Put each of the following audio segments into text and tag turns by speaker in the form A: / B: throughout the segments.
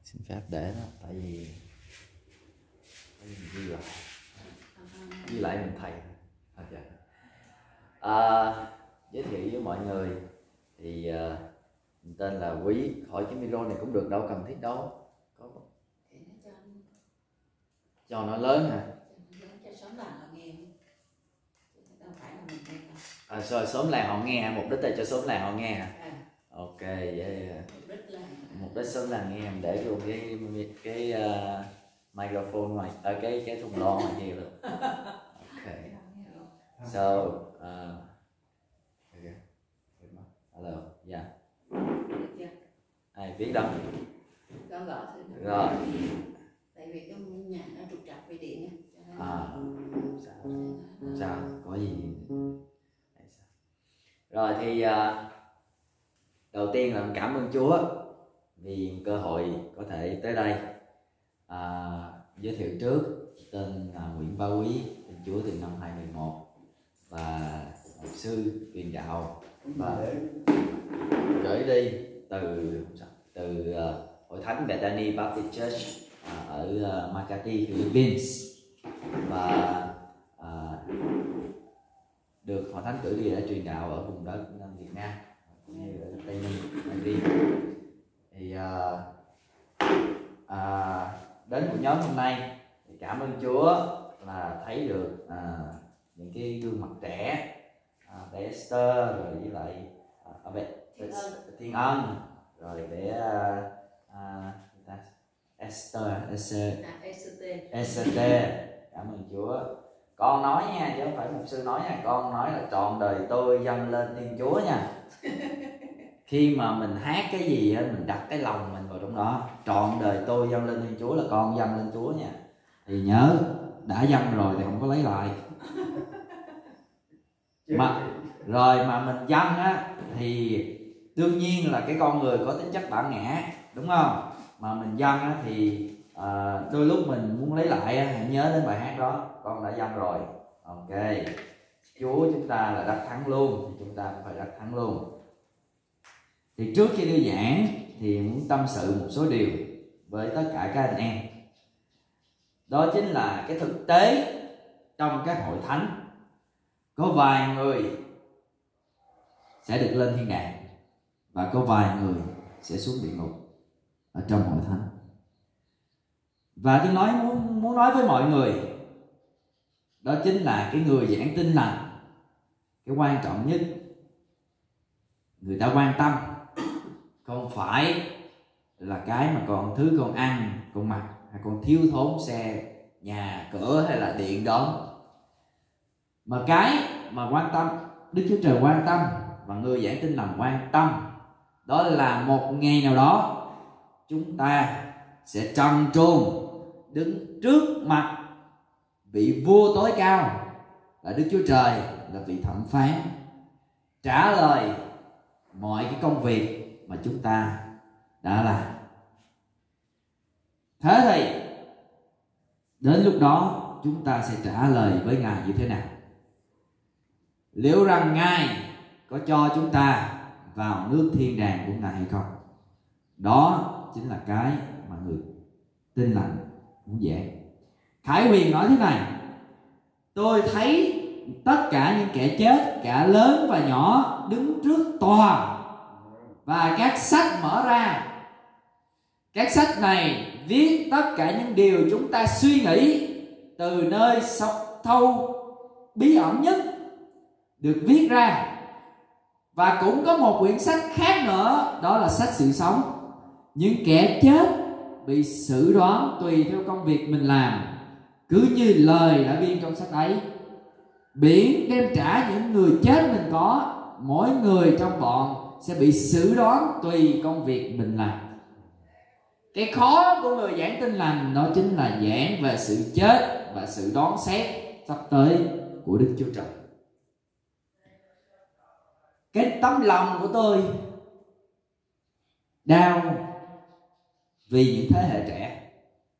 A: Xin phép để đó, tại vì mình ghi lại mình thầy. Giới thiệu với mọi người thì mình tên là Quý. Khỏi cái micro này cũng được đâu, cần thiết đâu. Cho nó lớn hả? Rồi xóm làng họ nghe, mục đích là cho xóm làng họ nghe hả? Ok, vậy mục đích xóm làng nghe em để luôn cái microphone ngoài cái thùng loa ngoài kia luôn. Ok. So hello, yeah. Ai viết đâu?
B: Con gõ thử.
A: Rồi.
B: Tại vì cái nhà nó trục trặc về điện
A: á. Sao? Có gì? Rồi thì đầu tiên là cảm ơn Chúa vì cơ hội có thể tới đây. Giới thiệu trước, tên là Nguyễn Bá Quý, tin Chúa từ năm 2011 và một sư truyền đạo và gửi đi từ hội thánh Bethany Baptist Church ở Makati, Philippines, và được hội thánh cử đi để truyền đạo ở vùng đất Việt Nam cũng như ở Tây Ninh. Thì đến của nhóm hôm nay thì cảm ơn Chúa là thấy được những cái gương mặt trẻ, bé Esther rồi với lại Thiên Ân, rồi bé Esther. Cảm ơn Chúa. Con nói nha, chứ không phải mục sư nói nha, con nói là trọn đời tôi dâng lên Thiên Chúa nha. Khi mà mình hát cái gì á, mình đặt cái lòng mình vào trong đó. Trọn đời tôi dâng lên Thiên Chúa là con dâng lên Chúa nha. Thì nhớ, đã dâng rồi thì không có lấy lại. Mà mình dâng á thì đương nhiên là cái con người có tính chất bản ngã, đúng không? Mà mình dâng á thì đôi lúc mình muốn lấy lại á, hãy nhớ đến bài hát đó, con đã dâng rồi. Ok, Chúa chúng ta là đắc thắng luôn thì chúng ta cũng phải đắc thắng luôn. Thì trước khi đưa giảng thì muốn tâm sự một số điều với tất cả các anh em. Đó chính là cái thực tế trong các hội thánh có vài người sẽ được lên thiên đàng và có vài người sẽ xuống địa ngục ở trong hội thánh. Và tôi muốn nói với mọi người, đó chính là cái người giảng tin lành, cái quan trọng nhất người ta quan tâm không phải là cái mà thứ con ăn, con mặc, hay con thiếu thốn xe, nhà, cửa hay là điện đóm, mà cái mà quan tâm, Đức Chúa Trời quan tâm và người giảng tin lành quan tâm, đó là một ngày nào đó chúng ta sẽ trần truồng đứng trước mặt vị vua tối cao là Đức Chúa Trời, là vị thẩm phán, trả lời mọi cái công việc mà chúng ta đã làm. Thế thì đến lúc đó chúng ta sẽ trả lời với Ngài như thế nào? Liệu rằng Ngài có cho chúng ta vào nước thiên đàng của Ngài hay không? Đó chính là cái mà người tin lành muốn giảng. Khải Huyền nói thế này: tôi thấy tất cả những kẻ chết, cả lớn và nhỏ, đứng trước tòa, và các sách mở ra. Các sách này viết tất cả những điều chúng ta suy nghĩ từ nơi thâu bí ẩn nhất được viết ra. Và cũng có một quyển sách khác nữa, đó là sách sự sống. Những kẻ chết bị xử đoán tùy theo công việc mình làm, cứ như lời đã ghi trong sách ấy. Biển đem trả những người chết mình có, mỗi người trong bọn sẽ bị xử đoán tùy công việc mình làm. Cái khó của người giảng tin lành đó chính là giảng về sự chết và sự đoán xét sắp tới của Đức Chúa Trời. Cái tấm lòng của tôi đau vì những thế hệ trẻ.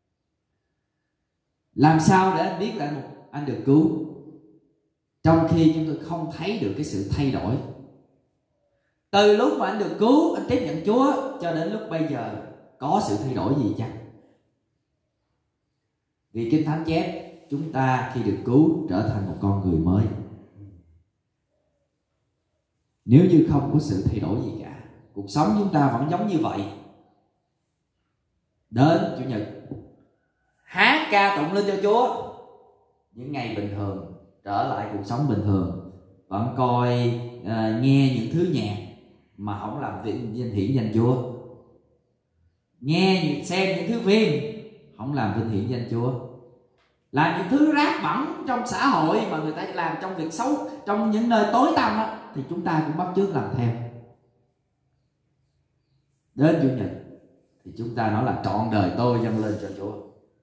A: Làm sao để anh biết là anh được cứu, trong khi chúng tôi không thấy được cái sự thay đổi. Từ lúc mà anh được cứu, anh tiếp nhận Chúa, cho đến lúc bây giờ có sự thay đổi gì chăng? Vì Kinh Thánh chép chúng ta khi được cứu trở thành một con người mới. Nếu như không có sự thay đổi gì cả, cuộc sống chúng ta vẫn giống như vậy. Đến Chủ nhật hát ca tụng lên cho Chúa, những ngày bình thường trở lại cuộc sống bình thường, vẫn coi nghe những thứ nhạc mà không làm vinh hiển danh Chúa, xem những thứ phim không làm vinh hiển danh Chúa, làm những thứ rác bẩn trong xã hội mà người ta làm trong việc xấu, trong những nơi tối tăm á, thì chúng ta cũng bắt chước làm theo. Đến Chủ nhật thì chúng ta nói là trọn đời tôi dâng lên cho Chúa.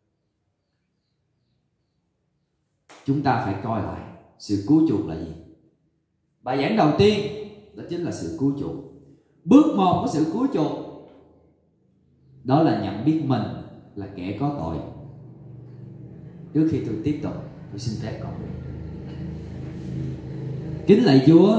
A: Chúng ta phải coi lại sự cứu chuộc là gì. Bài giảng đầu tiên đó chính là sự cứu chuộc. Bước một của sự cứu chuộc đó là nhận biết mình là kẻ có tội. Trước khi tôi tiếp tục, tôi xin phép con kính lạy Chúa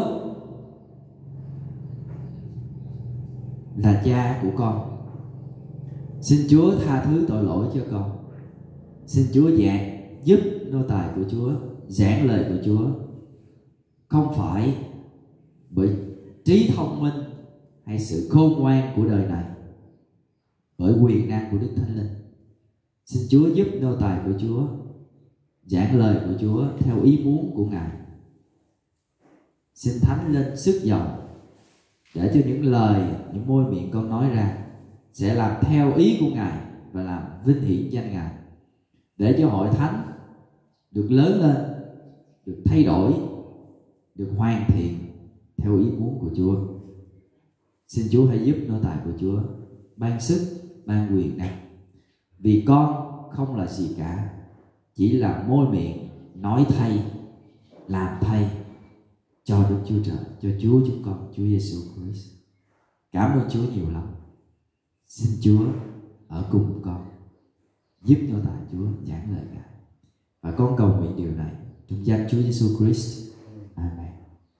A: là Cha của con. Xin Chúa tha thứ tội lỗi cho con. Xin Chúa giúp nô tài của Chúa giảng lời của Chúa không phải bởi trí thông minh hay sự khôn ngoan của đời này, bởi quyền năng của Đức Thánh Linh. Xin Chúa giúp nô tài của Chúa giảng lời của Chúa theo ý muốn của Ngài. Xin Thánh Linh sức giàu để cho những lời, những môi miệng con nói ra sẽ làm theo ý của Ngài và làm vinh hiển danh Ngài, để cho hội thánh được lớn lên, được thay đổi, được hoàn thiện theo ý muốn của Chúa. Xin Chúa hãy giúp nô tài của Chúa ban sức, ban quyền năng, vì con không là gì cả, chỉ là môi miệng nói thay, làm thay cho Đức Chúa Trời, cho Chúa chúng con, Chúa Giêsu Christ. Cảm ơn Chúa nhiều lắm. Xin Chúa ở cùng con, giúp nô tài Chúa giảng lời Ngài. Và con cầu nguyện điều này trong danh Chúa Giêsu Christ. Amen.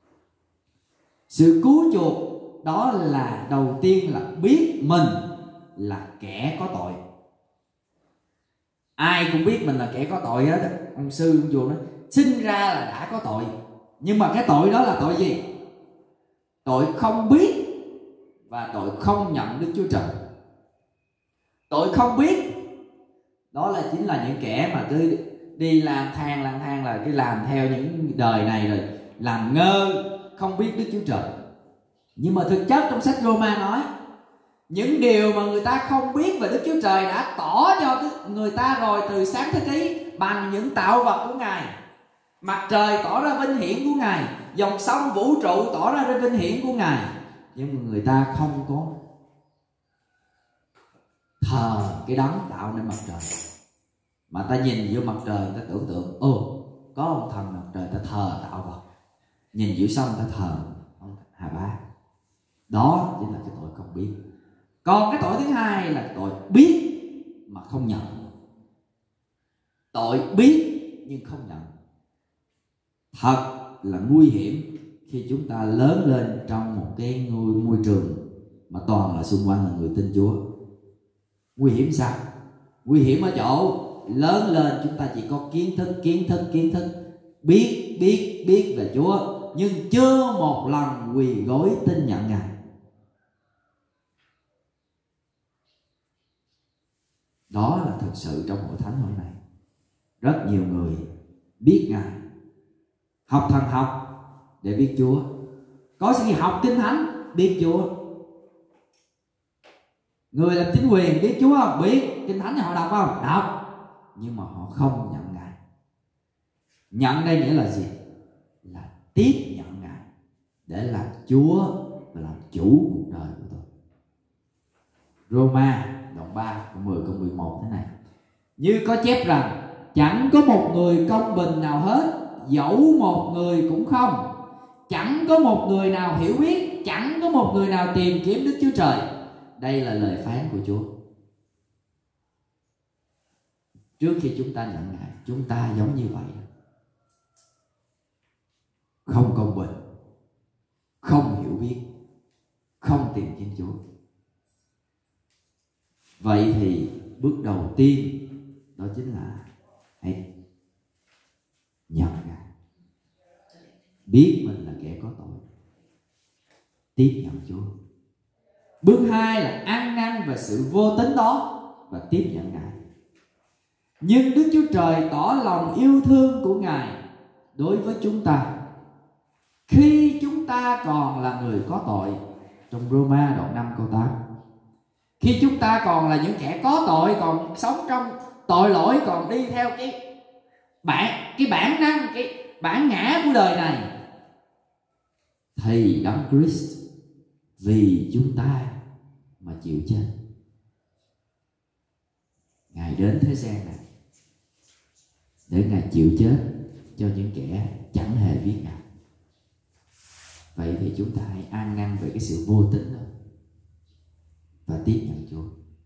A: Sự cứu chuộc đó là đầu tiên là biết mình là kẻ có tội. Ai cũng biết mình là kẻ có tội hết. Ông sư ông chùa nói sinh ra là đã có tội. Nhưng mà cái tội đó là tội gì? Tội không biết và tội không nhận Đức Chúa Trời. Tội không biết đó là chính là những kẻ mà cứ đi lang thang là cứ làm theo những đời này rồi làm ngơ, không biết Đức Chúa Trời. Nhưng mà thực chất trong sách Roma nói những điều mà người ta không biết về Đức Chúa Trời đã tỏ cho người ta rồi từ sáng thế ký bằng những tạo vật của Ngài. Mặt trời tỏ ra vinh hiển của Ngài, dòng sông vũ trụ tỏ ra vinh hiển của Ngài, nhưng mà người ta không có thờ cái đấng tạo nên mặt trời. Mà ta nhìn vô mặt trời ta tưởng tượng có ông thần mặt trời, ta thờ tạo vật. Nhìn giữa sông ta thờ ông Hà Ba. Đó chính là cái tội không biết. Còn cái tội thứ hai là tội biết mà không nhận. Tội biết nhưng không nhận thật là nguy hiểm khi chúng ta lớn lên trong một cái môi trường mà toàn là xung quanh là người tin Chúa. Nguy hiểm sao? Nguy hiểm ở chỗ lớn lên chúng ta chỉ có kiến thức, biết về Chúa, nhưng chưa một lần quỳ gối tin nhận Ngài. Đó là thực sự trong hội thánh hôm nay. Rất nhiều người biết Ngài, học thần học để biết Chúa, có sự học kinh thánh biết Chúa. Người làm chính quyền biết Chúa không? Biết. Kinh thánh họ đọc không? Đọc. Nhưng mà họ không nhận Ngài. Nhận đây nghĩa là gì? Là tiếp nhận Ngài để làm Chúa và làm chủ cuộc đời của tôi. Roma đoạn 3 câu 10 câu 11 thế này: như có chép rằng chẳng có một người công bình nào hết, dẫu một người cũng không. Chẳng có một người nào hiểu biết, chẳng có một người nào tìm kiếm Đức Chúa Trời. Đây là lời phán của Chúa. Trước khi chúng ta nhận Ngài, chúng ta giống như vậy. Không công bình, không hiểu biết, không tìm kiếm Chúa. Vậy thì bước đầu tiên đó chính là hãy nhận ra, biết mình là kẻ có tội, tiếp nhận Chúa. Bước 2 là ăn năn về sự vô tín đó và tiếp nhận Ngài. Nhưng Đức Chúa Trời tỏ lòng yêu thương của Ngài đối với chúng ta khi chúng ta còn là người có tội, trong Roma đoạn 5 câu 8. Khi chúng ta còn là những kẻ có tội, còn sống trong tội lỗi, còn đi theo cái bản năng, cái bản ngã của đời này, thì Đấng Christ vì chúng ta mà chịu chết. Ngài đến thế gian này để Ngài chịu chết cho những kẻ chẳng hề biết Ngài. Vậy thì chúng ta hãy ăn năn về cái sự vô tín đó và tiếp nhận Chúa.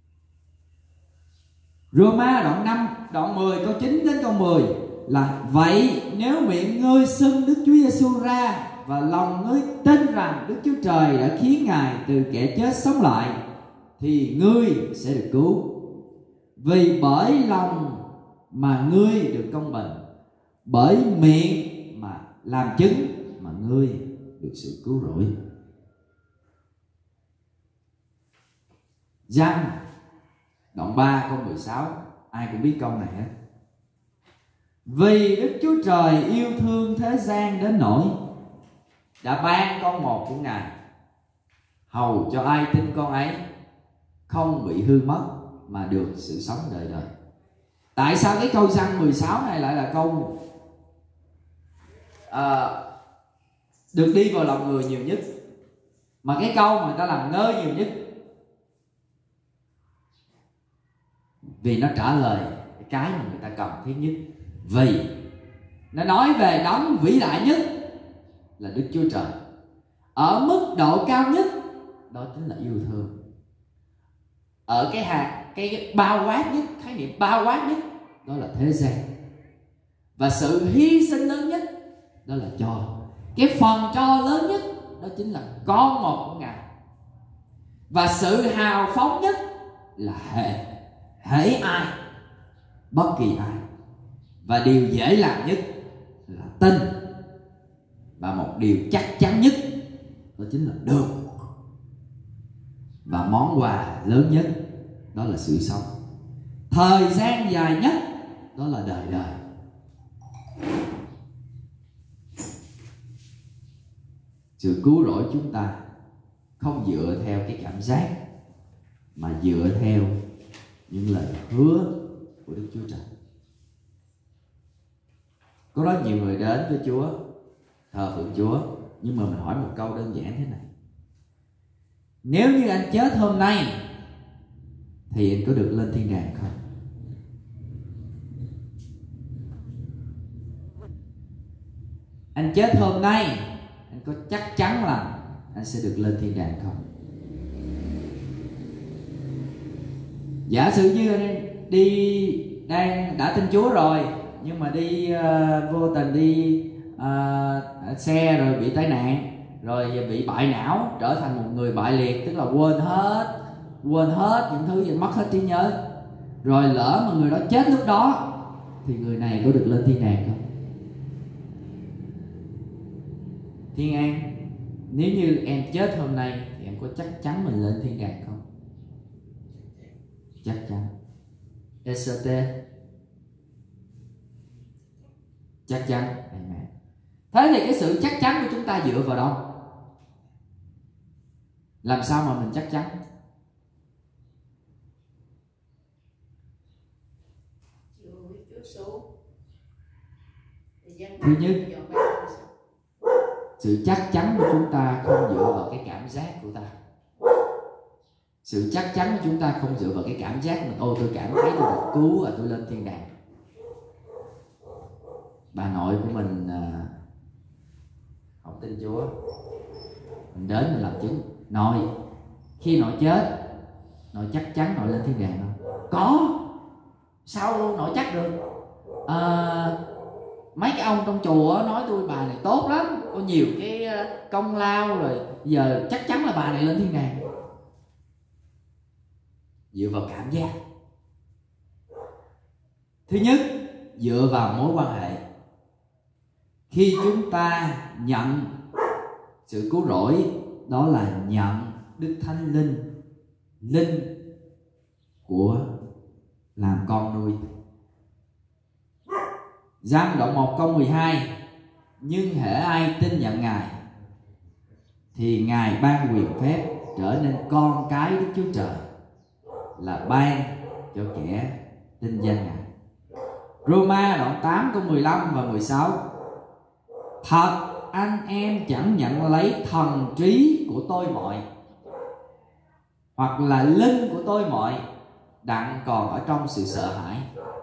A: Roma đoạn 5, đoạn 10 câu 9 đến câu 10 là: vậy nếu miệng ngươi xưng Đức Chúa Giêsu ra và lòng ngươi tin rằng Đức Chúa Trời đã khiến Ngài từ kẻ chết sống lại, thì ngươi sẽ được cứu. Vì bởi lòng mà ngươi được công bình, bởi miệng mà làm chứng mà ngươi được sự cứu rỗi. Giăng đoạn 3 câu 16, ai cũng biết câu này hết. Vì Đức Chúa Trời yêu thương thế gian đến nỗi đã ban con một của Ngài, hầu cho ai tin con ấy không bị hư mất mà được sự sống đời đời. Tại sao cái câu Giăng 16 này lại là câu được đi vào lòng người nhiều nhất, mà cái câu mà người ta làm ngơ nhiều nhất? Vì nó trả lời cái mà người ta cần thiết nhất. Vì nó nói về đấng vĩ đại nhất là Đức Chúa Trời, ở mức độ cao nhất đó chính là yêu thương, ở cái bao quát nhất, khái niệm bao quát nhất đó là thế gian, và sự hy sinh lớn nhất đó là cho. Cái phần cho lớn nhất đó chính là con một của Ngài, và sự hào phóng nhất là hễ ai, bất kỳ ai. Và điều dễ làm nhất là tin, và một điều chắc chắn nhất đó chính là được. Và món quà lớn nhất đó là sự sống. Thời gian dài nhất đó là đời đời. Sự cứu rỗi chúng ta không dựa theo cái cảm giác, mà dựa theo những lời hứa của Đức Chúa Trời. Có rất nhiều người đến với Chúa, thờ phượng Chúa, nhưng mà mình hỏi một câu đơn giản thế này: nếu như anh chết hôm nay thì anh có được lên thiên đàng không? Anh chết hôm nay, anh có chắc chắn là anh sẽ được lên thiên đàng không? Giả sử như anh đã tin Chúa rồi, nhưng mà vô tình đi xe rồi bị tai nạn, rồi bị bại não, trở thành một người bại liệt, tức là quên hết những thứ gì, mất hết trí nhớ. Rồi lỡ mà người đó chết lúc đó thì người này có được lên thiên đàng không? Thiên An, nếu như em chết hôm nay thì em có chắc chắn mình lên thiên đàng không? Chắc chắn. ST chắc chắn. Amen. Thế thì cái sự chắc chắn của chúng ta dựa vào đâu? Làm sao mà mình chắc chắn? Thứ nhất, sự chắc chắn của chúng ta không dựa vào cái cảm giác của ta. Sự chắc chắn của chúng ta không dựa vào cái cảm giác mình tôi cảm thấy tôi được cứu và tôi lên thiên đàng. Bà nội của mình không tin Chúa, mình đến mình làm chứng: nội, khi nội chết, nội chắc chắn nội lên thiên đàng không? Có. Sao nội chắc được? Mấy cái ông trong chùa nói tôi bà này tốt lắm, có nhiều cái công lao, rồi giờ chắc chắn là bà này lên thiên đàng. dựa vào cảm giác. Thứ nhất, dựa vào mối quan hệ. Khi chúng ta nhận sự cứu rỗi, đó là nhận Đức Thánh Linh của làm con nuôi. Giăng đoạn 1 câu 12: nhưng hễ ai tin nhận Ngài thì Ngài ban quyền phép trở nên con cái Đức Chúa Trời, là ban cho kẻ tin danh Ngài. Roma đoạn 8 câu 15 và 16: thật anh em chẳng nhận lấy thần trí của tôi mọi, hoặc là linh của tôi mọi, đặng còn ở trong sự sợ hãi,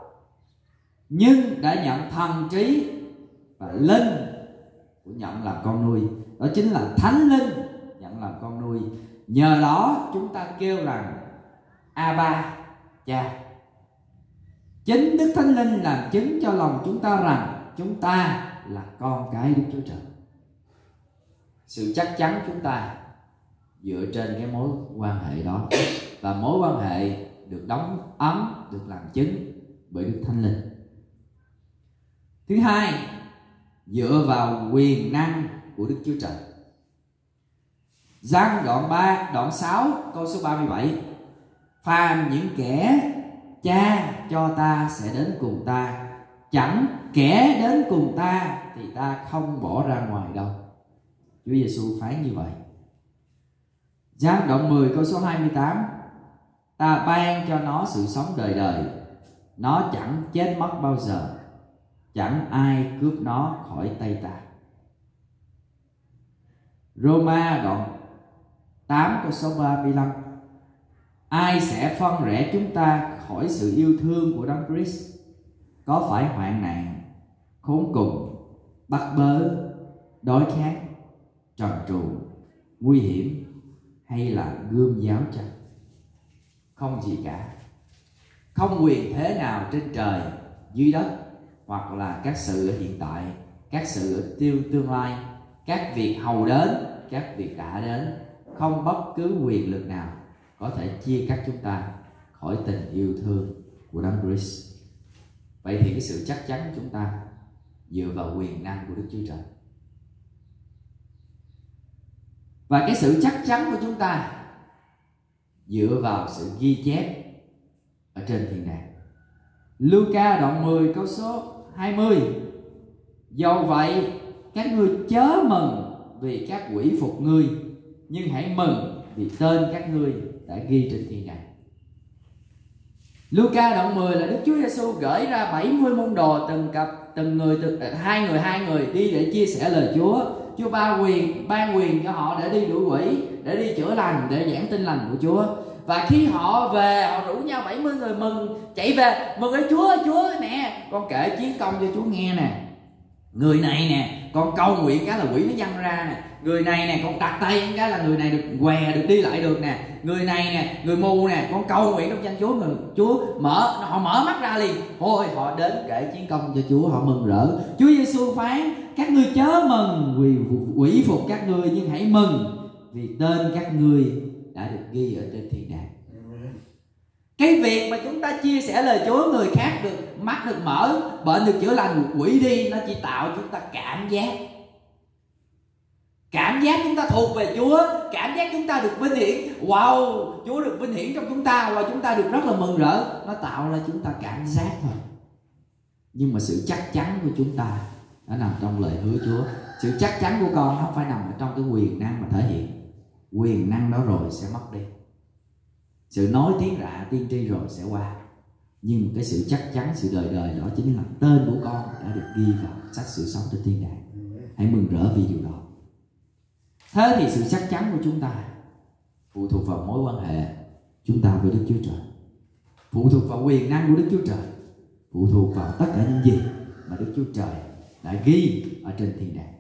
A: nhưng đã nhận thần trí và linh của nhận làm con nuôi, đó chính là Thánh Linh nhận làm con nuôi. Nhờ đó chúng ta kêu rằng Abba, Cha. Chính Đức Thánh Linh làm chứng cho lòng chúng ta rằng chúng ta là con cái Đức Chúa Trời. Sự chắc chắn chúng ta dựa trên cái mối quan hệ đó, và mối quan hệ được đóng ấm, được làm chứng bởi Đức Thánh Linh. Thứ hai, dựa vào quyền năng của Đức Chúa Trời. Giăng đoạn 6 câu số 37: phàm những kẻ Cha cho ta sẽ đến cùng ta, chẳng kẻ đến cùng ta thì ta không bỏ ra ngoài đâu. Chúa Giêsu phán như vậy. Giăng đoạn 10 câu số 28: ta ban cho nó sự sống đời đời, nó chẳng chết mất bao giờ, chẳng ai cướp nó khỏi tay ta. Roma đoạn 8 câu số 35: ai sẽ phân rẽ chúng ta khỏi sự yêu thương của Đấng Christ? Có phải hoạn nạn, khốn cùng, bắt bớ, đói khát, trần trụi, nguy hiểm, hay là gươm giáo chăng? Không gì cả. Không quyền thế nào trên trời, dưới đất, hoặc là các sự ở hiện tại, các sự ở tương lai, các việc hầu đến, các việc đã đến, không bất cứ quyền lực nào có thể chia cắt chúng ta khỏi tình yêu thương của Đấng Christ. Vậy thì cái sự chắc chắn của chúng ta dựa vào quyền năng của Đức Chúa Trời. Và cái sự chắc chắn của chúng ta dựa vào sự ghi chép ở trên thiên đàng. Luca đoạn 10 câu số 20: dầu vậy các ngươi chớ mừng vì các quỷ phục ngươi, nhưng hãy mừng vì tên các ngươi đã ghi trên thiên đàng. Luca đoạn 10 là Đức Chúa Giêsu gửi ra 70 môn đồ, hai người đi để chia sẻ lời Chúa. Chúa ban quyền cho họ để đi đuổi quỷ, để đi chữa lành, để giảng tin lành của Chúa. Và khi họ về, họ rủ nhau 70 người mừng, chạy về mừng ơi Chúa nè, con kể chiến công cho Chúa nghe nè. Người này nè, con cầu nguyện cái là quỷ nó văng ra nè. Người này nè, con đặt tay cái là người này được què, được đi lại được nè. Người này nè, người mù nè, con cầu nguyện trong danh Chúa, Chúa họ mở mắt ra liền. Thôi họ đến kể chiến công cho Chúa, họ mừng rỡ. Chúa Giêsu phán: các ngươi chớ mừng vì quỷ phục các ngươi, nhưng hãy mừng vì tên các ngươi đã được ghi ở trên thiên đàng. Cái việc mà chúng ta chia sẻ lời Chúa, người khác được mắt được mở, bệnh được chữa lành, quỷ đi, nó chỉ tạo chúng ta cảm giác. Cảm giác chúng ta thuộc về Chúa, cảm giác chúng ta được vinh hiển. Wow, Chúa được vinh hiển trong chúng ta, và chúng ta được rất là mừng rỡ. Nó tạo ra chúng ta cảm giác thôi. Nhưng mà sự chắc chắn của chúng ta nó nằm trong lời hứa Chúa. Sự chắc chắn của con nó không phải nằm ở trong cái quyền năng mà thể hiện. Quyền năng đó rồi sẽ mất đi. Sự nói tiếng rạ tiên tri rồi sẽ qua. Nhưng mà cái sự chắc chắn, sự đời đời đó chính là tên của con đã được ghi vào sách sự sống trên thiên đàng. Hãy mừng rỡ vì điều đó. Thế thì sự chắc chắn của chúng ta phụ thuộc vào mối quan hệ chúng ta với Đức Chúa Trời, phụ thuộc vào quyền năng của Đức Chúa Trời, phụ thuộc vào tất cả những gì mà Đức Chúa Trời đã ghi ở trên thiên đàng.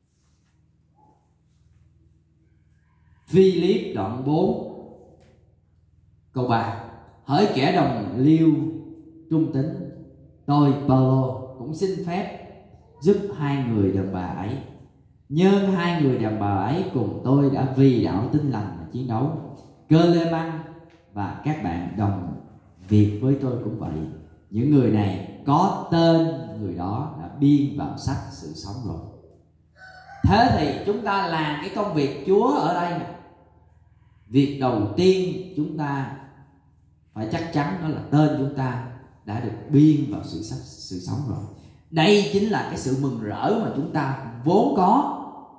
A: Philip đoạn 4 câu 3: hỡi kẻ đồng liêu trung tín, tôi Phaolô cũng xin phép giúp hai người đàn bà ấy. Nhân hai người đàn bà ấy cùng tôi đã vì đạo tin lành mà chiến đấu. Cơ-lê-măng và các bạn đồng việc với tôi cũng vậy. Những người này có tên người đó đã biên vào sách sự sống rồi. Thế thì chúng ta làm cái công việc Chúa ở đây, việc đầu tiên chúng ta phải chắc chắn đó là tên chúng ta đã được biên vào sự sách sự sống rồi. Đây chính là cái sự mừng rỡ mà chúng ta vốn có.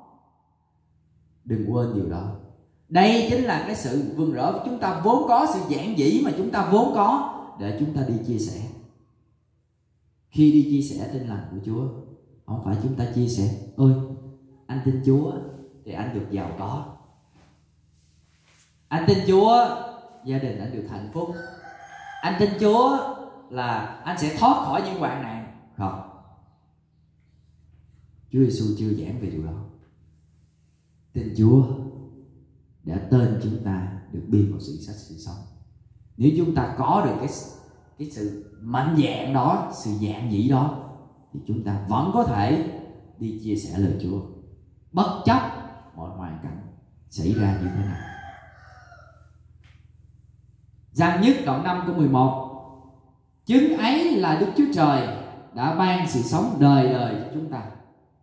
A: Đừng quên điều đó. Đây chính là cái sự mừng rỡ chúng ta vốn có, sự giản dĩ mà chúng ta vốn có để chúng ta đi chia sẻ. Khi đi chia sẻ tin lành của Chúa, không phải chúng ta chia sẻ ôi anh tin Chúa thì anh được giàu có, anh tin Chúa gia đình anh được hạnh phúc, anh tin Chúa là anh sẽ thoát khỏi những hoạn nạn. Không, Chúa Giêsu chưa giảng về điều đó. Tin Chúa để tên chúng ta được biên vào sử sách sự sống. Nếu chúng ta có được cái sự mạnh dạn đó, sự dạn dĩ đó, thì chúng ta vẫn có thể đi chia sẻ lời Chúa bất chấp mọi hoàn cảnh xảy ra như thế nào. Giăng nhất đoạn 5 câu 11: chứng ấy là Đức Chúa Trời đã ban sự sống đời đời cho chúng ta,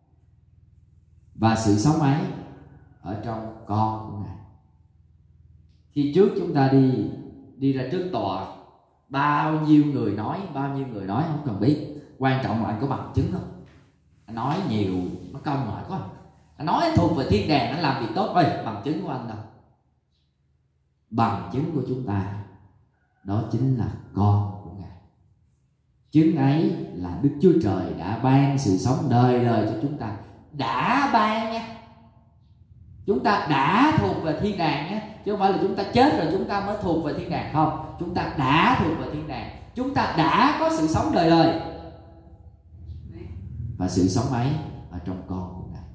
A: và sự sống ấy ở trong con của Ngài. Khi trước chúng ta đi ra trước tòa, bao nhiêu người nói không cần biết, quan trọng là anh có bằng chứng không. Anh nói nhiều nó công mệt quá, anh nói anh thuộc về thiên đàng, anh làm việc tốt, ơi bằng chứng của anh đâu. Bằng chứng của chúng ta đó chính là con của Ngài. Chứng ấy là Đức Chúa Trời đã ban sự sống đời đời cho chúng ta. Đã ban nha, chúng ta đã thuộc về thiên đàng nhé, chứ không phải là chúng ta chết rồi chúng ta mới thuộc về thiên đàng. Không, chúng ta đã thuộc về thiên đàng, chúng ta đã có sự sống đời đời, và sự sống ấy ở trong con của Ngài.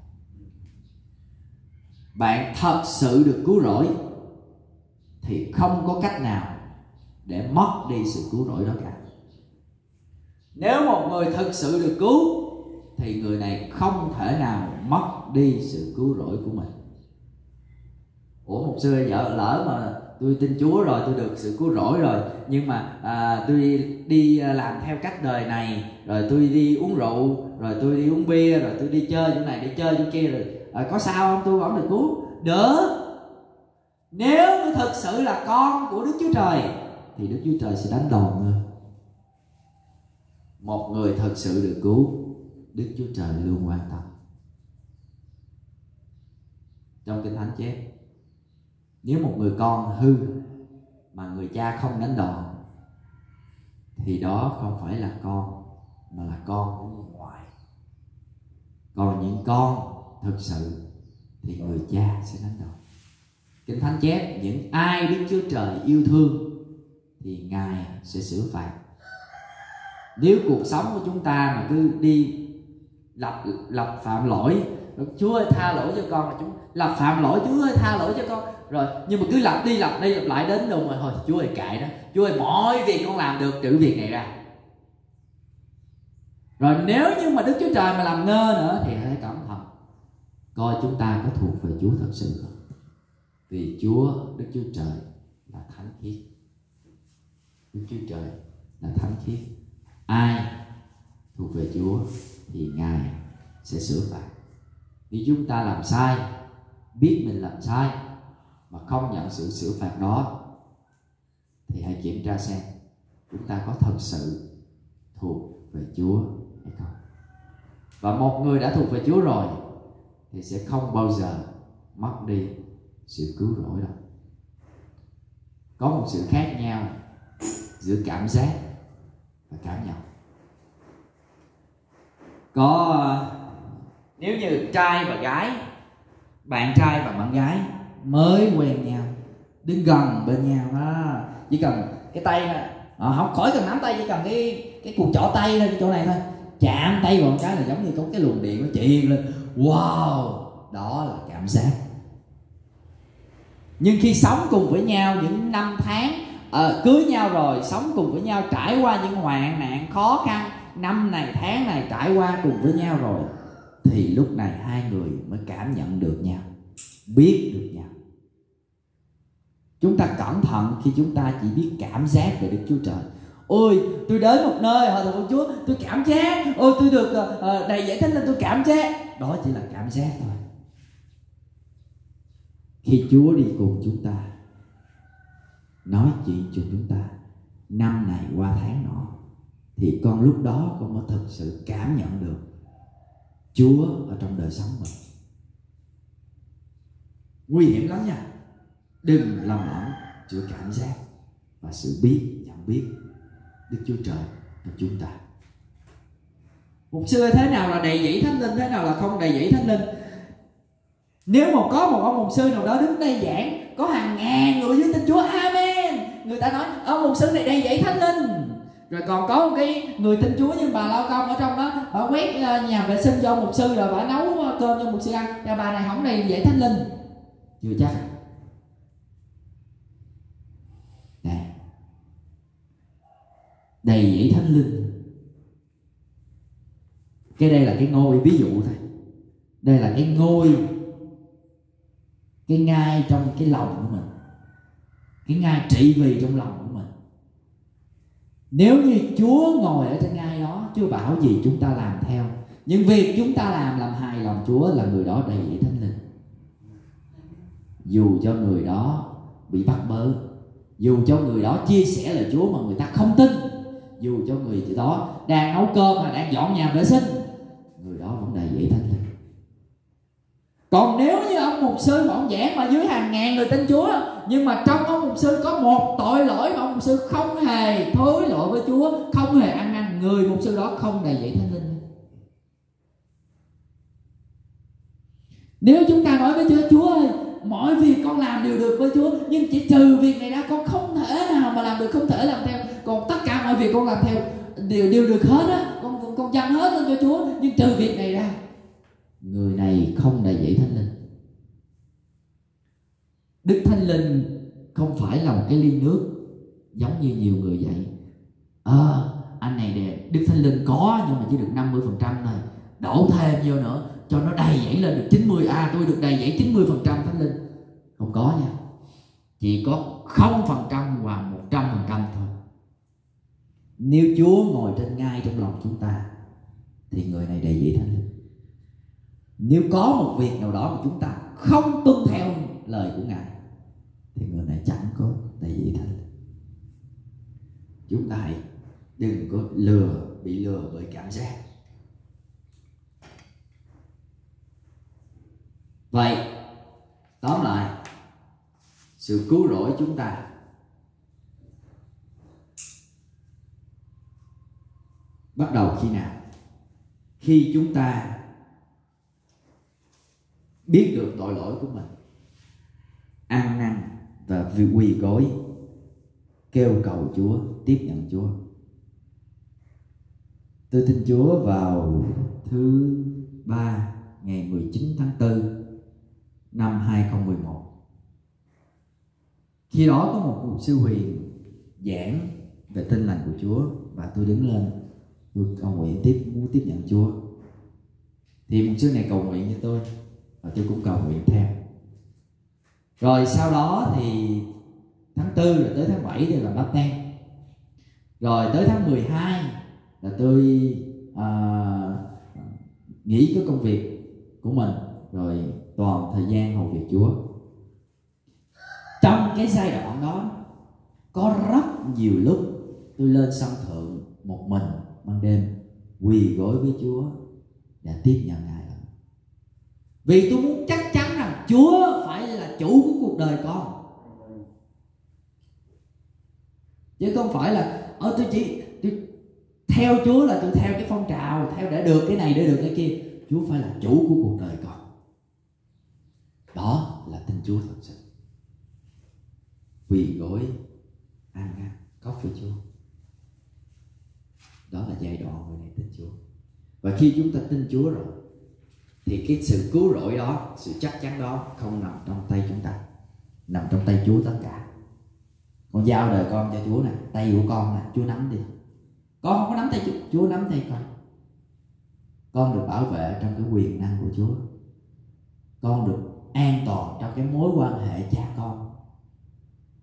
A: Bạn thật sự được cứu rỗi thì không có cách nào để mất đi sự cứu rỗi đó cả. Nếu một người thực sự được cứu thì người này không thể nào mất đi sự cứu rỗi của mình. Ủa mục sư lỡ mà tôi tin Chúa rồi, tôi được sự cứu rỗi rồi, nhưng mà tôi đi làm theo cách đời này, rồi tôi đi uống rượu, rồi tôi đi uống bia, rồi tôi đi chơi chỗ này, đi chơi chỗ kia, rồi có sao không? Tôi vẫn được cứu. Được. Nếu tôi thực sự là con của Đức Chúa Trời thì Đức Chúa Trời sẽ đánh đòn ngươi. Một người thật sự được cứu, Đức Chúa Trời luôn quan tâm. Trong Kinh Thánh chép, nếu một người con hư mà người cha không đánh đòn thì đó không phải là con, mà là con của người ngoài. Còn những con thực sự thì người cha sẽ đánh đòn. Kinh Thánh chép, những ai Đức Chúa Trời yêu thương thì Ngài sẽ xử phạt. Nếu cuộc sống của chúng ta mà cứ đi lập phạm lỗi, Chúa ơi tha lỗi cho con, mà chúng lập phạm lỗi, Chúa ơi tha lỗi cho con, rồi nhưng mà cứ lặp đi lặp lại đến đâu mà thôi Chúa ơi kệ đó, Chúa ơi mọi việc con làm được trừ việc này ra. Rồi nếu như mà Đức Chúa Trời mà làm ngơ nữa thì hãy cẩn thận, coi chúng ta có thuộc về Chúa thật sự không. Vì Đức Chúa Trời là thánh khiết. Đức Chúa Trời là thánh khiết. Ai thuộc về Chúa thì Ngài sẽ sửa phạt. Nếu chúng ta làm sai, biết mình làm sai mà không nhận sự sửa phạt đó, thì hãy kiểm tra xem chúng ta có thật sự thuộc về Chúa hay không. Và một người đã thuộc về Chúa rồi thì sẽ không bao giờ mất đi sự cứu rỗi đâu. Có một sự khác nhau giữa cảm giác và cảm nhận. Nếu như trai và gái, bạn trai và bạn gái mới quen nhau, đứng gần bên nhau đó, chỉ cần cái tay không khỏi cần nắm tay, chỉ cần cái cùi trỏ tay lên chỗ này thôi, chạm tay vào một cái là giống như có cái luồng điện nó truyền lên. Wow, đó là cảm giác. Nhưng khi sống cùng với nhau những năm tháng, cưới nhau rồi, sống cùng với nhau, trải qua những hoạn nạn khó khăn, năm này tháng này trải qua cùng với nhau rồi, thì lúc này hai người mới cảm nhận được nhau, biết được nhau. Chúng ta cẩn thận khi chúng ta chỉ biết cảm giác về Đức Chúa Trời. Ôi, tôi đến một nơi họ thờ Chúa, tôi cảm giác. Ôi, tôi được đầy dẫy Thánh Linh, tôi cảm giác. Đó chỉ là cảm giác thôi. Khi Chúa đi cùng chúng ta, nói chuyện cùng chúng ta, năm này qua tháng nọ, thì con lúc đó con mới thực sự cảm nhận được Chúa ở trong đời sống mình. Nguy hiểm lắm nha. Đừng lầm lẫn giữa cảm giác và sự biết, nhận biết Đức Chúa Trời của chúng ta. Mục sư thế nào là đầy dẫy Thánh Linh, thế nào là không đầy dẫy Thánh Linh? Nếu mà có một ông mục sư nào đó đứng đây giảng, có hàng ngàn người dưới tin Chúa, amen, người ta nói ông mục sư này đầy dẫy Thánh Linh. Rồi còn có một cái người tin Chúa như bà lao công ở trong đó, bà quét nhà vệ sinh cho mục sư, rồi bà nấu cơm cho mục sư ăn, và bà này không đầy dẫy Thánh Linh. Chưa chắc. Này, đầy dẫy Thánh Linh, cái đây là cái ngôi, ví dụ thôi, đây là cái ngôi, cái ngai trong cái lòng của mình, cái ngai trị vì trong lòng của mình. Nếu như Chúa ngồi ở trên ngai đó, Chúa bảo gì chúng ta làm theo. Nhưng việc chúng ta làm hài lòng Chúa là người đó đầy dẫy Thánh Linh. Dù cho người đó bị bắt bớ, dù cho người đó chia sẻ lời Chúa mà người ta không tin, dù cho người đó đang nấu cơm hay đang dọn nhà vệ sinh, người đó vẫn đầy dẫy Thánh Linh. Còn nếu như ông mục sư mà ông giảng mà dưới hàng ngàn người tin Chúa, nhưng mà trong ông mục sư có một tội lỗi mà ông mục sư không hề thối lỗi với Chúa, không hề ăn năn, người mục sư đó không đầy dẫy Thánh Linh. Nếu chúng ta nói với Chúa, Chúa ơi, mọi việc con làm đều được với Chúa, nhưng chỉ trừ việc này ra con không thể nào mà làm được, không thể làm theo. Còn tất cả mọi việc con làm theo đều được hết á, con dâng hết lên cho Chúa, nhưng trừ việc này ra, người này không đầy dẫy Thánh Linh. Đức Thánh Linh không phải là một cái ly nước giống như nhiều người vậy. Anh này nè, Đức Thánh Linh có nhưng mà chỉ được 50% thôi, đổ thêm vô nữa cho nó đầy dẫy lên được 90. Tôi được đầy dẫy 90% Thánh Linh. Không có nha, chỉ có 0% và 100% thôi. Nếu Chúa ngồi trên ngai trong lòng chúng ta thì người này đầy dẫy Thánh Linh. Nếu có một việc nào đó mà chúng ta không tuân theo lời của Ngài thì người này chẳng có đầy dẫy Thánh Linh. Chúng ta hãy đừng có bị lừa bởi cảm giác. Vậy tóm lại, sự cứu rỗi chúng ta bắt đầu khi nào? Khi chúng ta biết được tội lỗi của mình, ăn năn và quỳ gối kêu cầu Chúa, tiếp nhận Chúa. Tôi tin Chúa vào thứ Ba ngày 19 tháng 4 năm 2011. Khi đó có một mục sư Huyền giảng về Tin lành của Chúa và tôi đứng lên, tôi cầu nguyện muốn tiếp nhận Chúa. Thì mục sư này cầu nguyện cho tôi và tôi cũng cầu nguyện theo. Rồi sau đó thì tháng 4 rồi tới tháng 7 thì làm báp têm. Rồi tới tháng 12 là tôi nghỉ cái công việc của mình, rồi toàn thời gian hầu việc Chúa. Trong cái giai đoạn đó có rất nhiều lúc tôi lên sân thượng một mình ban đêm quỳ gối với Chúa để tiếp nhận Ngài. Vì tôi muốn chắc chắn rằng Chúa phải là chủ của cuộc đời con, chứ không phải là tôi theo Chúa là tôi theo cái phong trào, theo để được cái này, để được cái kia. Chúa phải là chủ của cuộc đời con. Đó là tin Chúa thật sự. Quỳ gối ăn năn khóc với Chúa. Đó là giai đoạn người này tin Chúa. Và khi chúng ta tin Chúa rồi thì cái sự cứu rỗi đó, sự chắc chắn đó không nằm trong tay chúng ta, nằm trong tay Chúa tất cả. Con giao đời con cho Chúa nè, tay của con nè, Chúa nắm đi. Con không có nắm tay Chúa, Chúa nắm tay con. Con được bảo vệ trong cái quyền năng của Chúa. Con được an toàn trong cái mối quan hệ cha con.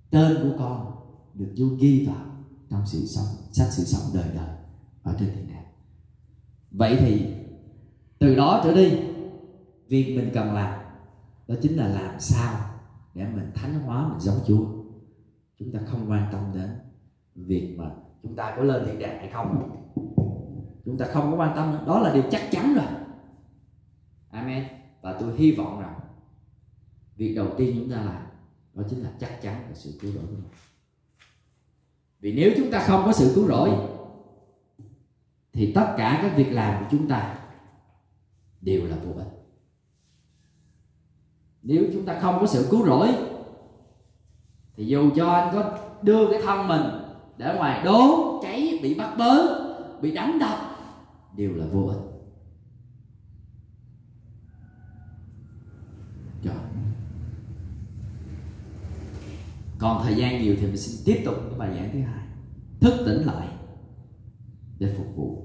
A: tên của con được Chúa ghi vào trong sự sống, sách sự sống đời đời ở trên thiên đàng. Vậy thì từ đó trở đi, việc mình cần làm đó chính là làm sao để mình thánh hóa, mình giống Chúa. Chúng ta không quan tâm đến việc mà chúng ta có lên thiên đàng hay không. Chúng ta không có quan tâm nữa. Đó là điều chắc chắn rồi. Amen. Và tôi hy vọng rằng việc đầu tiên chúng ta làm đó chính là chắc chắn là sự cứu rỗi của mình. Vì nếu chúng ta không có sự cứu rỗi thì tất cả các việc làm của chúng ta đều là vô ích. Nếu chúng ta không có sự cứu rỗi thì dù cho anh có đưa cái thân mình để ngoài đốt, cháy, bị bắt bớ, bị đánh đập, đều là vô ích. Rồi. Còn thời gian nhiều thì mình xin tiếp tục cái bài giảng thứ hai, thức tỉnh lại để phục vụ.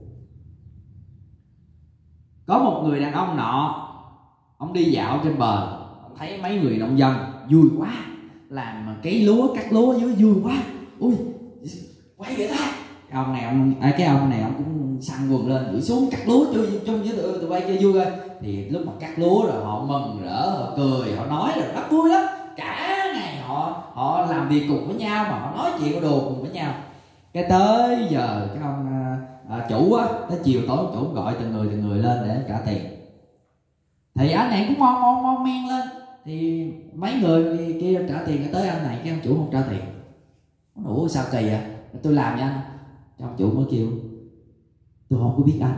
A: Có một người đàn ông nọ, ông đi dạo trên bờ, ông thấy mấy người nông dân vui quá, làm cấy lúa, cắt lúa dưới vui quá, ui quay vậy ta. Cái ông này ông cũng săn quần lên, đuổi xuống cắt lúa chung với tụi bay chơi vui thôi. Thì lúc mà cắt lúa rồi họ mừng rỡ, họ cười, họ nói rồi rất vui lắm. Cả ngày họ làm việc cùng với nhau, mà họ nói chuyện đồ cùng với nhau. Cái tới giờ cái ông chủ á, tới chiều tối chủ gọi từng người lên để trả tiền. Thì anh này cũng mon men lên, thì mấy người kia trả tiền, tới anh này cái ông chủ không trả tiền. Ủa sao kỳ vậy? Tôi làm cho anh. Cái ông chủ mới kêu tôi không có biết anh.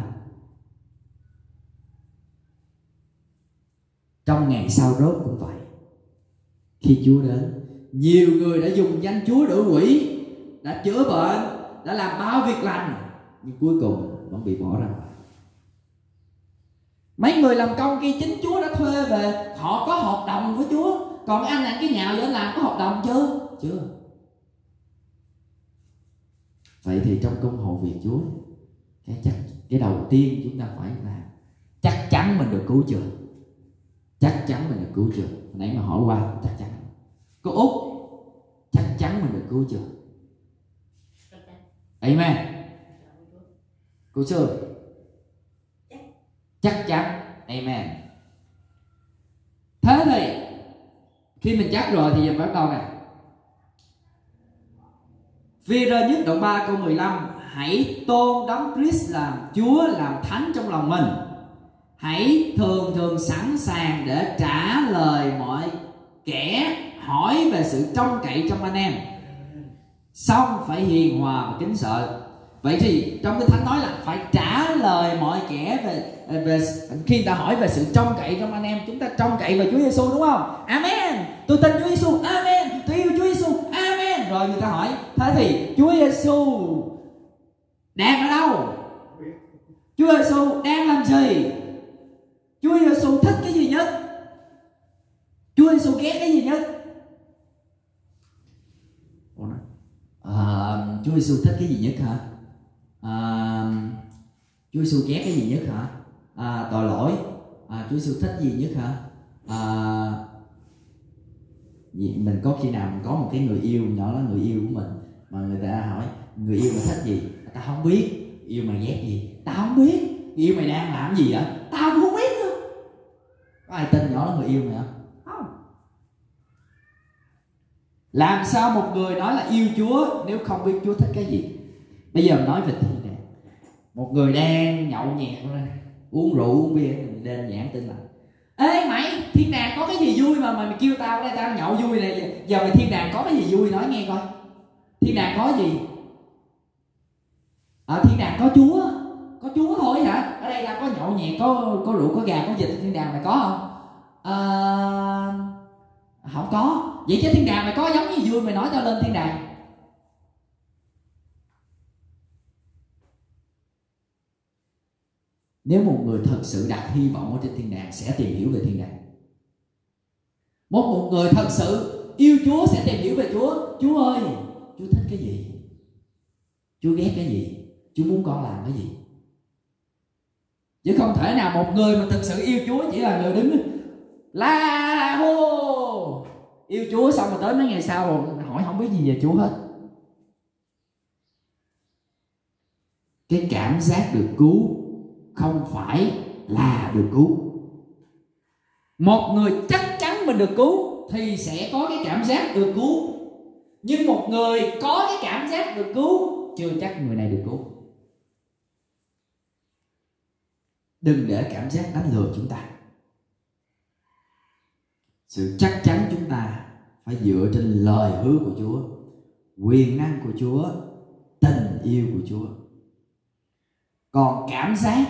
A: Trong ngày sau rốt cũng vậy. Khi Chúa đến, nhiều người đã dùng danh Chúa đuổi quỷ, đã chữa bệnh, đã làm bao việc lành, nhưng cuối cùng vẫn bị bỏ ra ngoài. Mấy người làm công kia chính Chúa đã thuê về, họ có hợp đồng với Chúa. Còn anh làm cái nhạo vậy làm có hợp đồng chưa? Chưa. Vậy thì trong công hộ việc Chúa, cái đầu tiên chúng ta phải làm, chắc chắn mình được cứu chưa? Chắc chắn mình được cứu chưa? Hồi nãy mà hỏi qua, chắc chắn. Cô Út, chắc chắn mình được cứu chưa? Amen. Cô Sương, chắc chắn. Amen. Thế thì khi mình chắc rồi thì giờ bắt đầu nè. Phi-rơ nhất đoạn 3 câu 15: hãy tôn Đấng Christ làm Chúa, làm Thánh trong lòng mình. Hãy thường sẵn sàng để trả lời mọi kẻ hỏi về sự trông cậy trong anh em, xong phải hiền hòa và kính sợ. Vậy thì trong cái Thánh nói là phải trả lời mọi kẻ về khi người ta hỏi về sự trông cậy trong anh em. Chúng ta trông cậy vào Chúa Giêsu đúng không? Amen. Tôi tin Chúa Giêsu. Amen. Tôi yêu Chúa Giêsu. Amen. Rồi người ta hỏi thế thì Chúa Giêsu đang ở đâu? Chúa Giêsu đang làm gì? Chúa Giêsu thích cái gì nhất? Chúa Giêsu ghét cái gì nhất? Chúa Giêsu thích cái gì nhất hả? Chúa Giêsu ghét cái gì nhất hả? Tội lỗi. Chúa Giêsu thích gì nhất hả? Mình có khi nào mình có một cái người yêu nhỏ là người yêu của mình mà người ta hỏi người yêu mày thích gì? Ta không biết. Yêu mày ghét gì? Ta không biết. Yêu mày đang làm gì vậy? Tao cũng không biết nữa. Có ai tin nhỏ là người yêu mày không? Không. Làm sao một người nói là yêu Chúa nếu không biết Chúa thích cái gì? Bây giờ mình nói về thiên đàng. Một người đang nhậu nhẹt uống rượu uống bia, đơn giản tin là ê mày, thiên đàng có cái gì vui mà mày kêu tao đây, tao nhậu vui này, giờ mày thiên đàng có cái gì vui nói nghe coi. Thiên đàng có gì? Thiên đàng có Chúa thôi hả? Ở đây là có nhậu nhẹt, có rượu, có gà, có vịt, thiên đàng mày có không? Không có. Vậy chứ thiên đàng mày có giống gì vui mày nói tao lên thiên đàng. Nếu một người thật sự đặt hy vọng ở trên thiên đàng sẽ tìm hiểu về thiên đàng. Một người thật sự yêu Chúa sẽ tìm hiểu về Chúa. Chúa ơi, Chúa thích cái gì? Chúa ghét cái gì? Chúa muốn con làm cái gì? Chứ không thể nào một người mà thật sự yêu Chúa chỉ là người đứng la hô yêu Chúa xong rồi tới mấy ngày sau rồi hỏi không biết gì về Chúa hết. Cái cảm giác được cứu không phải là được cứu. Một người chắc chắn mình được cứu thì sẽ có cái cảm giác được cứu, nhưng một người có cái cảm giác được cứu chưa chắc người này được cứu. Đừng để cảm giác đánh lừa chúng ta. Sự chắc chắn chúng ta phải dựa trên lời hứa của Chúa, quyền năng của Chúa, tình yêu của Chúa. Còn cảm giác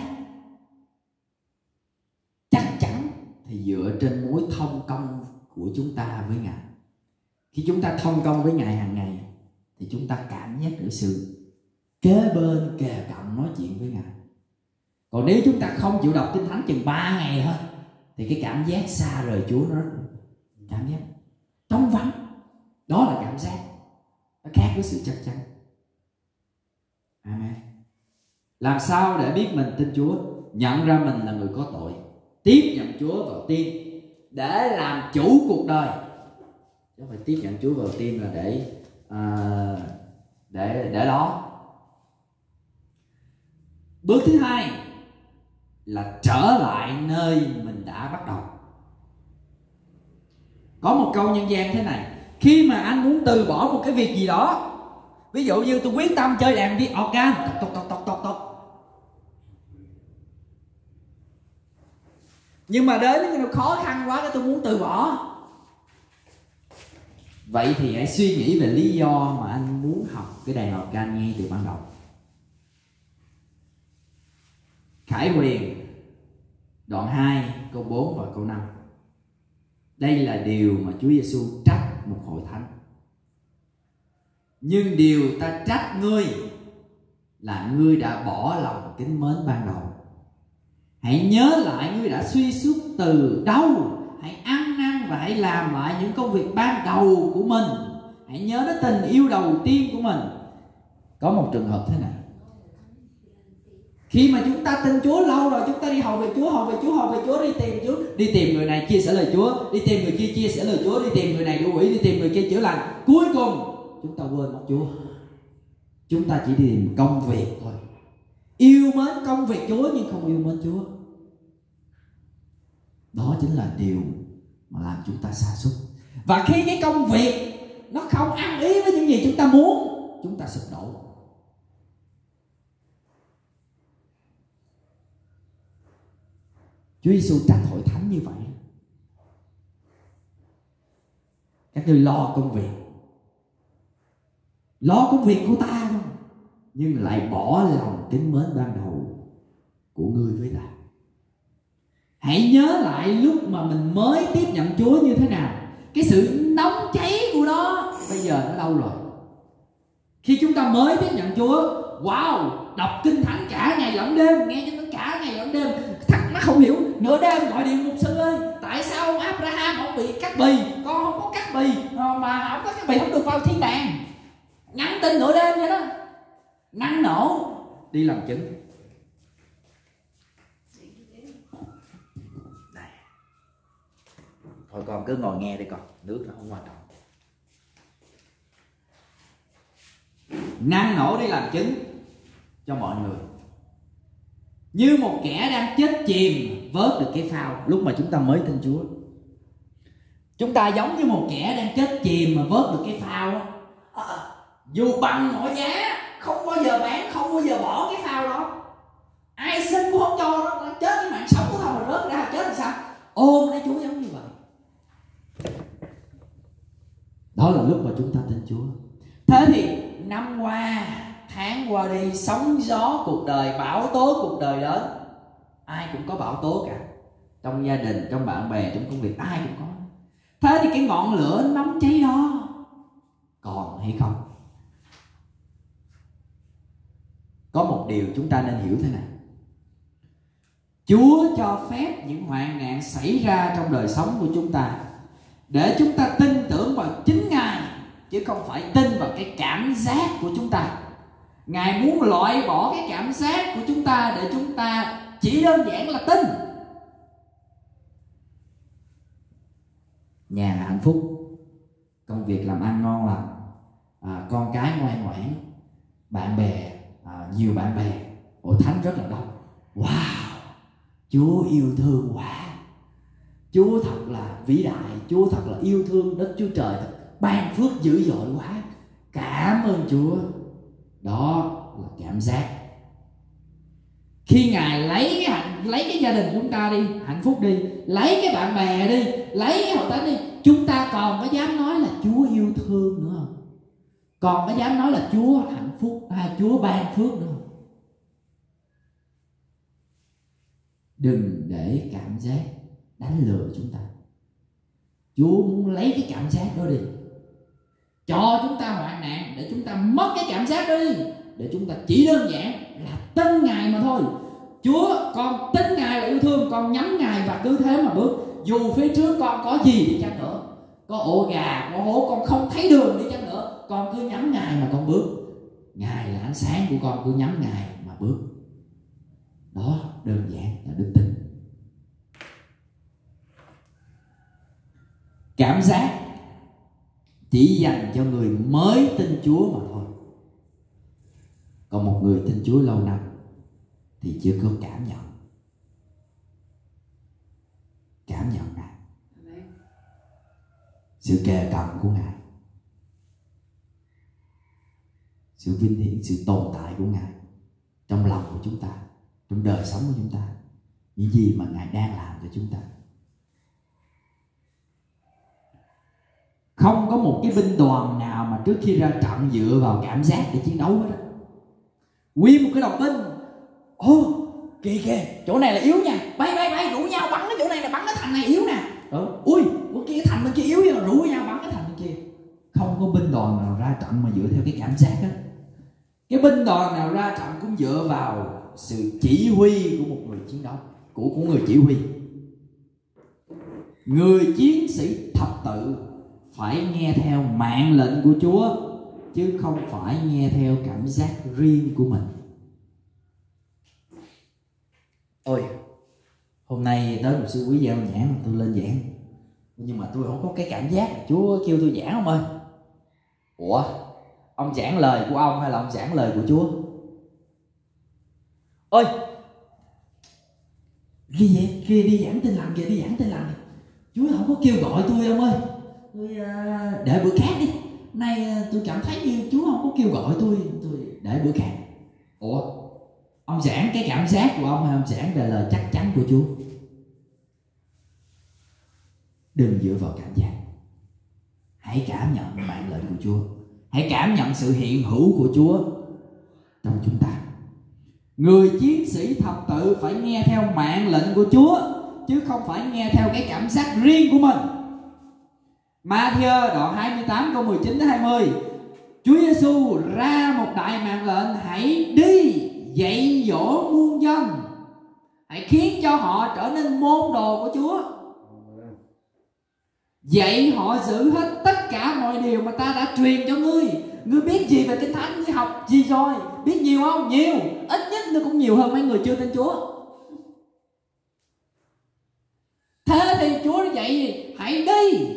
A: chắc chắn thì dựa trên mối thông công của chúng ta với Ngài. Khi chúng ta thông công với Ngài hàng ngày thì chúng ta cảm giác được sự kế bên, kề cận nói chuyện với Ngài. Còn nếu chúng ta không chịu đọc Kinh Thánh chừng 3 ngày thôi thì cái cảm giác xa rời Chúa nó rất cảm giác trống vắng. Đó là cảm giác, nó khác với sự chắc chắn. Amen. Làm sao để biết mình tin Chúa? Nhận ra mình là người có tội, tiếp nhận Chúa vào tim để làm chủ cuộc đời. Chứ không phải tiếp nhận Chúa vào tim là để đó. Bước thứ hai là trở lại nơi mình đã bắt đầu. Có một câu nhân gian thế này: khi mà anh muốn từ bỏ một cái việc gì đó, ví dụ như tôi quyết tâm chơi đàn đi organ, tộc, nhưng mà đến cái khó khăn quá cái tôi muốn từ bỏ. Vậy thì hãy suy nghĩ về lý do mà anh muốn học cái đàn organ ngay từ ban đầu. Khải Huyền đoạn 2 câu 4 và câu 5. Đây là điều mà Chúa Giêsu trách một hội thánh. Nhưng điều ta trách ngươi là ngươi đã bỏ lòng kính mến ban đầu. Hãy nhớ lại ngươi đã suy sút từ đâu. Hãy ăn năn và hãy làm lại những công việc ban đầu của mình. Hãy nhớ đến tình yêu đầu tiên của mình. Có một trường hợp thế này: khi mà chúng ta tin Chúa lâu rồi, chúng ta đi hầu về Chúa, đi tìm người này chia sẻ lời Chúa, đi tìm người kia chia sẻ lời Chúa, đi tìm người này đuổi quỷ, đi tìm người kia chữa lành. Cuối cùng chúng ta quên mất Chúa. Chúng ta chỉ đi tìm công việc thôi, yêu mến công việc Chúa nhưng không yêu mến Chúa. Đó chính là điều mà làm chúng ta sa sút. Và khi cái công việc nó không ăn ý với những gì chúng ta muốn, chúng ta sụp đổ. Chúa Giêsu trách hội thánh như vậy: các ngươi lo công việc của ta thôi, nhưng lại bỏ lòng kính mến ban đầu của ngươi với ta. Hãy nhớ lại lúc mà mình mới tiếp nhận Chúa như thế nào. Cái sự nóng cháy của nó bây giờ nó đâu rồi? Khi chúng ta mới tiếp nhận Chúa, wow, đọc Kinh Thánh cả ngày lẫn đêm, nghe Kinh Thánh cả ngày lẫn đêm, thắc mắc không hiểu, nửa đêm gọi điện: mục sư ơi, tại sao ông Abraham ông bị cắt bì, con không có cắt bì, mà không có cắt bì không được vào thiên đàng. Nhắn tin nửa đêm vậy đó, năng nổ đi làm chứng. Này, thôi con cứ ngồi nghe đi con, nước nó không quan trọng. Năng nổ đi làm chứng cho mọi người, như một kẻ đang chết chìm vớt được cái phao. Lúc mà chúng ta mới tin Chúa, chúng ta giống như một kẻ đang chết chìm mà vớt được cái phao. Dù bằng mọi giá, không bao giờ bán, không bao giờ bỏ cái phao đó. Ai xin cũng không cho đó, chết với mạng sống của thằng mà rớt ra chết thì sao? Ôm lấy Chúa giống như vậy. Đó là lúc mà chúng ta tin Chúa. Thế thì năm qua, tháng qua đi, sóng gió cuộc đời, bão tố cuộc đời đến. Ai cũng có bão tố cả. Trong gia đình, trong bạn bè, trong công việc, ai cũng có. Thế thì cái ngọn lửa nóng cháy đó còn hay không? Có một điều chúng ta nên hiểu thế này: Chúa cho phép những hoạn nạn xảy ra trong đời sống của chúng ta để chúng ta tin tưởng vào chính Ngài, chứ không phải tin vào cái cảm giác của chúng ta. Ngài muốn loại bỏ cái cảm giác của chúng ta để chúng ta chỉ đơn giản là tin. Nhà hạnh phúc công việc làm ăn ngon lành, con cái ngoan ngoãn, bạn bè, nhiều bạn bè, hội thánh rất là đông. Wow, Chúa yêu thương quá, Chúa thật là vĩ đại, Chúa thật là yêu thương, Đức Chúa Trời thật ban phước dữ dội quá, cảm ơn Chúa. Đó là cảm giác. Khi Ngài lấy cái gia đình chúng ta đi, hạnh phúc đi, lấy cái bạn bè đi, lấy cái hội thánh đi, chúng ta còn có dám nói là Chúa yêu thương nữa không? Còn có dám nói là Chúa hạnh phúc hay Chúa ban phước nữa không? Đừng để cảm giác đánh lừa chúng ta. Chúa muốn lấy cái cảm giác đó đi, cho chúng ta hoạn nạn để chúng ta mất cái cảm giác đó đi, để chúng ta chỉ đơn giản là tin Ngài mà thôi. Chúa, con tin Ngài là yêu thương, con nhắm Ngài và cứ thế mà bước. Dù phía trước con có gì đi chăng nữa, có ổ gà, có hố, con không thấy đường đi chăng nữa, con cứ nhắm Ngài mà con bước. Ngài là ánh sáng của con, cứ nhắm Ngài mà bước. Đó đơn giản là đức tin. Cảm giác chỉ dành cho người mới tin Chúa mà thôi. Còn một người tin Chúa lâu năm thì chưa có cảm nhận Ngài, sự kề cận của Ngài, sự vinh hiển, sự tồn tại của Ngài trong lòng của chúng ta, trong đời sống của chúng ta, những gì mà Ngài đang làm cho chúng ta. Không có một cái binh đoàn nào mà trước khi ra trận dựa vào cảm giác để chiến đấu hết á. Nguyên một cái đoàn binh, kìa chỗ này là yếu nha, bay rủ nhau bắn cái chỗ này là bắn cái thành này yếu nè, ui cái thành bên kia yếu nha, rủ nhau bắn cái thành bên kia. Không có binh đoàn nào ra trận mà dựa theo cái cảm giác á. Cái binh đoàn nào ra trận cũng dựa vào sự chỉ huy của một người chiến đấu, của người chỉ huy. Người chiến sĩ thập tự phải nghe theo mạng lệnh của Chúa, chứ không phải nghe theo cảm giác riêng của mình. Ôi, hôm nay tới một sư quý giảng mà tôi lên giảng, nhưng mà tôi không có cái cảm giác Chúa kêu tôi giảng ông ơi. Ủa, ông giảng lời của ông hay là ông giảng lời của Chúa? Ôi, ghi vậy, kia đi giảng tin lành kìa, đi giảng tin lành. Chúa không có kêu gọi tôi ông ơi, tôi để bữa khác đi. Nay tôi cảm thấy như Chúa không có kêu gọi tôi để bữa khác. Ủa, ông giảng cái cảm giác của ông hay ông giảng về lời chắc chắn của Chúa? Đừng dựa vào cảm giác. Hãy cảm nhận mạng lệnh của Chúa, hãy cảm nhận sự hiện hữu của Chúa trong chúng ta. Người chiến sĩ thập tự phải nghe theo mạng lệnh của Chúa, chứ không phải nghe theo cái cảm giác riêng của mình. Ma-thi-ơ đoạn 28 câu 19 đến 20, Chúa Giêsu ra một đại mạng lệnh: hãy đi dạy dỗ muôn dân, hãy khiến cho họ trở nên môn đồ của Chúa, dạy họ giữ hết tất cả mọi điều mà ta đã truyền cho ngươi. Ngươi biết gì về Kinh Thánh, ngươi học gì rồi? Biết nhiều không? Nhiều, ít nhất ngươi cũng nhiều hơn mấy người chưa tin Chúa. Thế thì Chúa dạy gì? Hãy đi.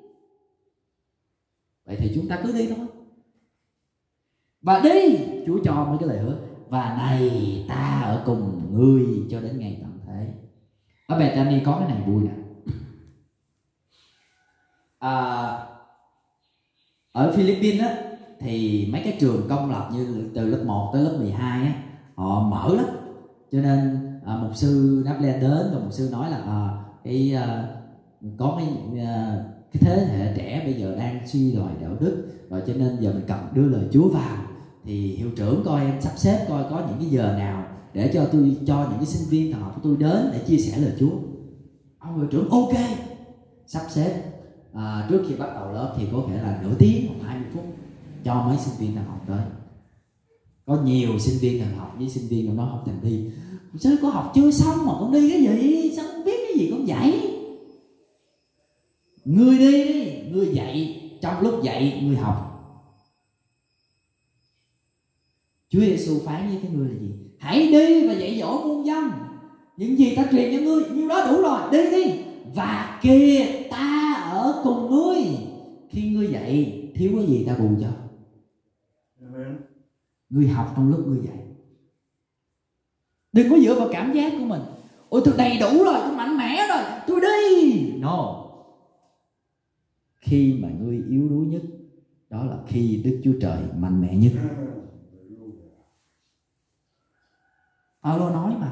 A: Vậy thì chúng ta cứ đi thôi. Và đi, Chúa cho mấy cái lời hứa: và này ta ở cùng ngươi cho đến ngày tận thế. Ở Bethany có cái này vui nè. Ở Philippines á, thì mấy cái trường công lập như từ lớp 1 tới lớp 12 á, họ mở lắm. Cho nên mục sư Naples đến và mục sư nói là có cái thế hệ trẻ bây giờ đang suy đồi đạo đức, rồi cho nên giờ mình cần đưa lời Chúa vào. Thì hiệu trưởng coi em sắp xếp coi có những cái giờ nào để cho những cái sinh viên thần học của tôi đến để chia sẻ lời Chúa. Ông hiệu trưởng ok, sắp xếp trước khi bắt đầu lớp thì có thể là nửa tiếng hoặc 20 phút cho mấy sinh viên thần học tới. Có nhiều sinh viên thần học với sinh viên trong đó học thành đi: sao có học chưa xong mà con đi cái gì, sao không biết cái gì con dạy. Ngươi đi đi, ngươi dạy, trong lúc dạy ngươi học. Chúa Giêsu phán với cái người là gì? Hãy đi và dạy dỗ muôn dân, những gì ta truyền cho ngươi, nhiêu đó đủ rồi, đi đi. Và kìa ta ở cùng ngươi Khi ngươi dạy thiếu cái gì ta bù cho. Ngươi học trong lúc ngươi dạy. Đừng có dựa vào cảm giác của mình. Ôi tôi đầy đủ rồi, tôi mạnh mẽ rồi, tôi đi. No. Khi mà ngươi yếu đuối nhất, đó là khi Đức Chúa Trời mạnh mẽ nhất. Phaolô nói mà.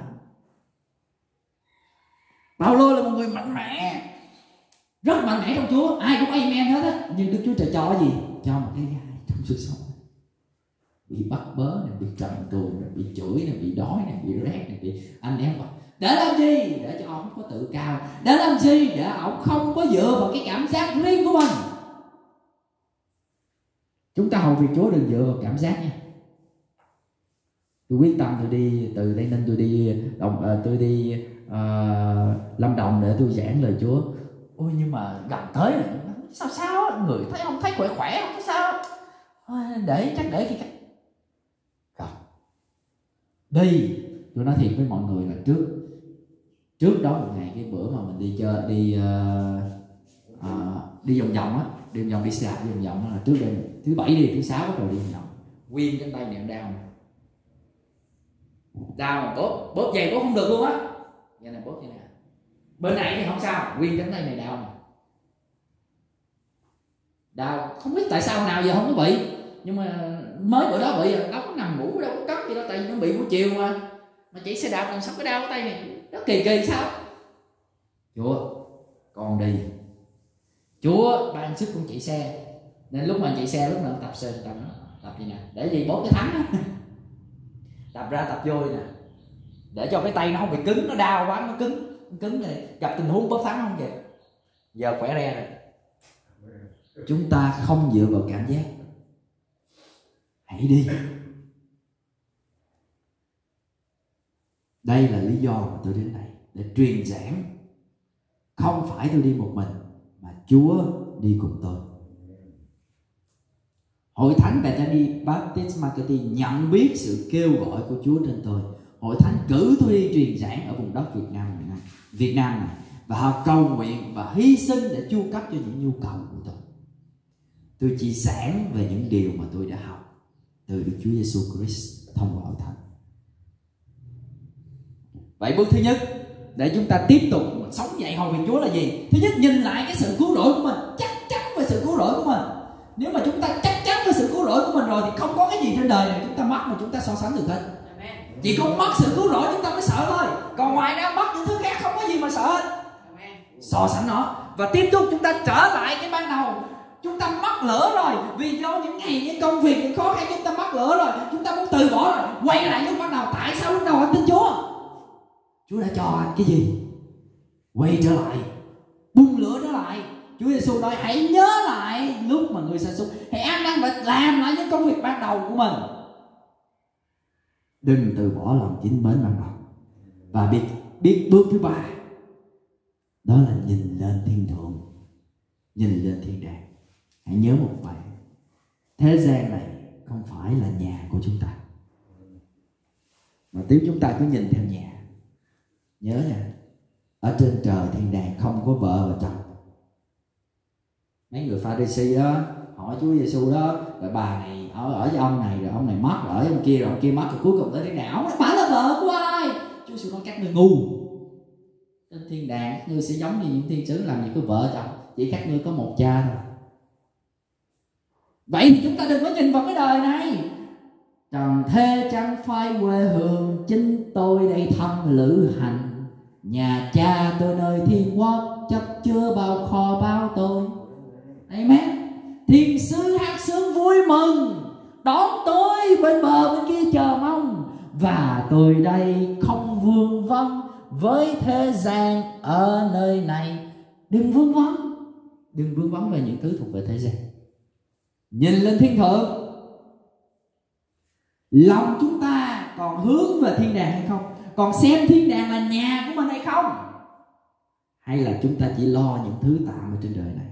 A: Phaolô là một người mạnh mẽ, rất mạnh mẽ trong Chúa, ai cũng amen hết á. Nhưng Đức Chúa Trời cho cái gì? Cho một cái gai trong sự sống. Bị bắt bớ này, bị trần truồng này, bị chửi này, bị đói này, bị rét này, bị anh em gọi. Để làm gì? Để cho ông có tự cao. Để làm gì? Để ông không có dựa vào cái cảm giác riêng của mình. Chúng ta hầu việc Chúa đừng dựa vào cảm giác nha. Tôi quyết tâm tôi đi từ Tây Ninh, tôi đi Lâm Đồng để tôi giảng lời Chúa. Ôi nhưng mà gần tới này sao người thấy không thấy khỏe không sao? Để khi không đi. Tôi nói thiệt với mọi người là trước đó một ngày, cái bữa mà mình đi chơi đi vòng vòng á, đi xe đạp vòng vòng là trước đây thứ bảy đi, thứ sáu bắt đầu đi vòng vòng, nguyên cái tay này đau mà bóp giày bóp không được luôn á. Vậy này bóp như này, bên này thì không sao, nguyên cánh tay này đau không biết tại sao nào giờ không có bị, nhưng mà mới bữa đó bị đâu có nằm ngủ đâu có cất gì đâu, tại vì nó bị buổi chiều mà chạy xe đạp làm sao có đau cái tay này, nó kỳ sao. Chúa con đi, Chúa ban sức con chạy xe, nên lúc mà chạy xe lúc nào tập gì nè, để gì bóp cái thắng á. Tập ra tập vô nè, để cho cái tay nó không bị cứng, nó đau quá nó cứng này, gặp tình huống bóp thắng không kìa. Giờ khỏe re rồi. Chúng ta không dựa vào cảm giác, hãy đi. Đây là lý do mà tôi đến đây, để truyền giảng. Không phải tôi đi một mình, mà Chúa đi cùng tôi. Hội thánh Bethany Baptist Marketing nhận biết sự kêu gọi của Chúa trên tôi. Hội thánh cử tôi đi truyền giảng ở vùng đất Việt Nam này, và họ cầu nguyện và hy sinh để chu cấp cho những nhu cầu của tôi. Tôi chỉ giảng về những điều mà tôi đã học từ Đức Chúa Giêsu Christ thông qua hội thánh. Vậy bước thứ nhất để chúng ta tiếp tục sống dạy hầu việc Chúa là gì? Thứ nhất, nhìn lại cái sự cứu rỗi của mình, chắc chắn về sự cứu rỗi của mình. Nếu mà chúng ta chắc chắn về sự cứu rỗi của mình rồi thì không có cái gì trên đời này chúng ta mất mà chúng ta so sánh được hết. Chỉ có mất sự cứu rỗi chúng ta mới sợ thôi, còn ngoài ra mất những thứ khác không có gì mà sợ hết. So sánh nó và tiếp tục chúng ta trở lại cái ban đầu. Chúng ta mắc lửa rồi, vì do những ngày, những công việc, những khó khăn chúng ta mắc lửa rồi, chúng ta muốn từ bỏ rồi, quay lại lúc ban đầu. Tại sao lúc đầu anh tin Chúa? Chúa đã cho anh cái gì? Quay trở lại, bung lửa trở lại. Chúa Giêsu nói hãy nhớ lại lúc mà người sa sút, hãy ăn năn và làm lại những công việc ban đầu của mình. Đừng từ bỏ lòng chính mến ban đầu. Và biết bước thứ ba, đó là nhìn lên thiên thượng, nhìn lên thiên đàng. Hãy nhớ một vậy, thế gian này không phải là nhà của chúng ta, mà nếu chúng ta cứ nhìn theo nhà, nhớ nha, ở trên trời thiên đàng không có vợ và chồng. Mấy người Pha-ri-si đó hỏi Chúa Giêsu đó, rồi bà này ở với ông này, rồi ông này mất, ở với ông kia, rồi ông kia mất, rồi cuối cùng tới thiên đàng, ông bà là vợ của ai? Chúa Giêsu nói các ngươi ngu. Trên thiên đàng các ngươi sẽ giống như những thiên sứ, làm gì có vợ chồng, chỉ các ngươi có một cha thôi. Vậy thì chúng ta đừng có nhìn vào cái đời này. Trần thế chẳng phai quê hương, chính tôi đây thân lữ hành. Nhà cha tôi nơi thiên quốc, chấp chứa bao kho bao tôi. Amen. Thiên sứ hát sướng vui mừng, đón tôi bên bờ bên kia chờ mong. Và tôi đây không vương vấn với thế gian ở nơi này. Đừng vương vấn về những thứ thuộc về thế gian. Nhìn lên thiên thượng. Lòng chúng ta còn hướng về thiên đàng hay không? Còn xem thiên đàng là nhà của mình hay không? Hay là chúng ta chỉ lo những thứ tạm ở trên đời này?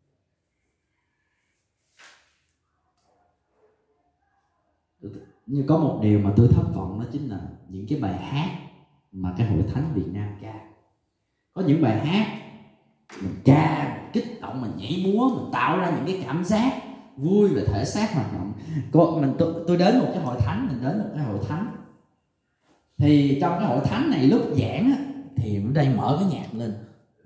A: Nhưng có một điều mà tôi thất vọng, đó chính là những cái bài hát mà cái hội thánh Việt Nam ca. Có những bài hát mình ca kích động động, mình nhảy múa, mình tạo ra những cái cảm giác vui về thể xác hoạt động. Tôi đến một cái hội thánh, thì trong cái hội thánh này lúc giảng á, thì ở đây mở cái nhạc lên,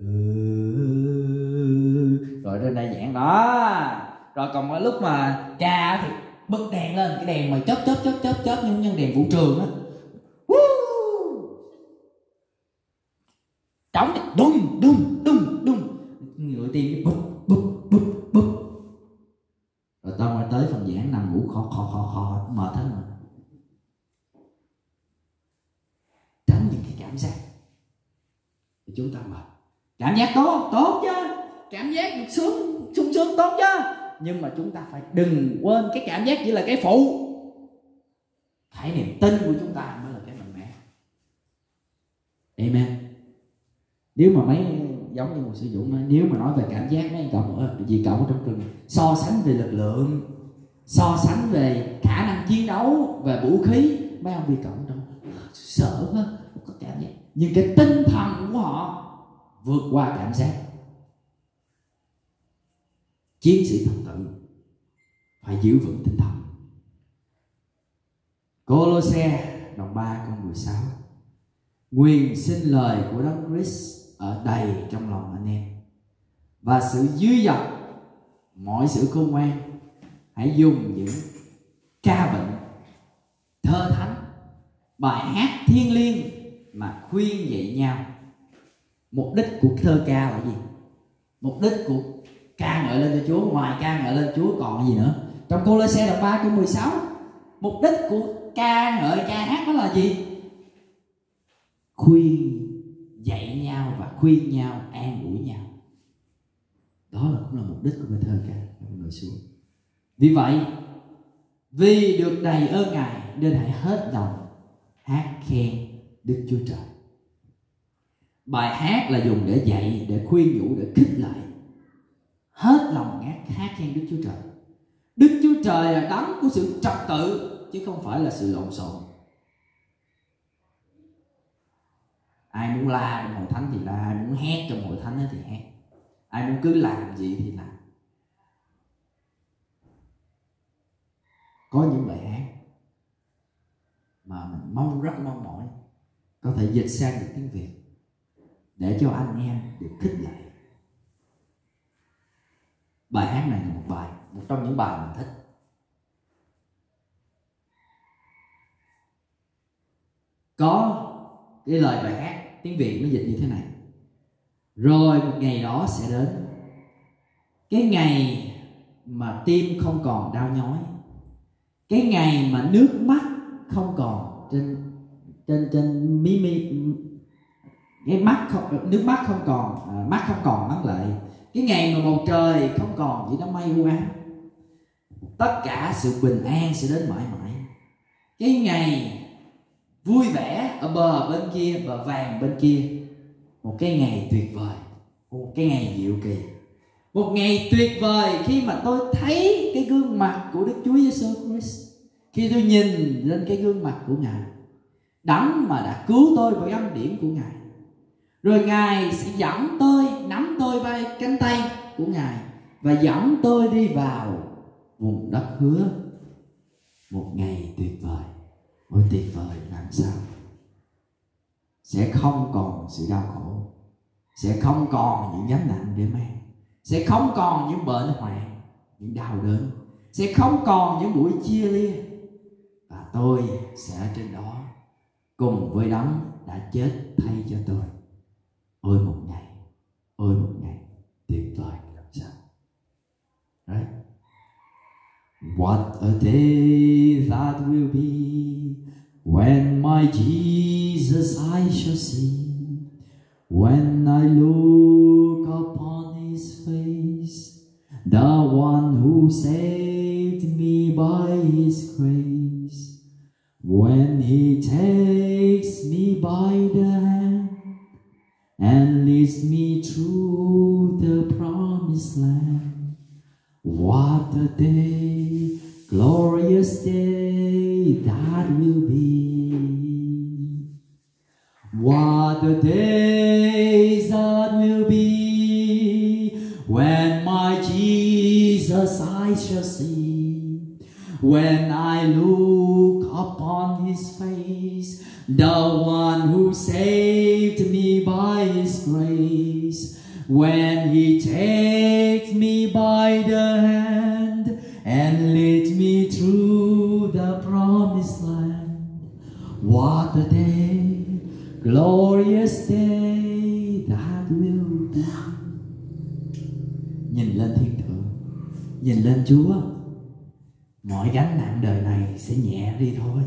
A: rồi trên đây giảng đó. Rồi còn cái lúc mà ca thì bật đèn lên, cái đèn mà chớp như đèn vũ trường á, trống thì đùng, người tiên bụp. Rồi tao mới tới phần giảng nằm ngủ khò mệt hết rồi. Tránh những cái cảm giác thì chúng ta mệt. Cảm giác tốt chứ, cảm giác sung sướng tốt chứ, nhưng mà chúng ta phải đừng quên cái cảm giác chỉ là cái phụ. Cái niềm tin của chúng ta mới là cái mạnh mẽ. Amen. Nếu mà mấy giống như một sử dụng nói, nếu mà nói về cảm giác mấy anh cộng gì cộng trong trường so sánh về lực lượng, so sánh về khả năng chiến đấu, về vũ khí, mấy ông bị cộng trong sợ quá, không có cảm giác. Nhưng cái tinh thần của họ vượt qua cảm giác. Chiến sĩ thật tự phải giữ vững tinh thần. Cô-lô-se đoạn 3 câu 16. Nguyện xin lời của Đấng Christ ở đầy trong lòng anh em, và sự dư dật mọi sự khôn ngoan, hãy dùng những ca bệnh, thơ thánh, bài hát thiêng liêng mà khuyên dạy nhau. Mục đích của thơ ca là gì? Mục đích của ca ngợi lên cho Chúa, ngoài ca ngợi lên Chúa còn gì nữa? Trong Cô-lô-se đoạn 3 câu 16, mục đích của ca ngợi, ca hát đó là gì? Khuyên dạy nhau và khuyên nhau, an ủi nhau. Đó cũng là mục đích của bài thơ ca. Ngồi xuống. Vì vậy, vì được đầy ơn Ngài nên hãy hết lòng hát khen Đức Chúa Trời. Bài hát là dùng để dạy, để khuyên nhủ, để khích lệ. Hết lòng hát khen Đức Chúa Trời. Đức Chúa Trời là đấng của sự trật tự, chứ không phải là sự lộn xộn. Ai muốn la trong hội thánh thì la, ai muốn hét trong hội thánh thì hét, ai muốn cứ làm gì thì làm. Có những bài hát mà mình rất mong mỏi có thể dịch sang được tiếng Việt để cho anh em được khích lệ. Bài hát này là một trong những bài mình thích. Có cái lời bài hát tiếng Việt nó dịch như thế này: rồi một ngày đó sẽ đến, cái ngày mà tim không còn đau nhói, cái ngày mà nước mắt không còn trên mí cái mắt không, nước mắt không còn, mắt không còn mắt lệ, cái ngày mà bầu trời không còn chỉ đám mây u ám, tất cả sự bình an sẽ đến mãi mãi. Cái ngày vui vẻ ở bờ bên kia, bờ vàng bên kia, một cái ngày tuyệt vời, một cái ngày diệu kỳ, một ngày tuyệt vời khi mà tôi thấy cái gương mặt của Đức Chúa Giêsu Christ, khi tôi nhìn lên cái gương mặt của Ngài, đấng mà đã cứu tôi bởi ân điển của Ngài. Rồi Ngài sẽ dẫn tôi, nắm tôi vai cánh tay của Ngài và dẫn tôi đi vào vùng đất hứa. Một ngày tuyệt vời. Ôi tuyệt vời làm sao? Sẽ không còn sự đau khổ, sẽ không còn những gánh nặng để mang, sẽ không còn những bệnh hoạn, những đau đớn, sẽ không còn những buổi chia lia. Và tôi sẽ ở trên đó cùng với đấng đã chết thay cho tôi. Ôi một ngày tuyệt vời làm sao? Right? What a day that will be when my Jesus I shall see, when I look upon His face, the one who saved me by His grace, when He takes me by the hand and leads me through the promised land. What a day, glorious day that will be. What a day that will be when I shall see. When I look upon his face, the one who saved me by his grace, when he takes me by the hand and leads me through the promised land. What a day, glorious day that will be. Nhìn lên thiên thượng, nhìn lên Chúa, mọi gánh nặng đời này sẽ nhẹ đi thôi.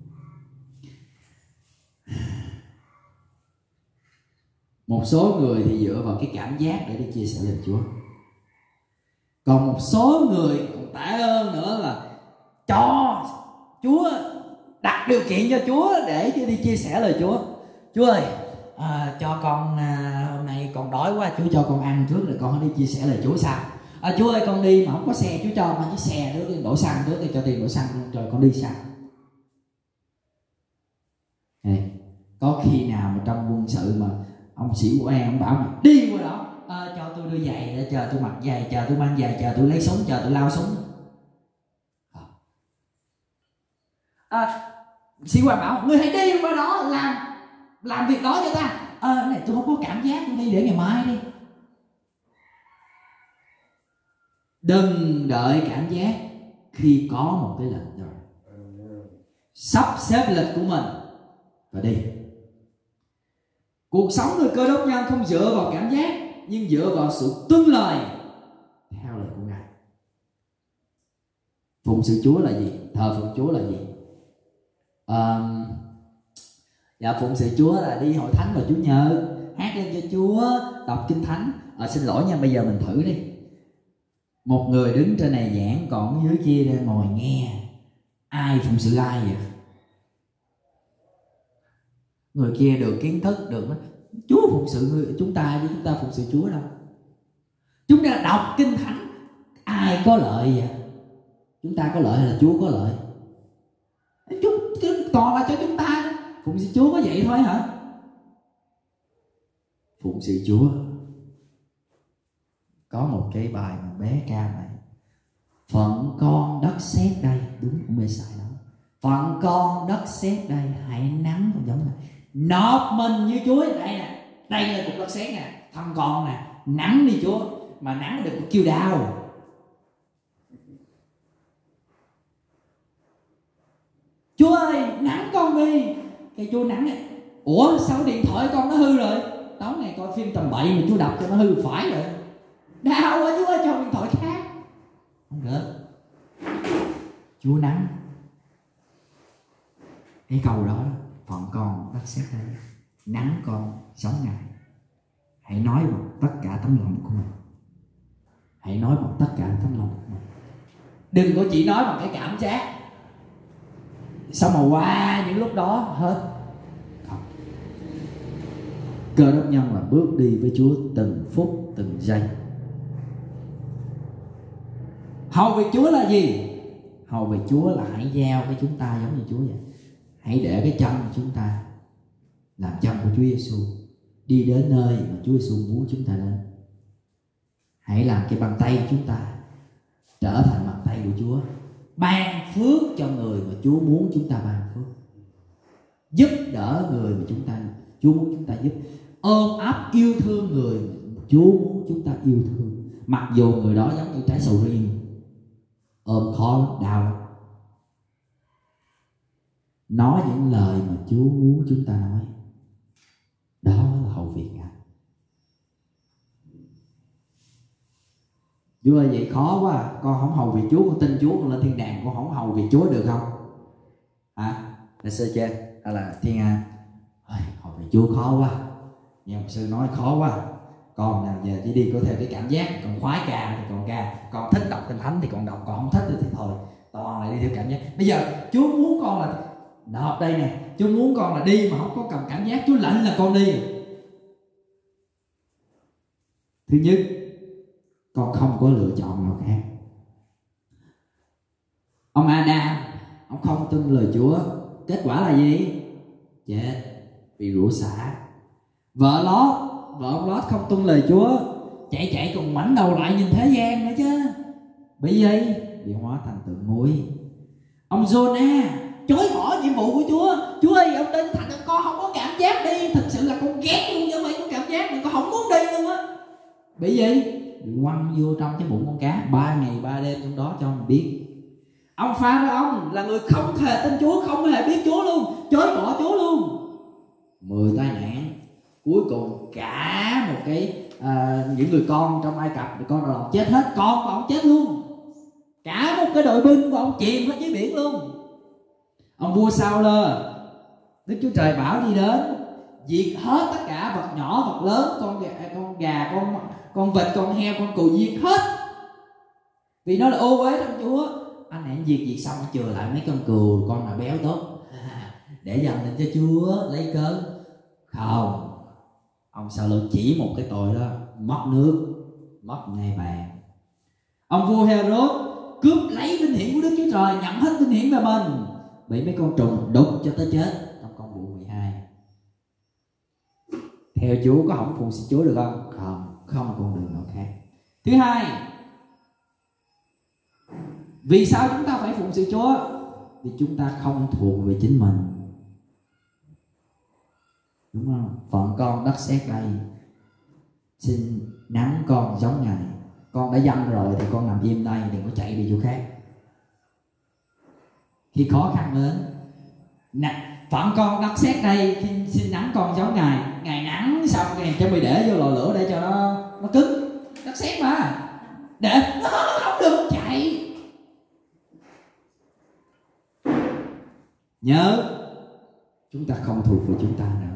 A: Một số người thì dựa vào cái cảm giác để đi chia sẻ lời Chúa. Còn một số người còn tệ hơn nữa là cho Chúa, đặt điều kiện cho Chúa để đi chia sẻ lời Chúa. Chúa ơi, cho con hôm nay con đói quá, Chúa cho con ăn trước rồi con đi chia sẻ lời Chúa sao? Chúa ơi, con đi mà không có xe, Chúa cho con chiếc xe nữa, đổ xăng trước, cho tiền đổ xăng rồi con đi sao? Có khi nào mà trong quân sự mà ông sĩ của em ông bảo mà đi qua đó, cho tôi đưa giày, để chờ tôi mặc giày, chờ tôi mang giày, chờ tôi lấy súng, chờ tôi lao súng. Sĩ quan bảo ngươi hãy đi qua đó làm việc đó cho ta. Này tôi không có cảm giác, tôi đi để ngày mai đi. Đừng đợi cảm giác khi có một cái lệnh rồi. Sắp xếp lịch của mình và đi. Cuộc sống người Cơ Đốc nhân không dựa vào cảm giác, nhưng dựa vào sự tuân lời theo lời của Ngài. Phụng sự Chúa là gì? Thờ phượng Chúa là gì? Phụng sự Chúa là đi hội thánh vào Chủ nhật, hát lên cho Chúa, đọc kinh thánh. Xin lỗi nha, bây giờ mình thử đi. Một người đứng trên này giảng, còn dưới kia đang ngồi nghe. Ai phụng sự ai vậy? Người kia được kiến thức, được Chúa phụng sự chúng ta, chứ chúng ta phụng sự Chúa đâu. Chúng ta đọc kinh thánh, ai có lợi vậy? Chúng ta có lợi hay là Chúa có lợi? Toàn là cho chúng ta. Phụng sự Chúa có vậy thôi hả? Phụng sự Chúa có một cái bài mà bé ca này: phận con đất sét đây. Đúng, ông mê xài đó. Phận con đất sét đây, hãy nắng con giống này, nộp mình như Chúa. Đây nè, đây là cục đất sét nè, thăm con nè, nắng đi Chúa, mà nắng đừng có kêu đau. Chúa ơi, nắng con đi. Cái Chúa nắng này, ủa sao điện thoại con nó hư rồi? Tối ngày coi phim tầm bậy mà Chúa đọc cho nó hư phải rồi. Đau quá Chúa ơi, cho điện thoại khác. Không được. Chúa nắng. Cái câu đó, phận con đất sét đây, nắng con sống Ngài. Hãy nói bằng tất cả tấm lòng của mình. Hãy nói bằng tất cả tấm lòng của mình. Đừng có chỉ nói bằng cái cảm giác, xong mà qua những lúc đó hết. Không. Cơ Đốc nhân là bước đi với Chúa từng phút từng giây. Hầu việc Chúa là gì? Hầu việc Chúa là hãy giao cái chúng ta giống như Chúa vậy. Hãy để cái chân của chúng ta làm chân của Chúa Giêsu, đi đến nơi mà Chúa Giêsu muốn chúng ta đến. Hãy làm cái bàn tay của chúng ta trở thành bàn tay của Chúa, ban phước cho người mà Chúa muốn chúng ta ban phước, giúp đỡ người mà Chúa muốn chúng ta giúp, ôm ấp yêu thương người mà Chúa muốn chúng ta yêu thương, mặc dù người đó giống như trái sầu riêng, ôm khó đau lắm. Nói những lời mà Chúa muốn chúng ta nói, đó là hầu việc Ngài. Chúa ơi, vậy khó quá à. Con không hầu việc Chúa, con tin Chúa, con lên thiên đàng, con không hầu việc Chúa được không? Hả? Là sơ chê hay là Thiên An? Hầu việc Chúa khó quá. Nghe một sư nói khó quá. Con nào giờ chỉ đi có theo cái cảm giác, còn khoái ca thì còn ca, còn thích đọc kinh thánh thì còn đọc, còn không thích thì thôi, toàn lại đi theo cảm giác. Bây giờ Chúa muốn con là nộp đây nè, Chúa muốn con là đi mà không có cầm cảm giác, Chúa lệnh là con đi. Thứ nhất, con không có lựa chọn nào khác. Ông Adam, ông không tin lời Chúa, kết quả là gì? Chết, bị rủa xả. Vợ ông Lót không tuân lời Chúa, chạy còn ngoảnh đầu lại nhìn thế gian nữa chứ, bị gì? Bị hóa thành tượng muối. Ông Jonah chối bỏ nhiệm vụ của Chúa. Chúa ơi, ông tin thành con không có cảm giác đi, thực sự là con ghét luôn chứ không phải có cảm giác, con không muốn đi luôn á. Bị gì? Bị quăng vô trong cái bụng con cá 3 ngày 3 đêm trong đó cho mình biết. Ông Pharaoh là người không hề tin Chúa, không hề biết Chúa luôn, chối bỏ Chúa luôn. 10 tai nạn, cuối cùng cả một cái những người con trong Ai Cập, người con đầu chết hết, con của ông chết luôn. Cả một cái đội binh của ông chìm hết dưới biển luôn. Ông vua Sao-lơ, Đức Chúa Trời bảo đi đến diệt hết tất cả vật nhỏ vật lớn, con gà, con vịt, con heo, con cừu, diệt hết, vì nó là ô uế trong Chúa. Anh hãy diệt xong chừa lại mấy con cừu, con nào béo tốt để dành lên cho Chúa lấy cớ. Không, ông Sao-lơ chỉ một cái tội đó, mất nước, mất ngai vàng. Ông vua Herod cướp lấy vinh hiển của Đức Chúa Trời, nhận hết vinh hiển về mình, bị mấy con trùng đục cho tới chết trong Công vụ 12. Theo Chúa có không phụng sự Chúa được không? Không con đường nào khác. Thứ hai, vì sao chúng ta phải phụng sự Chúa? Vì chúng ta không thuộc về chính mình, đúng không? Phận con đất sét đây, xin nắng con giống Ngài. Con đã dâng rồi thì con nằm im đây, đừng có chạy đi chỗ khác. Khi khó khăn đến, phận con đất sét đây, xin nắng con giống Ngài. Ngài nắng xong Ngài cho mày để vô lò lửa để cho nó cứng. Đất sét mà, để nó không được chạy. Nhớ, chúng ta không thuộc về chúng ta nữa.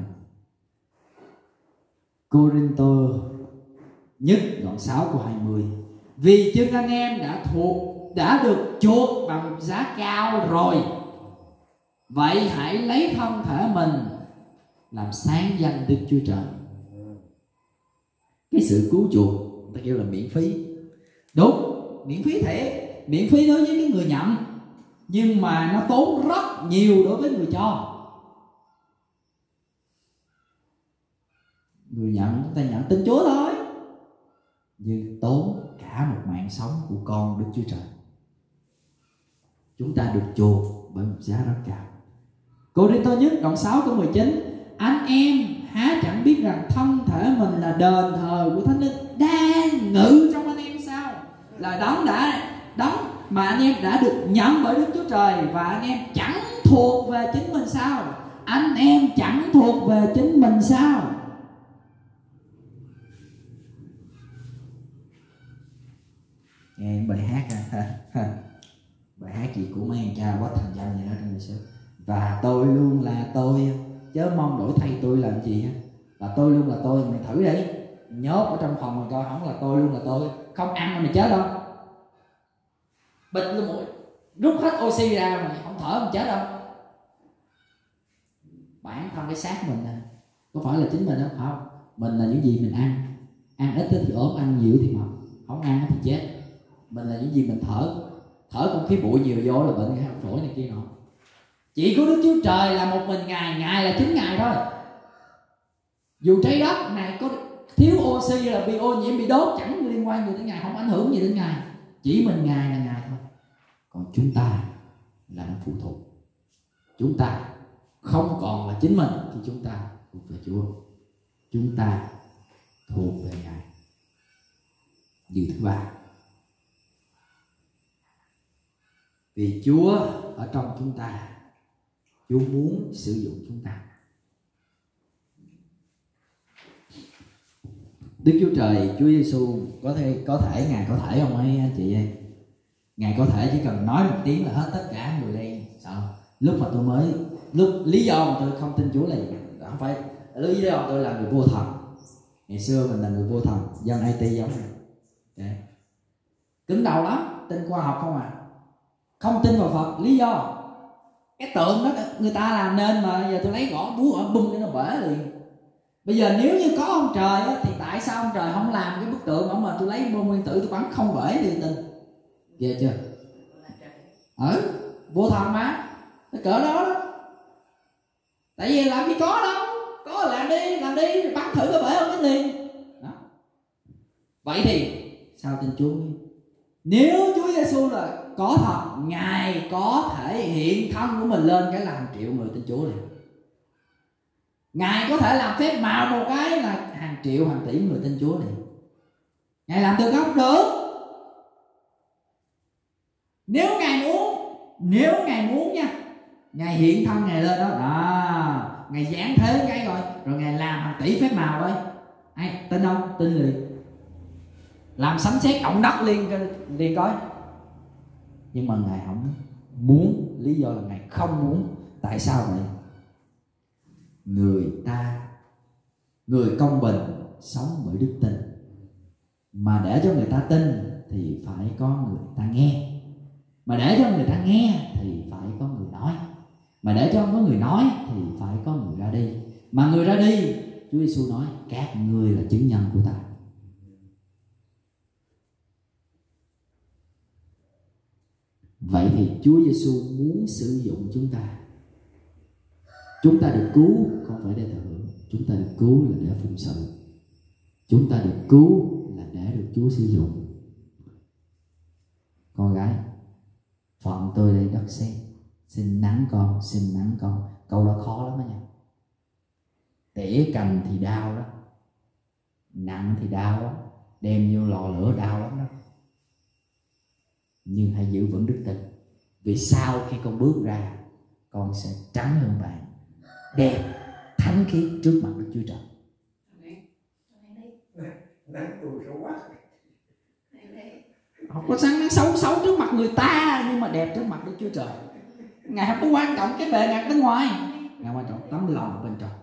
A: Cô-rinh-tô nhất đoạn 6 câu 20. Vì chưng anh em đã được chuộc bằng một giá cao rồi, vậy hãy lấy thân thể mình làm sáng danh Đức Chúa Trời. Cái sự cứu chuộc ta kêu là miễn phí. Đúng, miễn phí thiệt, miễn phí đối với cái người nhận, nhưng mà nó tốn rất nhiều đối với người cho. Người nhận chúng ta nhận tin Chúa thôi, nhưng tốn cả một mạng sống của con Đức Chúa Trời. Chúng ta được chuộc bởi một giá rất cao. Cô-rinh-tô nhất đoạn 6 câu 19. Anh em há chẳng biết rằng thân thể mình là đền thờ của Thánh Linh đang ngự trong anh em sao? Là đấng mà anh em đã được nhận bởi Đức Chúa Trời, và anh em chẳng thuộc về chính mình sao? Anh em chẳng thuộc về chính mình sao? Nghe bài hát bài hát gì của mấy anh cha quá thành danh vậy đó trong lịch sử. Và tôi luôn là tôi, chớ mong đổi thay tôi làm gì á. Và tôi luôn là tôi. Mày thử đi, nhốt ở trong phòng mày coi, không là tôi luôn là tôi, không ăn mà mày chết đâu. Bịt luôn mũi, rút hết oxy ra, mày không thở mày chết đâu. Bản thân cái xác mình nè, có phải là chính mình không? Không, mình là những gì mình ăn ít thì ốm, ăn nhiều thì mập, không ăn thì chết. Mình là những gì mình thở không khí bụi nhiều vô là bệnh heo phổi này kia nọ. Chỉ có Đức Chúa Trời là một mình Ngài là chính Ngài thôi. Dù trái đất này có thiếu oxy là bị ô nhiễm, bị đốt, chẳng liên quan gì đến Ngài, không ảnh hưởng gì đến Ngài. Chỉ mình Ngài là Ngài thôi. Còn chúng ta là nó phụ thuộc. Chúng ta không còn là chính mình thì chúng ta thuộc về Chúa. Chúng ta thuộc về Ngài. Điều thứ ba, vì Chúa ở trong chúng ta, Chúa muốn sử dụng chúng ta. Đức Chúa Trời, Chúa Giêsu có thể Ngài có thể không ấy anh chị ơi? Ngài có thể chỉ cần nói một tiếng là hết tất cả người đây. Sao? Lúc lý do mà tôi không tin Chúa là gì? Không phải lý do tôi là người vô thần. Ngày xưa mình là người vô thần, dân IT giống này. Cứng đầu lắm, tin khoa học không à, không tin vào Phật. Lý do cái tượng đó người ta làm nên mà giờ tôi lấy gõ búa ở bung cho nó bể liền. Bây giờ nếu như có ông trời á, thì tại sao ông trời không làm cái bức tượng ông mà tôi lấy bom nguyên tử tôi bắn không bể thì tin. Ghê chưa? Vô thần mà, cái cỡ đó đó. Tại vì làm gì có đâu, có là làm đi rồi bắn thử có bể không cái liền đó. Vậy thì sao tin Chúa? Nếu Chúa Giêsu là có thật, Ngài có thể hiện thân của mình lên cái làm triệu người tin Chúa liền. Ngài có thể làm phép màu một cái là hàng triệu hàng tỷ người tin Chúa liền. Ngài làm được không? Được. Nếu Ngài muốn nha, Ngài hiện thân Ngài lên đó, Ngài giáng thế cái rồi Ngài làm hàng tỷ phép màu thôi. Ai tin không? Tin liền. Làm sấm sét động đất liền coi. Nhưng mà Ngài không muốn, lý do là Ngài không muốn. Tại sao vậy? Người công bình sống bởi đức tin. Mà để cho người ta tin thì phải có người ta nghe. Mà để cho người ta nghe thì phải có người nói. Mà để cho không có người nói thì phải có người ra đi. Mà người ra đi, Chúa Giêsu nói các ngươi là chứng nhân của ta. Vậy thì Chúa Giêsu muốn sử dụng chúng ta. Chúng ta được cứu không phải để thờ hưởng, chúng ta được cứu là để phụng sự. Chúng ta được cứu là để được Chúa sử dụng. Con gái, phận tôi đây đất sét, xin nắng con, xin nắng con. Câu đó khó lắm đó nha. Tỉa cành thì đau đó, nặng thì đau đó, đem vô lò lửa đau lắm đó. Nhưng hãy giữ vững đức tin. Vì sau khi con bước ra, con sẽ trắng hơn bạn, đẹp, thánh khiết trước mặt Đức Chúa Trời. Không có sáng nắng xấu trước mặt người ta, nhưng mà đẹp trước mặt Đức Chúa Trời. Ngài không có quan trọng cái bề ngoài bên ngoài, Ngài quan trọng tấm lòng bên trong.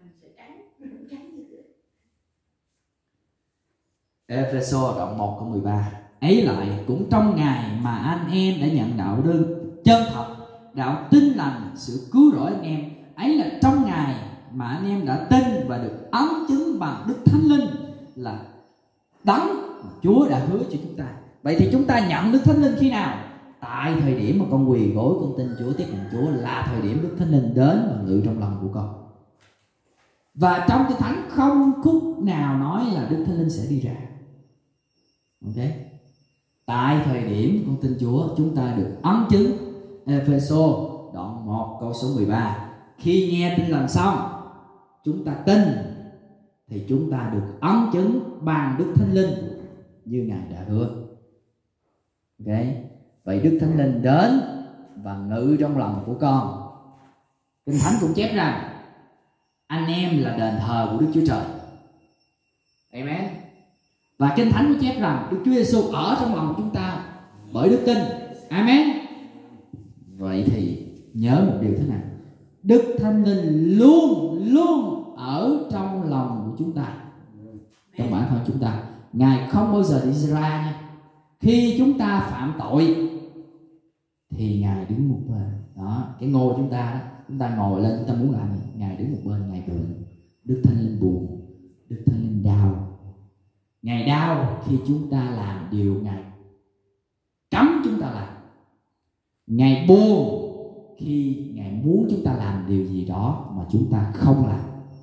A: Ê-phê-sô đoạn 1 câu 13. Ấy lại cũng trong ngày mà anh em đã nhận đạo đơn chân thật, đạo tin lành, sự cứu rỗi anh em, ấy là trong ngày mà anh em đã tin và được ấn chứng bằng Đức Thánh Linh là đấng mà Chúa đã hứa cho chúng ta. Vậy thì chúng ta nhận Đức Thánh Linh khi nào? Tại thời điểm mà con quỳ gối con tin Chúa, tiếp nhận Chúa, là thời điểm Đức Thánh Linh đến và ngự trong lòng của con. Và trong Kinh Thánh không khúc nào nói là Đức Thánh Linh sẽ đi ra. Ok? Tại thời điểm con tin Chúa, chúng ta được ấn chứng. Ê-phê-sô đoạn 1 câu số 13. Khi nghe tin lành xong, chúng ta tin thì chúng ta được ấn chứng bằng Đức Thánh Linh như Ngài đã hứa. Ok? Vậy Đức Thánh Linh đến và ngự trong lòng của con. Kinh Thánh cũng chép rằng anh em là đền thờ của Đức Chúa Trời. Amen. Và Kinh Thánh cũng chép rằng Đức Chúa Giêsu ở trong lòng chúng ta bởi đức tin. Amen. Vậy thì nhớ một điều thế này: Đức Thánh Linh luôn luôn ở trong lòng của chúng ta, trong bản thân chúng ta. Ngài không bao giờ đi ra nha. Khi chúng ta phạm tội thì Ngài đứng một bên. Đó, cái ngôi chúng ta đó, chúng ta ngồi lên, chúng ta muốn làm gì? Ngài đứng một bên, Ngài buồn. Đức Thánh Linh buồn, Đức Thánh Linh đau. Ngài đau khi chúng ta làm điều Ngài cấm chúng ta làm. Ngài buồn khi Ngài muốn chúng ta làm điều gì đó mà chúng ta không làm.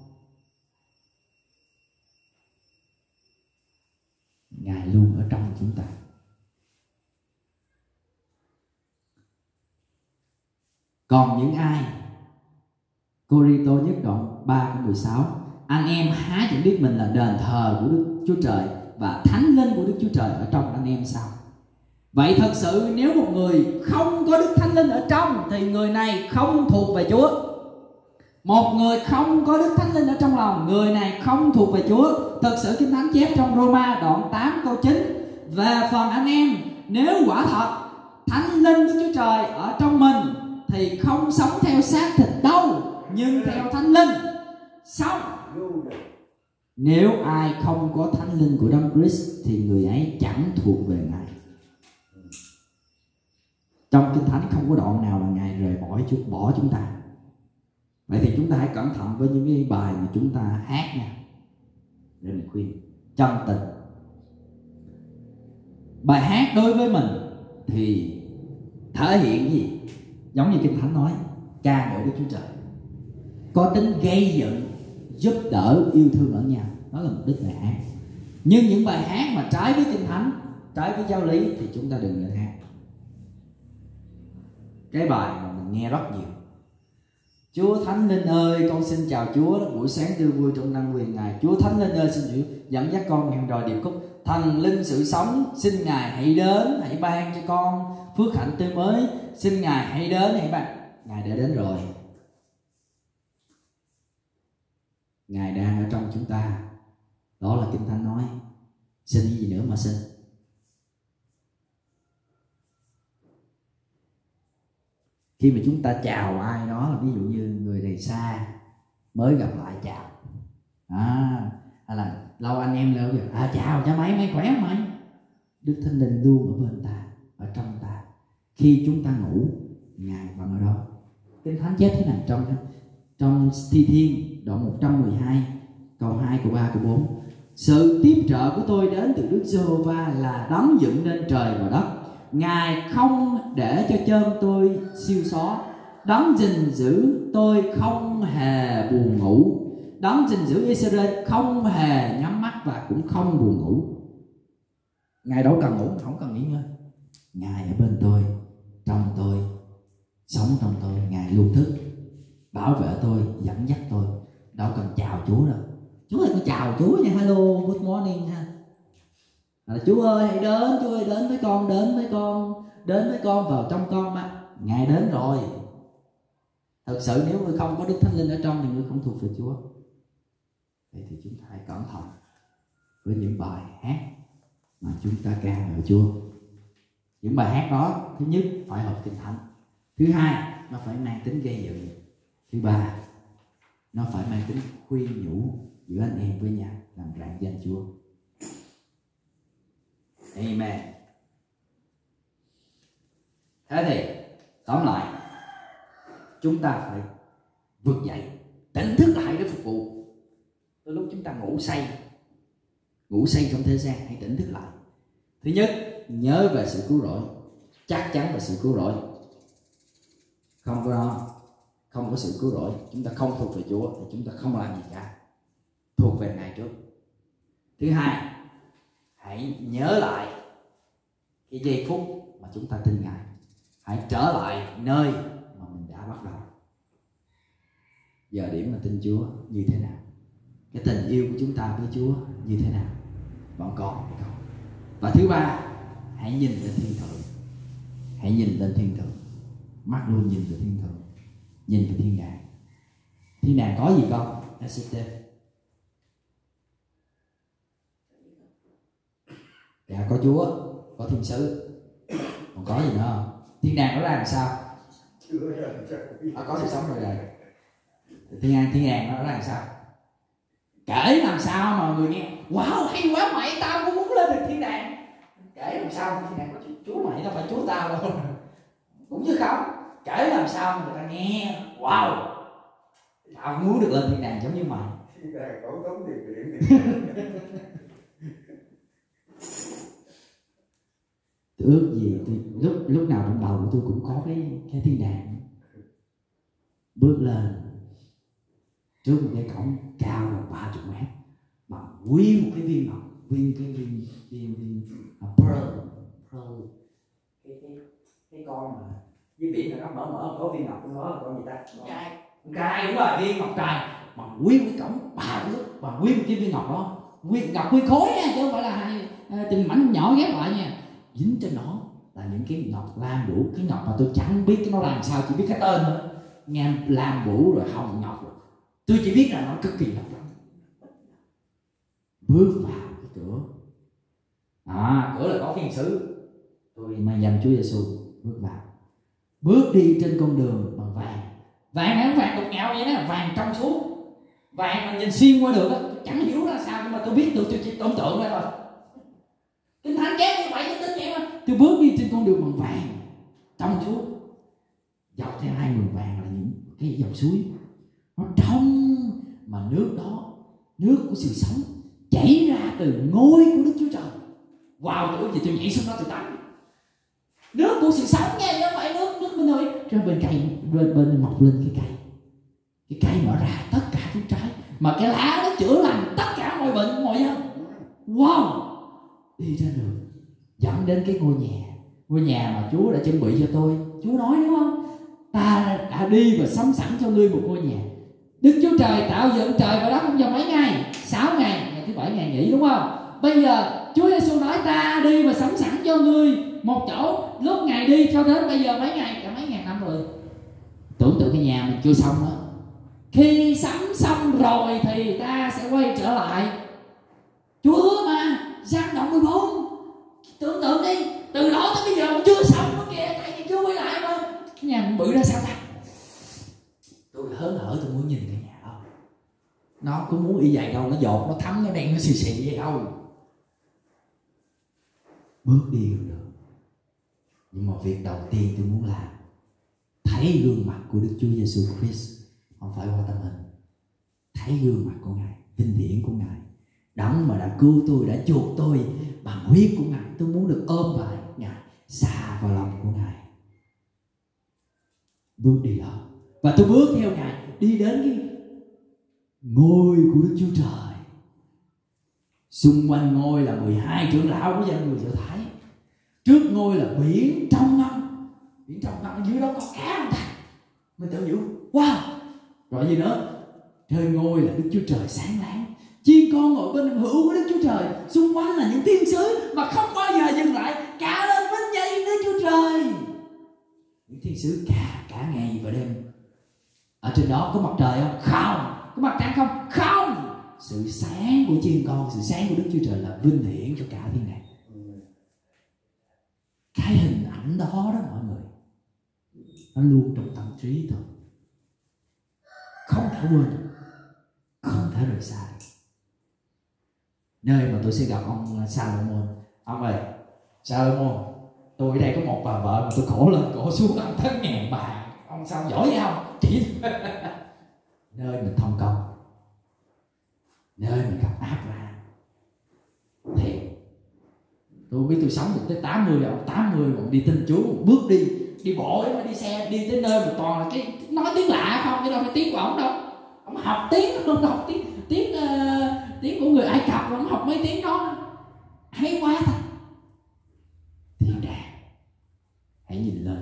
A: Ngài luôn ở trong chúng ta. Còn những ai, Cô-ri-tô nhất đoạn 3 câu 16, anh em há chẳng biết mình là đền thờ của Đức Chúa Trời và Thánh Linh của Đức Chúa Trời ở trong anh em sao? Vậy thật sự nếu một người không có Đức Thánh Linh ở trong thì người này không thuộc về Chúa. Một người không có Đức Thánh Linh ở trong lòng, người này không thuộc về Chúa. Thật sự Kinh Thánh chép trong Roma đoạn 8 câu 9: về phần anh em, nếu quả thật Thánh Linh Đức Chúa Trời ở trong mình thì không sống theo xác thịt đâu, nhưng theo Thánh Linh sống. Nếu ai không có Thánh Linh của Đấng Christ thì người ấy chẳng thuộc về Ngài. Trong Kinh Thánh không có đoạn nào là Ngài rời bỏ chúng ta. Vậy thì chúng ta hãy cẩn thận với những cái bài mà chúng ta hát nha. Để mình khuyên chân tình. Bài hát đối với mình thì thể hiện gì? Giống như Kinh Thánh nói, ca ngợi Đức Chúa Trời, có tính gây dựng, giúp đỡ, yêu thương lẫn nhau. Đó là mục đích bài hát. Nhưng những bài hát mà trái với Kinh Thánh, trái với giáo lý thì chúng ta đừng nên hát. cái bài mà mình nghe rất nhiều. Chúa Thánh Linh ơi, con xin chào Chúa, buổi sáng tươi vui trong năng quyền Ngài. Chúa Thánh Linh ơi, xin Chúa dẫn dắt con hẹn đòi điệp khúc. Thần linh sự sống, xin Ngài hãy đến, hãy ban cho con phước hạnh tươi mới. Xin Ngài hãy đến, hãy ban. Ngài đã đến rồi. Ngài đang ở trong chúng ta. Đó là Kinh Thánh nói. Xin gì nữa mà xin. Khi mà chúng ta chào ai đó, ví dụ như người này xa mới gặp lại chào, hay là lâu anh em lâu rồi, chào cha mày khỏe không mày? Đức Thánh Linh luôn ở bên ta, ở trong ta. Khi chúng ta ngủ, Ngài vẫn ở đó. Kinh Thánh chép thế này trong Thi Thiên đoạn 112 câu 2, câu 3, câu 4. Sự tiếp trợ của tôi đến từ Đức Giê-hô-va là đấng dựng nên trời và đất. Ngài không để cho chân tôi siêu xó. Đấng gìn giữ tôi không hề buồn ngủ. Đấng gìn giữ Israel không hề nhắm mắt và cũng không buồn ngủ. Ngài đâu cần ngủ, không cần nghỉ ngơi. Ngài ở bên tôi, trong tôi, sống trong tôi. Ngài luôn thức, bảo vệ tôi, dẫn dắt tôi. Đâu cần chào Chúa đâu. Chúa ơi, con chào Chúa nha, hello, good morning ha. Chúa ơi hãy đến, Chúa ơi đến với con, đến với con vào trong con mà. Ngài đến rồi. Thật sự nếu ngươi không có Đức Thánh Linh ở trong thì ngươi không thuộc về Chúa. Vậy thì chúng ta hãy cẩn thận với những bài hát mà chúng ta ca ngợi Chúa. Những bài hát đó, thứ nhất phải hợp Kinh Thánh, thứ hai nó phải mang tính gây dựng, thứ ba nó phải mang tính khuyên nhủ giữa anh em với nhau, làm rạng danh Chúa. Amen. Thế thì tóm lại, chúng ta phải vực dậy, tỉnh thức lại để phục vụ. Đôi lúc chúng ta ngủ say trong thế gian, hãy tỉnh thức lại. Thứ nhất, nhớ về sự cứu rỗi, chắc chắn về sự cứu rỗi. Không có sự cứu rỗi, chúng ta không thuộc về Chúa thì chúng ta không làm gì cả, thuộc về Ngài trước. Thứ hai, hãy nhớ lại cái giây phút mà chúng ta tin Ngài. Hãy trở lại nơi mà mình đã bắt đầu. Giờ điểm mà tin Chúa như thế nào? Cái tình yêu của chúng ta với Chúa như thế nào? Vẫn còn hay không? Và thứ ba, hãy nhìn lên thiên thượng. Hãy nhìn lên thiên thượng. Mắt luôn nhìn về thiên thượng, nhìn về thiên đàng. Thiên đàng có gì không? SCT. Dạ có Chúa, có thiên sứ. Còn có gì nữa không? Thiên đàng nó ra làm sao? Có sự sống rồi đây. Thiên đàng nó ra làm sao? Kể làm sao mà người nghe wow hay quá mày, tao cũng muốn lên được thiên đàng. Kể làm sao thiên đàng có Chúa mày, đâu phải Chúa tao đâu. Cũng như không. Kể làm sao mà người ta nghe wow, tao muốn được lên thiên đàng giống như mày.
C: Thiên đàng có tống tiền điện.
A: Tôi ước gì lúc nào trong đầu của tôi cũng có cái thiên đàng. Bước lên trước một cái cổng cao là 30 mét bằng nguyên một cái viên ngọc, viên pearl, cái con mà dưới biển là nó mở có viên ngọc trong đó là con gì ta? Trai, đúng rồi, viên ngọc trai bằng nguyên cái cổng 30 thước, bằng nguyên cái viên ngọc đó, nguyên khối nha, chứ không phải là từng mảnh nhỏ ghép lại nha. Dính trên nó là những cái ngọc lam vũ, cái ngọc mà tôi chẳng biết nó làm sao, chỉ biết cái tên thôi. Nghe lam vũ rồi hồng ngọc rồi, tôi chỉ biết là nó cực kỳ độc lắm. Bước vào cái cửa, cửa là có thiên sứ. Tôi mang danh Chúa Giêsu bước vào, bước đi trên con đường bằng vàng. Vàng này không vàng đục ngạo vậy đó, vàng trong suốt, vàng mà nhìn xuyên qua được á. Chẳng hiểu là sao nhưng mà tôi biết được, tôi chỉ tưởng tượng thôi. Kinh Thánh chép như vậy tôi tin vậy mà. Tôi bước đi trên con đường bằng vàng trong suốt, dọc theo hai người vàng là những cái dòng suối nó trong, mà nước đó, nước của sự sống chảy ra từ ngôi của Đức Chúa Trời. Wow, tôi tôi nhảy xuống đó tôi tắm. Nước của sự sống nha, chứ không phải nước bên nơi. Ra bên cây, bên mọc lên cái cây mở ra tất cả fruit trái, mà cái lá nó chữa lành tất cả mọi bệnh mọi dân. Wow, đi trên đường dẫn đến cái ngôi nhà mà Chúa đã chuẩn bị cho tôi. Chúa nói đúng không?
D: ta đã đi và sắm sẵn cho ngươi một ngôi nhà. Đức Chúa Trời tạo dựng trời và đất trong vòng mấy ngày? 6 ngày, ngày thứ 7 ngày nghỉ, đúng không? Bây giờ Chúa Giêsu nói ta đi và sắm sẵn cho ngươi một chỗ. Lúc ngày đi cho đến bây giờ mấy ngày? Cả mấy ngàn năm rồi. Tưởng tượng cái nhà mình chưa xong á, khi sắm xong rồi thì ta sẽ quay trở lại. Chúa hứa mà, Giăng đoạn 14. Tưởng tượng đi, từ đó tới bây giờ mà chưa xong nữa kìa, tại vì Chúa quay lại mà. Cái nhà mình bự ra sao ta? Tôi hớn hở, tôi muốn nhìn cái nhà đó. Nó có muốn y vậy đâu, nó dột, nó thấm, nó đen, nó xì xì vậy đâu. Bước đi cũng được, nhưng mà việc đầu tiên tôi muốn làm, thấy gương mặt của Đức Chúa Giêsu Christ, không phải qua tấm hình. Thấy gương mặt của Ngài, vinh hiển của Ngài, đấng mà đã cứu tôi, đã chuộc tôi bằng huyết của Ngài. Tôi muốn được ôm vai Ngài, xa vào lòng của Ngài. Bước đi đó, và tôi bước theo Ngài đi đến cái ngôi của Đức Chúa Trời. Xung quanh ngôi là 12 trưởng lão của dân người Do Thái. Trước ngôi là biển trong ngân. Biển trong ngân, dưới đó có cá không ta? Mình tự nhủ, wow. Rồi gì nữa? Trên ngôi là Đức Chúa Trời sáng láng. Chiên con ngồi bên hữu của Đức Chúa Trời. Xung quanh là những thiên sứ mà không bao giờ dừng lại, cả lên vinh danh Đức Chúa Trời. Những thiên sứ cả ngày và đêm. Ở trên đó có mặt trời không? Không. Có mặt trăng không? Không. Sự sáng của chiên con, sự sáng của Đức Chúa Trời là vinh hiển cho cả thiên đàng. Cái hình ảnh đó mọi người, nó luôn trong tâm trí thôi, không thể quên được, không thể rời xa được. Nơi mà tôi sẽ gặp ông Salomon. Ông ơi, Salomon, tôi ở đây có một bà vợ mà tôi khổ lên khổ xuống, ông thất ngàn bà. Ông sao giỏi vậy không? Chỉ nơi mình thông công, nơi mình gặp Abraham. Thiệt, tôi biết tôi sống được tới 80 rồi, 80 còn đi tin Chúa, một bước đi bộ ấy mà, đi xe đi tới nơi mà toàn là cái nói tiếng lạ không, chứ đâu phải tiếng của ổng đâu. Ổng học tiếng, không học tiếng của người Ai Cập, ổng học mấy tiếng đó hay quá thôi. Thiên đàng, hãy nhìn lên,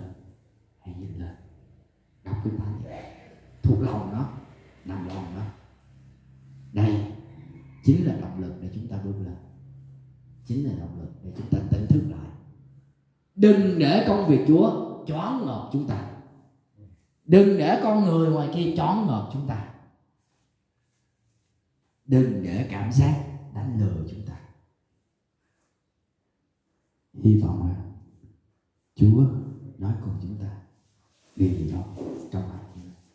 D: đọc cái thánh thuộc lòng nó, nằm lòng nó. Đây chính là động lực để chúng ta bước lên, chính là động lực để chúng ta tỉnh thức lại. Đừng để công việc Chúa choáng ngợp chúng ta, đừng để con người ngoài kia choáng ngợp chúng ta, đừng để cảm giác đánh lừa chúng ta. Hy vọng là Chúa nói cùng chúng ta điều gì đó trong ngày hôm nay.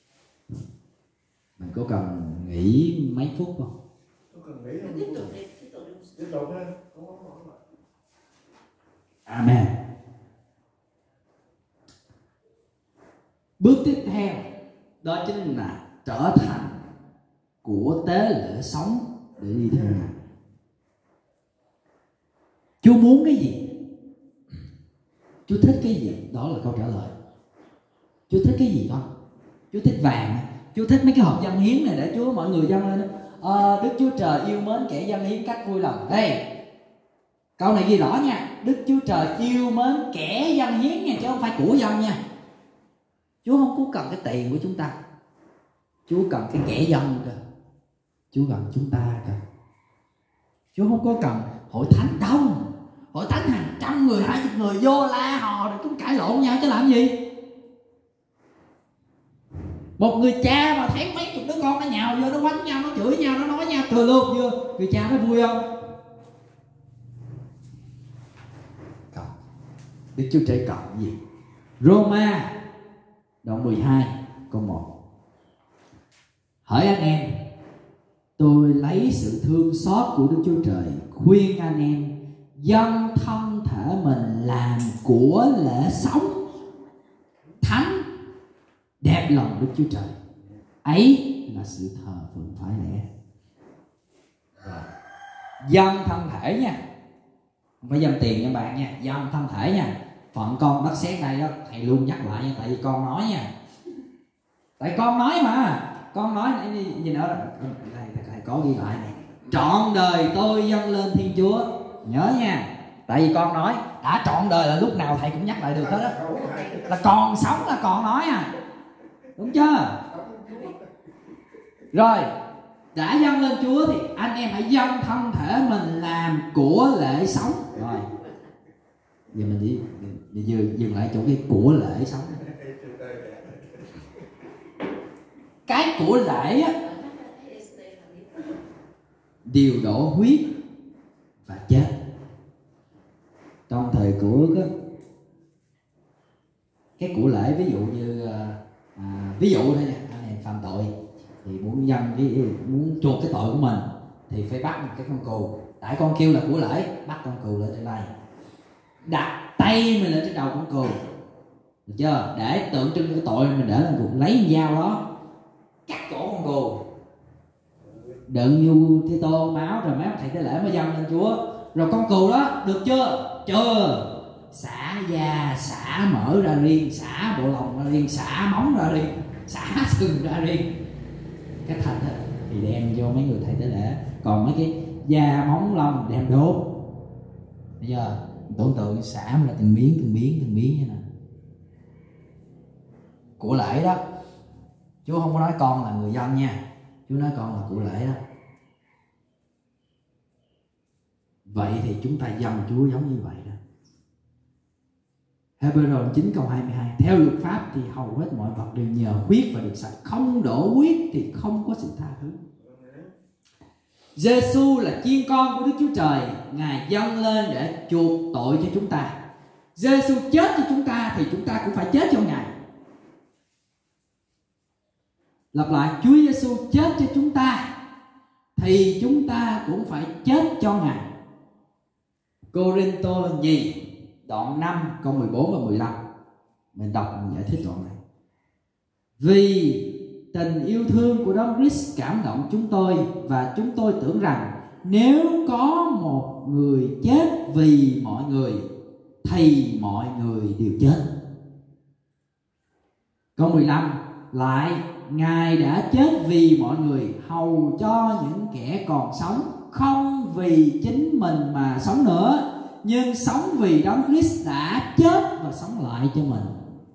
D: Mình có cần nghỉ mấy phút không?
C: Có cần nghĩ không?
B: Tiếp tục đi,
C: Tiếp tục ha. Không có hỏi lại.
D: Amen. Bước tiếp theo đó chính là trở thành của tế lễ sống để đi theo Ngài. Chúa muốn cái gì? Chúa thích cái gì? Đó là câu trả lời. Chúa thích cái gì đó? Chúa thích vàng. Chúa thích mấy cái hộp dâng hiến này để Chúa mọi người dâng lên. Đức Chúa Trời yêu mến kẻ dâng hiến cách vui lòng. Đây, câu này ghi rõ nha. Đức Chúa Trời yêu mến kẻ dâng hiến nha, chứ không phải của dâng nha. Chúa không có cần cái tiền của chúng ta, Chúa cần cái kẻ dâng cơ. Chúa cần chúng ta cơ. Chúa không có cần hội thánh đông, hội thánh hàng trăm người, 20 người vô la hò rồi cũng cãi lộn nhau chứ làm gì. Một người cha mà thấy mấy chục đứa con nó nhào vô, nó quánh nhau, nó chửi nhau, nó nói nhau thừa luôn chưa, người cha nó vui không? Cần. Đức Chúa Trời cần gì? Roma đoạn 12 câu 1. Hỡi anh em, tôi lấy sự thương xót của Đức Chúa Trời khuyên anh em dâng thân thể mình làm của lễ sống thánh đẹp lòng Đức Chúa Trời. Ấy là sự thờ phượng phải lẽ. Dâng thân thể nha, không phải dâng tiền nha bạn nha, dâng thân thể nha. Phận con đất sét đây đó, thầy luôn nhắc lại nha, tại vì con nói nha, tại con nói mà, con nói nhìn ở đây thầy có ghi lại này. Trọn đời tôi dâng lên Thiên Chúa, nhớ nha,
A: Tại vì con nói đã trọn đời là lúc nào thầy cũng nhắc lại được hết á, là còn sống là còn nói à, đúng chưa? Rồi đã dâng lên Chúa thì anh em hãy dâng thân thể mình làm của lễ sống. Rồi giờ mình chỉ dừng lại chỗ cái của lễ sống. Cái của lễ á, điều đổ huyết và chết. Trong thời của Ước á, cái của lễ ví dụ như ví dụ thôi nha, anh em phạm tội thì muốn muốn chuộc cái tội của mình thì phải bắt một cái con cừu. Tại con kêu là của lễ, bắt con cừu lên trên đây, đặt tay mình lên trên đầu con cừu, được chưa? Để tượng trưng cái tội mình để lên cừu, lấy con dao đó cắt cổ con cừu, đựng vô cái tô máu, rồi mấy ông thầy tế lễ mới dâng lên Chúa. Rồi con cừu đó được chưa? Chưa. Xả da, xả mỡ ra riêng, xả bộ lòng ra riêng, xả móng ra riêng, xả sừng ra riêng, cái thịt thì đem vô mấy người thầy tế lễ, còn mấy cái da móng lông đem đốt. Bây giờ tưởng tượng xả ra từng miếng như này. Của lễ đó, Chúa không có nói con là người dân nha, Chúa nói con là của lễ đó. Vậy thì chúng ta dâng Chúa giống như vậy đó. Hebrew 9 câu 22, theo luật pháp thì hầu hết mọi vật đều nhờ huyết và được sạch, không đổ huyết thì không có sự tha thứ. Giê-xu là chiên con của Đức Chúa Trời, Ngài dâng lên để chuộc tội cho chúng ta. Giê-xu chết cho chúng ta thì chúng ta cũng phải chết cho Ngài. Lặp lại, Chúa Giê-xu chết cho chúng ta thì chúng ta cũng phải chết cho Ngài. Cô-rinh-tô nhì đoạn 5 câu 14 và 15. Mình đọc mình giải thích đoạn này. Vì tình yêu thương của Đấng Christ cảm động chúng tôi, và chúng tôi tưởng rằng nếu có một người chết vì mọi người thì mọi người đều chết. Câu 15 lại, Ngài đã chết vì mọi người, hầu cho những kẻ còn sống không vì chính mình mà sống nữa, nhưng sống vì Đấng Christ đã chết và sống lại cho mình.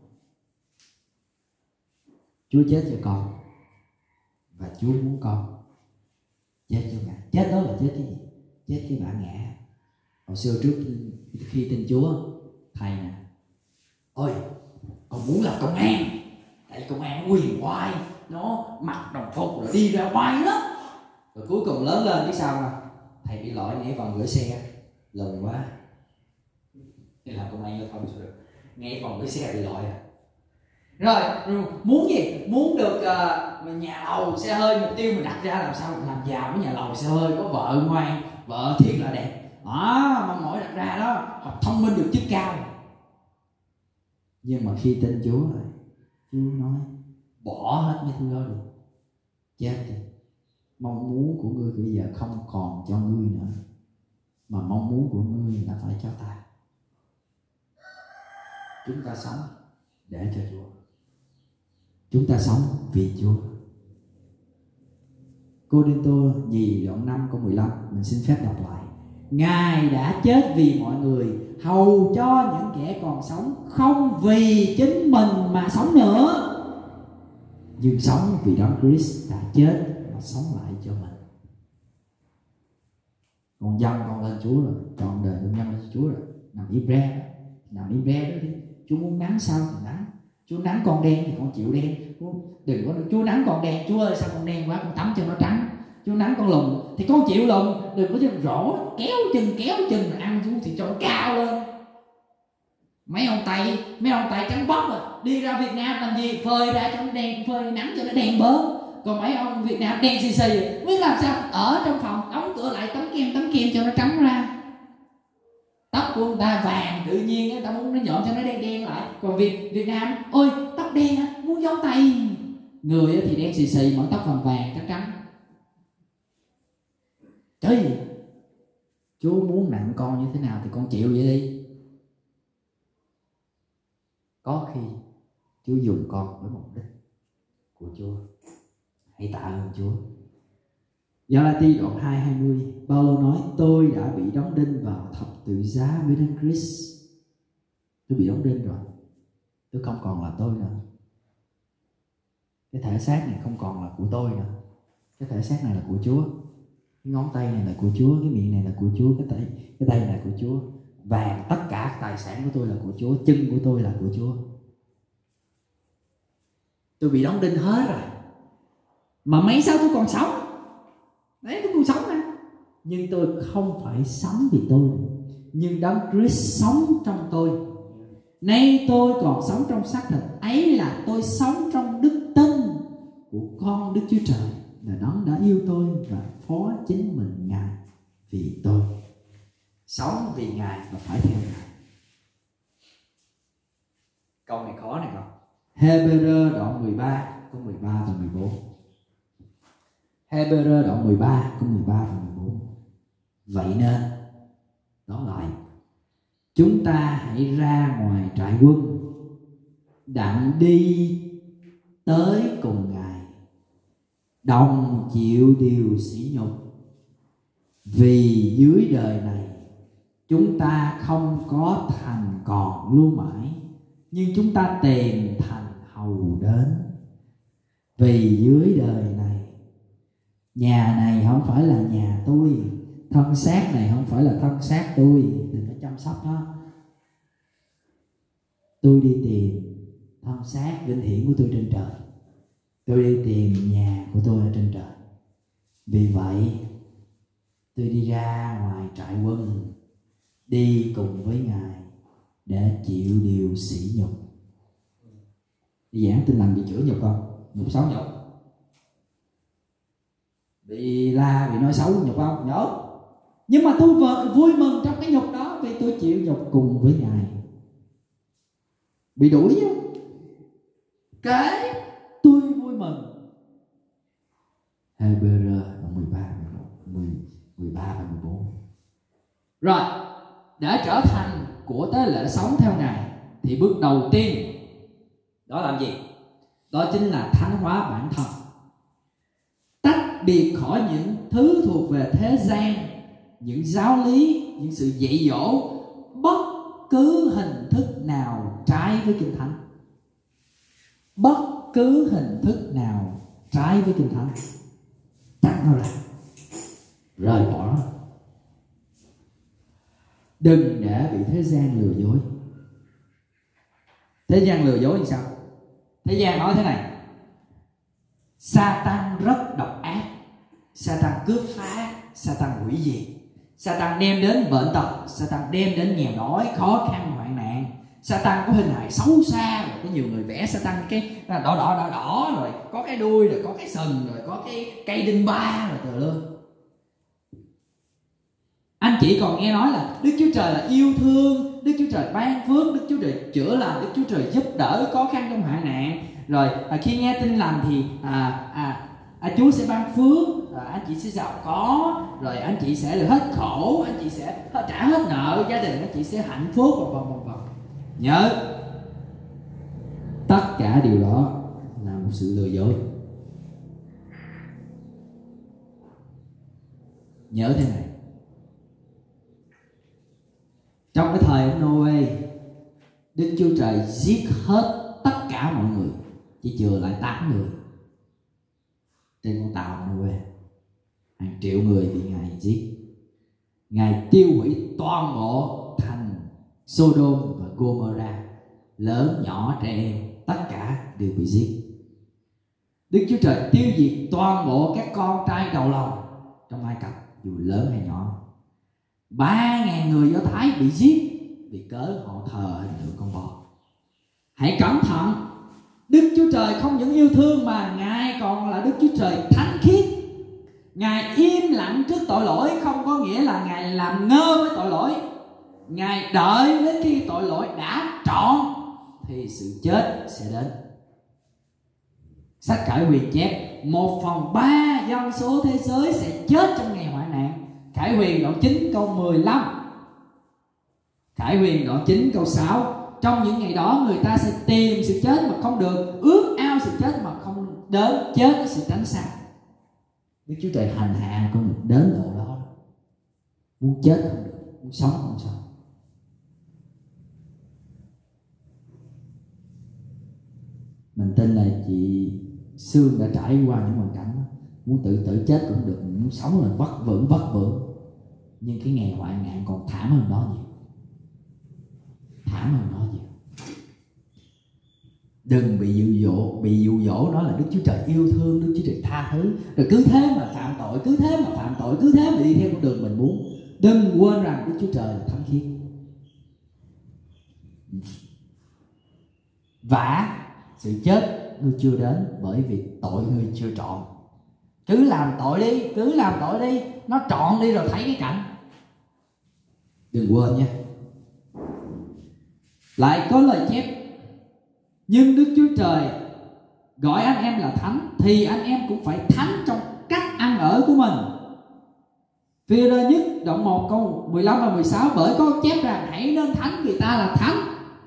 A: Chúa chết cho con và Chúa muốn con chết cho Ngài. Chết đó là chết cái gì? Chết cái bản ngã. Hồi xưa trước khi tin Chúa, thầy nè, ôi con muốn làm công an, tại công an nó quyền oai, nó mặc đồng phục rồi đi ra oai lắm. Rồi cuối cùng lớn lên biết sao không? Thầy bị lỗi nhảy vào gửi xe, lần quá. Để làm công an giao thông sao được? Nghe vòng cái xe bị lỗi à? Rồi muốn gì? Muốn được nhà lầu xe hơi, mục tiêu mình đặt ra làm sao làm giàu với nhà lầu xe hơi, có vợ ngoan, vợ thiệt là đẹp. Mong mỏi đặt ra đó, học thông minh được chức cao. Nhưng mà khi tin Chúa rồi, Chúa nói bỏ hết mấy thứ đó đi, chết đi. Mong muốn của ngươi bây giờ không còn cho ngươi nữa, mà mong muốn của ngươi là phải cho ta. Chúng ta sống để cho Chúa, chúng ta sống vì Chúa. Cô-rinh-tô nhì đoạn 5 câu 15, mình xin phép đọc lại. Ngài đã chết vì mọi người, hầu cho những kẻ còn sống không vì chính mình mà sống nữa, nhưng sống vì Đấng Christ đã chết và sống lại cho mình. Con dâng con lên Chúa rồi, trọn đời con dâng lên Chúa rồi. Nằm im re đó đi. Chúa muốn nắng sao thì nắng. Chúa nắng con đen thì con chịu đen. Đừng có Chúa nắng con đen, Chúa ơi sao con đen quá, con tắm cho nó trắng. Chúa nắng con lùn thì con chịu lùn. Đừng có chân rổ kéo chân ăn Chúa thì cho nó cao lên. Mấy ông Tây trắng bóc rồi đi ra Việt Nam làm gì? Phơi ra cho nó đen, phơi nắng cho nó đen bớt. Còn mấy ông Việt Nam đen xì xì biết làm sao? Ở trong phòng đóng cửa lại tấm kem cho nó trắng ra. Tóc của người ta vàng tự nhiên người ta muốn nó nhuộm cho nó đen lại. Còn Việt Nam ôi tóc đen muốn giống Tây. Người thì đen xì xì mà tóc vàng trắng. Trời ơi, Chúa muốn nặng con như thế nào thì con chịu vậy đi. Có khi Chúa dùng con với mục đích của Chúa. Hãy tạ ơn Chúa. Gia-la-ti đoạn 2:20, Phaolô nói tôi đã bị đóng đinh vào thập
D: tự giá với Đấng Christ. Tôi bị đóng đinh rồi, tôi không còn là tôi nữa. Cái thể xác này không còn là của tôi nữa. Cái thể xác này là của Chúa. Cái ngón tay này là của Chúa, cái miệng này là của Chúa, cái tay này là của Chúa. Vàng, tất cả tài sản của tôi là của Chúa, chân của tôi là của Chúa. Tôi bị đóng đinh hết rồi. Mà mấy sao tôi còn sống? Đấy, tôi còn sống mà. Nhưng tôi không phải sống vì tôi, nhưng Đấng Christ sống trong tôi. Nay tôi còn sống trong xác thịt, ấy là tôi sống trong đức tin của con Đức Chúa Trời, là Đấng đã yêu tôi và phó chính mình Ngài vì tôi. Sống vì Ngài và phải theo Ngài. Câu này khó này con. Hebrew đoạn 13 câu 13 và 14. Hebrew đoạn 13 câu 13 và 14. Vậy nên đó lại, chúng ta hãy ra ngoài trại quân, đặng đi tới cùng Ngài, đồng chịu điều sỉ nhục. Vì dưới đời này chúng ta không có thành còn lưu mãi, nhưng chúng ta tìm thành hầu đến. Vì dưới đời này, nhà này không phải là nhà tôi, thân xác này không phải là thân xác tôi, đừng có chăm sóc nó. Tôi đi tìm thân xác vinh hiển của tôi trên trời. Tôi đi tìm nhà của tôi ở trên trời. Vì vậy tôi đi ra ngoài trại quân, đi cùng với Ngài để chịu điều sỉ nhục. Đi giảng Tin Lành bị chửi nhục không? Nhục xấu nhục. Bị la, bị nói xấu nhục không? Nhục. Nhưng mà tôi vui mừng trong cái nhục đó, vì tôi chịu nhục cùng với Ngài. Bị đuổi chứ, cái tôi vui mừng. Hebrew đoạn 13 và 14. Rồi, để trở thành của tế lễ sống theo Ngài thì bước đầu tiên đó làm gì? Đó chính là thánh hóa bản thân, tách biệt khỏi những thứ thuộc về thế gian, những giáo lý, những sự dạy dỗ, bất cứ hình thức nào trái với Kinh Thánh. Bất cứ hình thức nào trái với Kinh Thánh, tách nó ra, rời bỏ nó. Đừng để bị thế gian lừa dối. Thế gian lừa dối như sao? Thế gian nói thế này: Sa-tan rất độc ác, Sa-tan cướp phá, Sa-tan hủy diệt, Sa-tan đem đến bệnh tật, Sa-tan đem đến nghèo đói, khó khăn, hoạn nạn. Sa-tan có hình hài xấu xa, rồi có nhiều người vẽ Sa-tan cái đỏ, rồi có cái đuôi, rồi có cái sừng, rồi có cái cây đinh ba, rồi tờ lơ. Anh chị còn nghe nói là Đức Chúa Trời là yêu thương, Đức Chúa Trời ban phước, Đức Chúa Trời chữa lành, Đức Chúa Trời giúp đỡ khó khăn trong hoạn nạn. Rồi khi nghe tin lành thì Chúa sẽ ban phước, anh chị sẽ giàu có, rồi anh chị sẽ được hết khổ, anh chị sẽ trả hết nợ, gia đình anh chị sẽ hạnh phúc, vân. Nhớ, tất cả điều đó là một sự lừa dối. Nhớ thế này: trong cái thời ông Noe, Đức Chúa Trời giết hết tất cả mọi người, chỉ chừa lại 8 người trên con tàu Noe. Hàng triệu người bị Ngài giết. Ngài tiêu hủy toàn bộ thành Sodom và Gomorrah, lớn nhỏ trẻ em, tất cả đều bị giết. Đức Chúa Trời tiêu diệt toàn bộ các con trai đầu lòng trong Ai Cập, dù lớn hay nhỏ. 3.000 người Do Thái bị giết vì cớ họ thờ hình tượng con bò. Hãy cẩn thận, Đức Chúa Trời không những yêu thương mà Ngài còn là Đức Chúa Trời thánh khiết. Ngài im lặng trước tội lỗi không có nghĩa là Ngài làm ngơ với tội lỗi. Ngài đợi đến khi tội lỗi đã trọn thì sự chết sẽ đến. Sách Khải Huyền chép 1/3 dân số thế giới sẽ chết trong ngày hoạn nạn. Khải Huyền đoạn 9 câu 15, Khải Huyền đoạn 9 câu 6. Trong những ngày đó người ta sẽ tìm sự chết mà không được, ước ao sự chết mà không đến, chết với sự tránh xa. Đức Chúa Trời hành hạ con người đến độ đó, muốn chết không được, muốn muốn sống không sống. Mình tin là chị Sương đã trải qua những hoàn cảnh đó. Muốn tự chết cũng được, muốn sống là vất vưởng. Nhưng cái nghèo hoạn nạn còn thảm hơn đó nhiều. Thảm hơn đó nhiều. Đừng bị dụ dỗ nói là Đức Chúa Trời yêu thương, Đức Chúa Trời tha thứ, rồi cứ thế mà phạm tội, cứ thế mà đi theo con đường mình muốn. Đừng quên rằng Đức Chúa Trời là thánh khiết. Và sự chết ngươi chưa đến bởi vì tội ngươi chưa trọn. Cứ làm tội đi, nó trọn đi rồi thấy cái cảnh. Đừng quên nha. Lại có lời chép: nhưng Đức Chúa Trời gọi anh em là thánh thì anh em cũng phải thánh trong cách ăn ở của mình. Phi-rơ nhất đoạn 1 câu 15 và 16: bởi có chép rằng hãy nên thánh vì ta là thánh.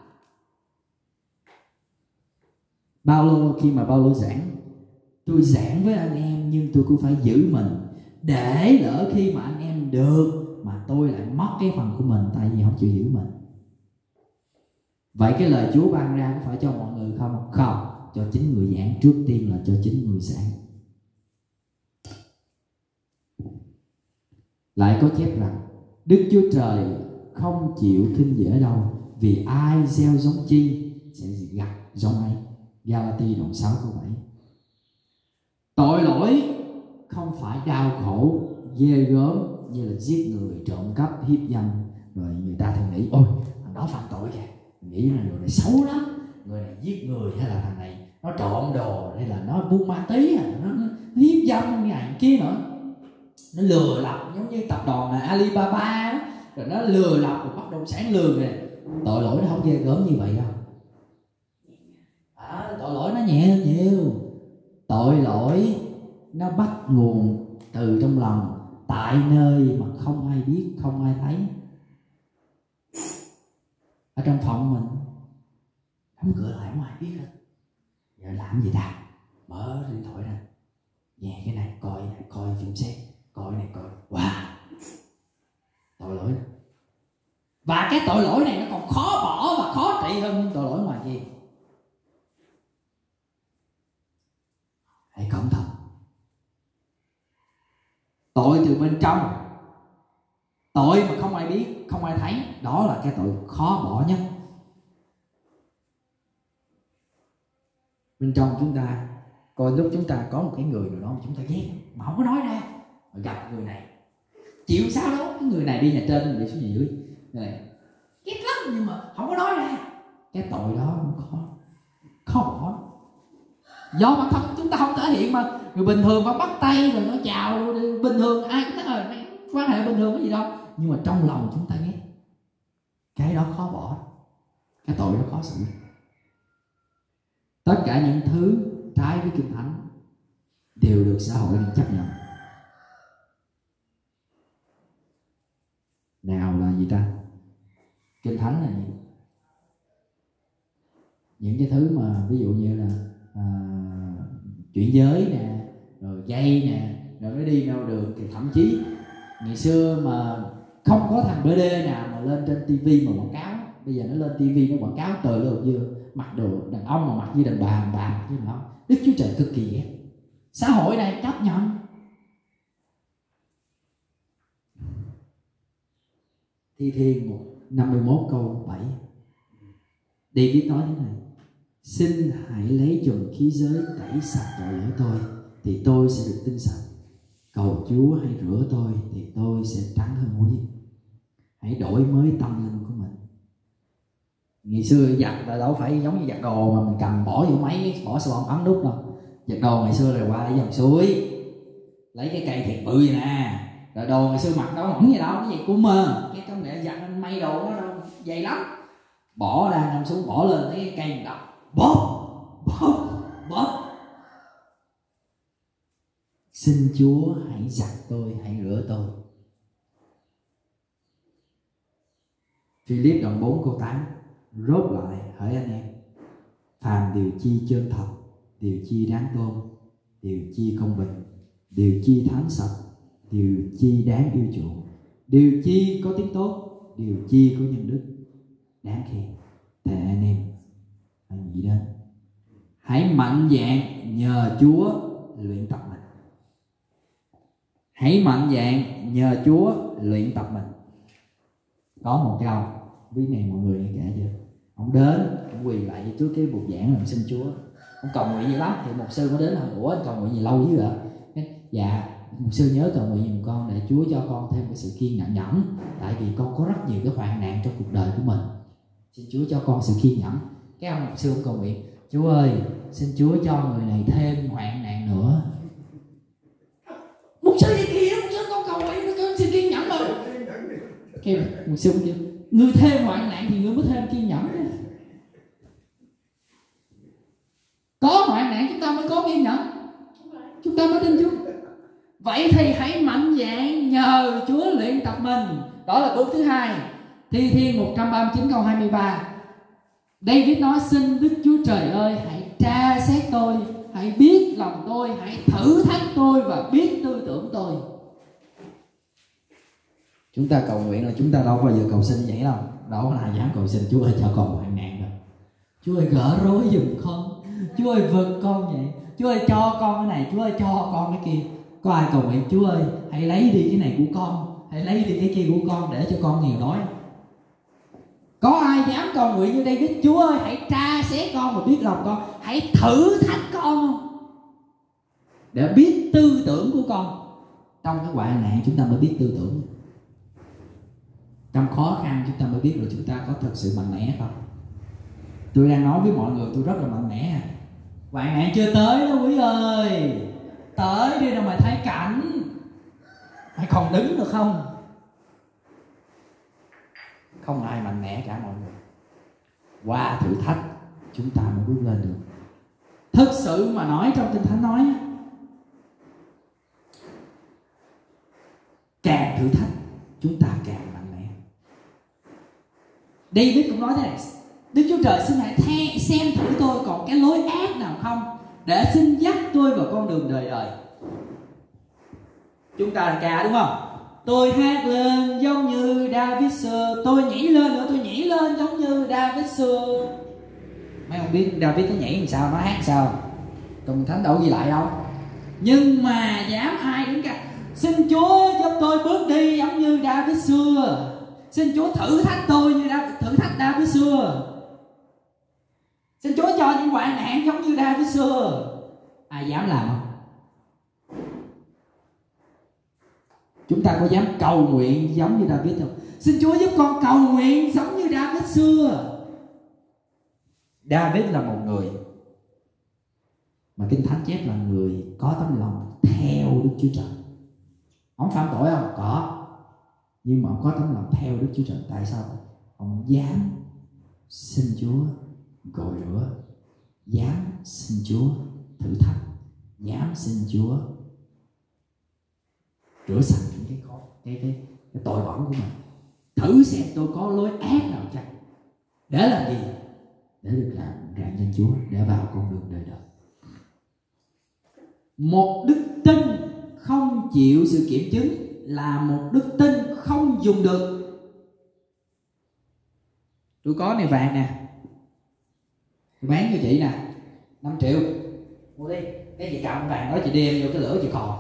D: Khi mà Phaolô giảng, tôi giảng với anh em nhưng tôi cũng phải giữ mình, để lỡ khi mà anh em được mà tôi lại mất cái phần của mình tại vì không chịu giữ mình. Vậy cái lời Chúa ban ra có phải cho mọi người không? Không, cho chính người giảng trước tiên là cho chính người giảng. Lại có chép rằng Đức Chúa Trời không chịu khinh dễ đâu, vì ai gieo giống chi sẽ gặt giống ấy. Gia-la-ti đoạn 6 câu 7. Tội lỗi không phải đau khổ ghê gớm như là giết người, trộm cắp, hiếp dâm. Rồi người ta thường nghĩ ôi thằng đó phạm tội kìa, nghĩ là người này xấu lắm, người này giết người, hay là thằng này nó trộm đồ, hay là nó buôn ma túy, hay là nó hiếp dâm như này kia nữa, nó lừa lọc giống như tập đoàn Alibaba đó. Rồi nó lừa lọc rồi bất động sản lừa này. Tội lỗi nó không ghê gớm như vậy đâu. Tội lỗi nó nhẹ hơn nhiều. Tội lỗi nó bắt nguồn từ trong lòng, tại nơi mà không ai biết, không ai thấy. Ở trong phòng mình đóng cửa lại không ai biết hết. Giờ làm gì ta? Mở điện thoại ra, nghe cái này, coi phim xét, coi này coi. Wow, tội lỗi. Và cái tội lỗi này nó còn khó bỏ và khó trị hơn những tội lỗi ngoài kia. Hãy cẩn thận. Tội từ bên trong, tội mà không ai biết, không ai thấy, đó là cái tội khó bỏ nhất. Bên trong chúng ta, coi lúc chúng ta có một cái người nào đó mà chúng ta ghét mà không có nói ra, rồi gặp người này chịu sao đâu, cái người này đi nhà trên mình đi xuống nhà dưới, người này ghét lắm nhưng mà không có nói ra, cái tội đó khó bỏ. Do bản thân chúng ta không thể hiện mà. Người bình thường mà bắt tay rồi nó chào bình thường, ai cũng thấy quan hệ bình thường cái gì đâu, nhưng mà trong lòng chúng ta ghét, cái đó khó bỏ, cái tội đó khó xử. Tất cả những thứ trái với Kinh Thánh đều được xã hội này chấp nhận. Nào là gì ta? Kinh Thánh là gì? Những cái thứ mà ví dụ như là chuyển giới nè, rồi gay nè, rồi nó đi đâu được. Thì thậm chí ngày xưa mà không có thằng BD nào mà lên trên TV mà quảng cáo, bây giờ nó lên TV nó quảng cáo trời luôn, vừa mặc đồ đàn ông mà mặc như đàn bà chứ nó. Đức Chúa Trời cực kỳ ghét. Xã hội này chấp nhận. Thi Thiên 51 câu 7, David nói thế này: xin hãy lấy dòng khí giới tẩy sạch tội lỗi tôi, thì tôi sẽ được tinh sạch. Cầu Chúa hãy rửa tôi, thì tôi sẽ trắng hơn muối. Hãy đổi mới tâm linh của mình. Ngày xưa giặt là đâu phải giống như giặt đồ mà mình cầm bỏ vô máy, bỏ xà bông ấm nút đâu. Giặt đồ ngày xưa là qua dòng suối, lấy cái cây thiệt bự vậy nè. Rồi đồ ngày xưa mặc đâu mỏng gì đâu, cái gì cũng mơ, cái công nghệ giặt anh may đồ nó dày lắm. Bỏ ra nằm xuống, bỏ lên cái cây đập, bóp. Xin Chúa hãy giặt tôi, hãy rửa tôi. Philip đoạn 4 câu 8, rốt lại hỡi anh em, phàm điều chi chân thật, điều chi đáng tôn, điều chi công bình, điều chi thánh sạch, điều chi đáng yêu chuộng, điều chi có tiếng tốt, điều chi của nhân đức đáng khen. Thầy anh em hãy nghĩ đến, hãy mạnh dạn nhờ Chúa luyện tập mình. Hãy mạnh dạn nhờ Chúa luyện tập mình. Có một cái ông, quý này mọi người nghe kể chưa? Ông đến, ông quỳ lại trước cái bục giảng ông xin Chúa. Ông cầu nguyện gì lắm, thì mục sư mới đến hỏi: ủa anh cầu nguyện gì lâu dữ vậy? Dạ mục sư nhớ cầu nguyện giùm con để Chúa cho con thêm cái sự kiên nhẫn. Tại vì con có rất nhiều cái hoạn nạn trong cuộc đời của mình, xin Chúa cho con sự kiên nhẫn. Cái ông mục sư ông cầu nguyện: Chúa ơi, xin Chúa cho người này thêm hoạn nạn nữa. Mục sư gì kìa, mục sư con cầu nguyện con xin kiên nhẫn rồi. Cái mục sư kêu: ngươi thêm hoạn nạn thì ngươi mới thêm kiên nhẫn. Có hoạn nạn chúng ta mới có kiên nhẫn, chúng ta mới tin Chúa. Vậy thì hãy mạnh dạn nhờ Chúa luyện tập mình. Đó là bước thứ hai. Thi Thiên 139 câu 23, David nói: xin Đức Chúa Trời ơi, hãy tra xét tôi, hãy biết lòng tôi, hãy thử thách tôi và biết tư tưởng tôi. Chúng ta cầu nguyện là chúng ta đâu bao giờ cầu xin vậy đâu. Đâu có ai dám cầu xin Chúa ơi cho con hoạn nạn đâu. Chúa ơi gỡ rối giùm con, Chúa ơi vực con vậy, Chúa ơi cho con cái này, Chúa ơi cho con cái kia. Có ai cầu nguyện: Chúa ơi hãy lấy đi cái này của con, hãy lấy đi cái kia của con để cho con nghèo đói? Có ai dám cầu nguyện như David: Chúa ơi hãy tra xét con và biết lòng con, hãy thử thách con để biết tư tưởng của con? Trong cái hoạn nạn chúng ta mới biết tư tưởng, trong khó khăn chúng ta mới biết là chúng ta có thật sự mạnh mẽ không. Tôi đang nói với mọi người tôi rất là mạnh mẽ. Hoạn nạn chưa tới đó quý ơi, tới đi rồi mày thấy cảnh, mày còn đứng được không? Không ai mạnh mẽ cả mọi người. Qua thử thách chúng ta mới bước lên được. Thực sự mà nói, trong Kinh Thánh nói, càng thử thách chúng ta càng mạnh mẽ. David cũng nói thế này: Đức Chúa Trời xin hãy xem thử tôi còn cái lối ác nào không, để xin dắt tôi vào con đường đời đời. Chúng ta là ca đúng không? Tôi hát lên giống như David xưa, tôi nhảy lên nữa, tôi nhảy lên giống như David xưa. Mấy ông biết David nó nhảy làm sao, nó hát sao? Trong Thánh đâu ghi lại đâu. Nhưng mà dám ai đứng ca: xin Chúa giúp tôi bước đi giống như David xưa, xin Chúa thử thách tôi như thử thách David xưa, xin Chúa cho những hoạn nạn giống như David xưa. Ai dám làm không? Chúng ta có dám cầu nguyện giống như David không? Xin Chúa giúp con cầu nguyện giống như David xưa. David là một người mà Kinh Thánh chép là người có tấm lòng theo Đức Chúa Trời. Ông phạm tội không? Có. Nhưng mà ông có tấm lòng theo Đức Chúa Trời. Tại sao? Ông dám xin Chúa gội rửa, dám xin Chúa thử thách, dám xin Chúa rửa sạch những cái tội bẩn của mình. Thử xem tôi có lối ác nào chăng, để làm gì? Để được làm rạng danh Chúa, để vào con đường đời đời. Một đức tin không chịu sự kiểm chứng là một đức tin không dùng được. Tôi có này vàng nè, tôi bán cho chị nè, 5 triệu, mua đi. Cái chị cầm vàng đó chị đem vô cái lửa chị khò.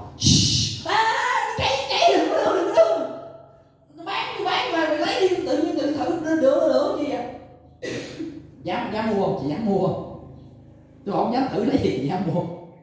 D: Bán về lấy đi, tự nhiên tự thử lửa gì vậy? Dám mua không? Chị dám mua không? Tôi không dám thử lấy gì, chị dám mua.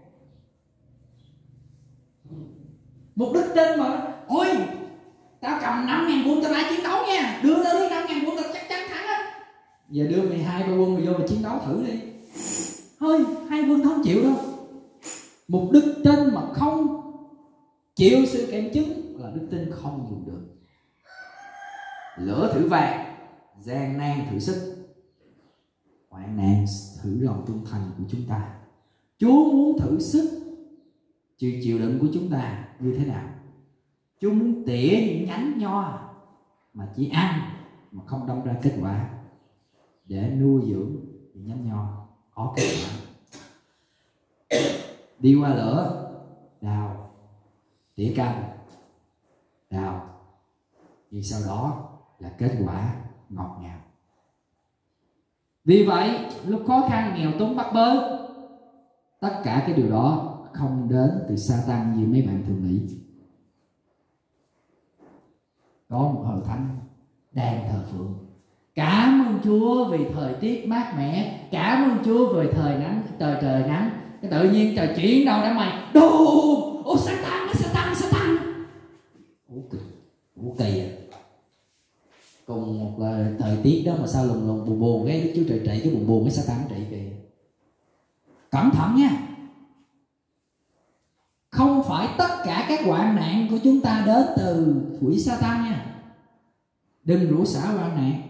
D: Một đức tin mà, ôi tao cầm 5.000 quân tao lại chiến đấu nha, đưa tao đi 5.000 quân tao chắc chắn thắng á. Giờ đưa mày 2-3 quân mày vô mà chiến đấu thử đi. Thôi 2 quân không chịu đâu. Một đức tin mà không chịu sự kiểm chứng là đức tin không dùng được. Lửa thử vàng, gian nan thử sức, hoạn nạn thử lòng trung thành của chúng ta. Chúa muốn thử sức chịu đựng của chúng ta như thế nào. Chúa muốn tỉa những nhánh nho mà chỉ ăn mà không đong ra kết quả, để nuôi dưỡng những nhánh nho có kết quả. Đi qua lửa, đào, tỉa cành, đào, vì sau đó là kết quả ngọt ngào. Vì vậy lúc khó khăn, nghèo túng, bắt bớ, tất cả cái điều đó không đến từ Sa-tan như mấy bạn thường nghĩ. Có một hội thánh đang thờ phượng, cảm ơn Chúa vì thời tiết mát mẻ, cảm ơn Chúa vì thời nắng, trời nắng, cái tự nhiên trời chuyển đâu đã mày đùng, ô Sa-tan. Ủa kỳ à. Cùng một là thời tiết đó mà sao lùng buồn cái Đức Chúa Trời trị cái buồn cái Sa-tan trị kìa. Cẩn thận nha, không phải tất cả các hoạn nạn của chúng ta đến từ quỷ Sa-tan nha. Đừng rủa xả hoạn nạn.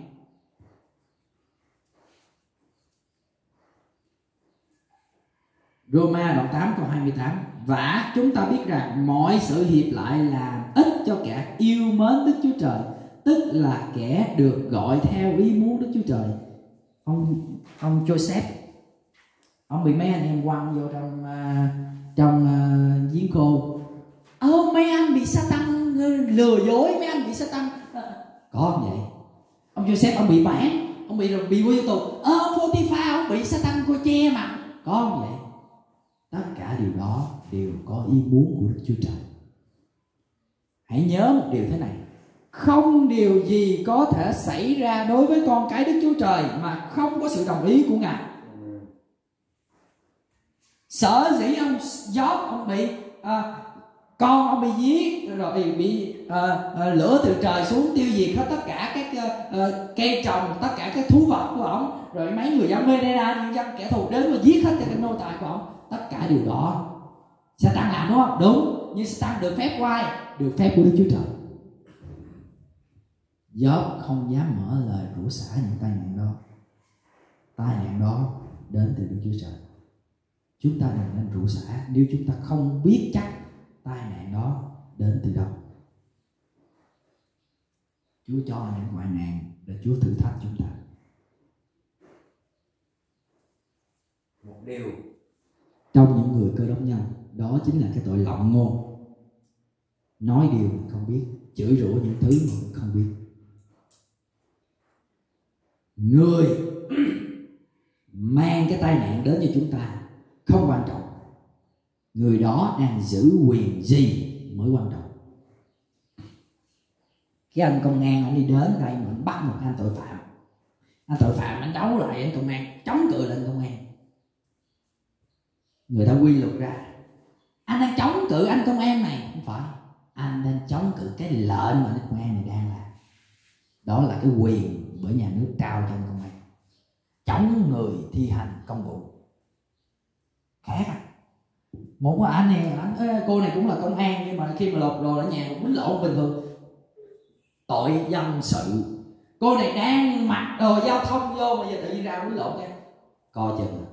D: Roma đoạn 8 câu 28: và chúng ta biết rằng mọi sự hiệp lại làm ích cho kẻ yêu mến Đức Chúa Trời, tức là kẻ được gọi theo ý muốn Đức Chúa Trời. Ông Joseph, ông bị mấy anh em quăng vô trong giếng khô. Mấy anh bị Sa-tan lừa dối, mấy anh bị Sa-tan. Có không vậy? Ông Joseph ông bị bán, ông bị vô tù. Pô-ti-pha ông bị Sa-tan cô che mặt. Có không vậy? Tất cả điều đó đều có ý muốn của Đức Chúa Trời. Hãy nhớ một điều thế này: không điều gì có thể xảy ra đối với con cái Đức Chúa Trời mà không có sự đồng ý của Ngài. Sở dĩ ông Job ông bị con ông bị giết rồi bị lửa từ trời xuống tiêu diệt hết tất cả các cây trồng, tất cả các thú vật của ông, rồi mấy người dân Medera, những dân kẻ thù đến và giết hết các nô tài của ông. Tất cả điều đó Sa-tan làm, đúng không? Đúng, nhưng Sa-tan được phép của ai? Được phép của Đức Chúa Trời. Job không dám mở lời rủa xả những tai nạn đó. Tai nạn đó đến từ Đức Chúa Trời. Chúng ta đừng nên rủa xả nếu chúng ta không biết chắc tai nạn đó đến từ đâu. Chúa cho những hoạn nạn để Chúa thử thách chúng ta. Một điều trong những người Cơ Đốc nhân đó chính là cái tội lộng ngôn, nói điều mình không biết, chửi rủa những thứ mà mình không biết. Người mang cái tai nạn đến cho chúng ta không quan trọng, người đó đang giữ quyền gì mới quan trọng. Cái anh công an anh đi đến đây mà anh bắt một anh tội phạm anh đấu lại anh công an, chống cự lên công an, người ta quy luật ra anh đang chống cự anh công an này. Không phải, anh đang chống cự cái lệnh mà anh công an này đang làm. Đó là cái quyền bởi nhà nước trao cho anh công an, chống người thi hành công vụ. Khác à. Một anh này cô này cũng là công an, nhưng mà khi mà lột đồ ở nhà cũng quýnh lộn bình thường, tội dân sự. Cô này đang mặc đồ giao thông vô mà giờ tự nhiên ra quýnh lộn nha, coi chừng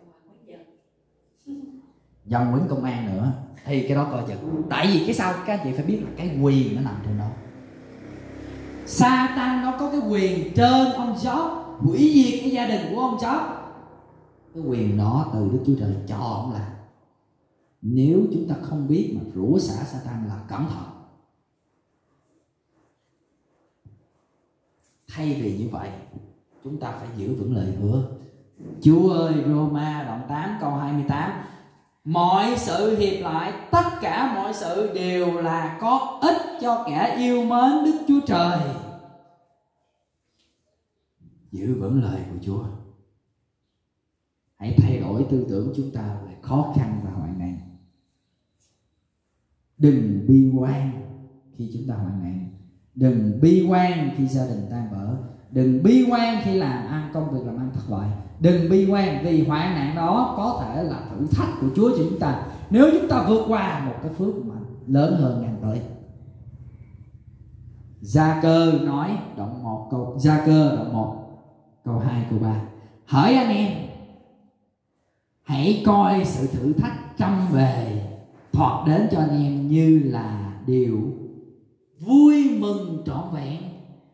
D: dân quýnh công an nữa thì cái đó coi chừng. Tại vì cái sao các anh chị phải biết là cái quyền nó nằm trên đó. Sa-tan nó có cái quyền trên ông Job, hủy diệt cái gia đình của ông Job. Cái quyền đó từ Đức Chúa Trời cho ông làm. Nếu chúng ta không biết mà rủa xả Sa-tan là cẩn thận. Thay vì như vậy, chúng ta phải giữ vững lời hứa. Chúa ơi, Roma đoạn 8 câu 28: mọi sự hiệp lại, tất cả mọi sự đều là có ích cho kẻ yêu mến Đức Chúa Trời. Giữ vững lời của Chúa. Hãy thay đổi tư tưởng chúng ta về khó khăn và hoạn nạn. Đừng bi quan khi chúng ta hoạn nạn. Đừng bi quan khi gia đình tan vỡ. Đừng bi quan khi làm ăn công việc làm ăn thất bại. Đừng bi quan vì hoạn nạn đó có thể là thử thách của Chúa cho chúng ta. Nếu chúng ta vượt qua một cái phước mạnh lớn hơn ngàn tới. Gia-cơ nói đoạn 1 câu Gia-cơ đoạn 1 câu 2 câu 3: hỡi anh em, hãy coi sự thử thách trăm bề thoạt đến cho anh em như là điều vui mừng trọn vẹn.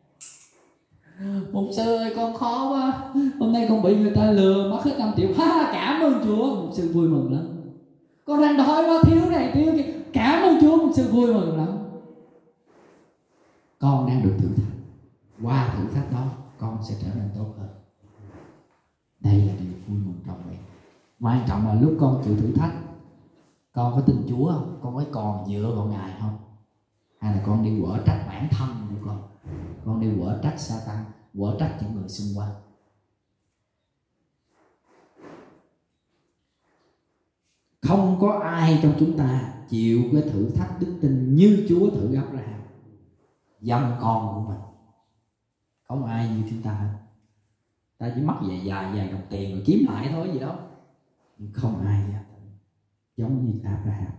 D: Mục sư ơi, con khó quá, hôm nay con bị người ta lừa mất hết 5 triệu. Cảm ơn Chúa, mục sư vui mừng lắm. Con đang đói quá, thiếu này thiếu kia, cảm ơn Chúa, mục sư vui mừng lắm. Con đang được thử thách, qua thử thách đó con sẽ trở nên tốt hơn. Đây là điều vui mừng trong vậy. Quan trọng là lúc con chịu thử thách, con có tin Chúa không? Con có còn dựa vào Ngài không? Hay là con đi quở trách bản thân của con đi quở trách Sa-tan, quở trách những người xung quanh? Không có ai trong chúng ta chịu cái thử thách đức tin như Chúa thử Abraham, dâng con của mình. Không ai như chúng ta hết. Ta chỉ mất vài đồng tiền rồi kiếm lại thôi gì đó. Nhưng không ai giống như Abraham.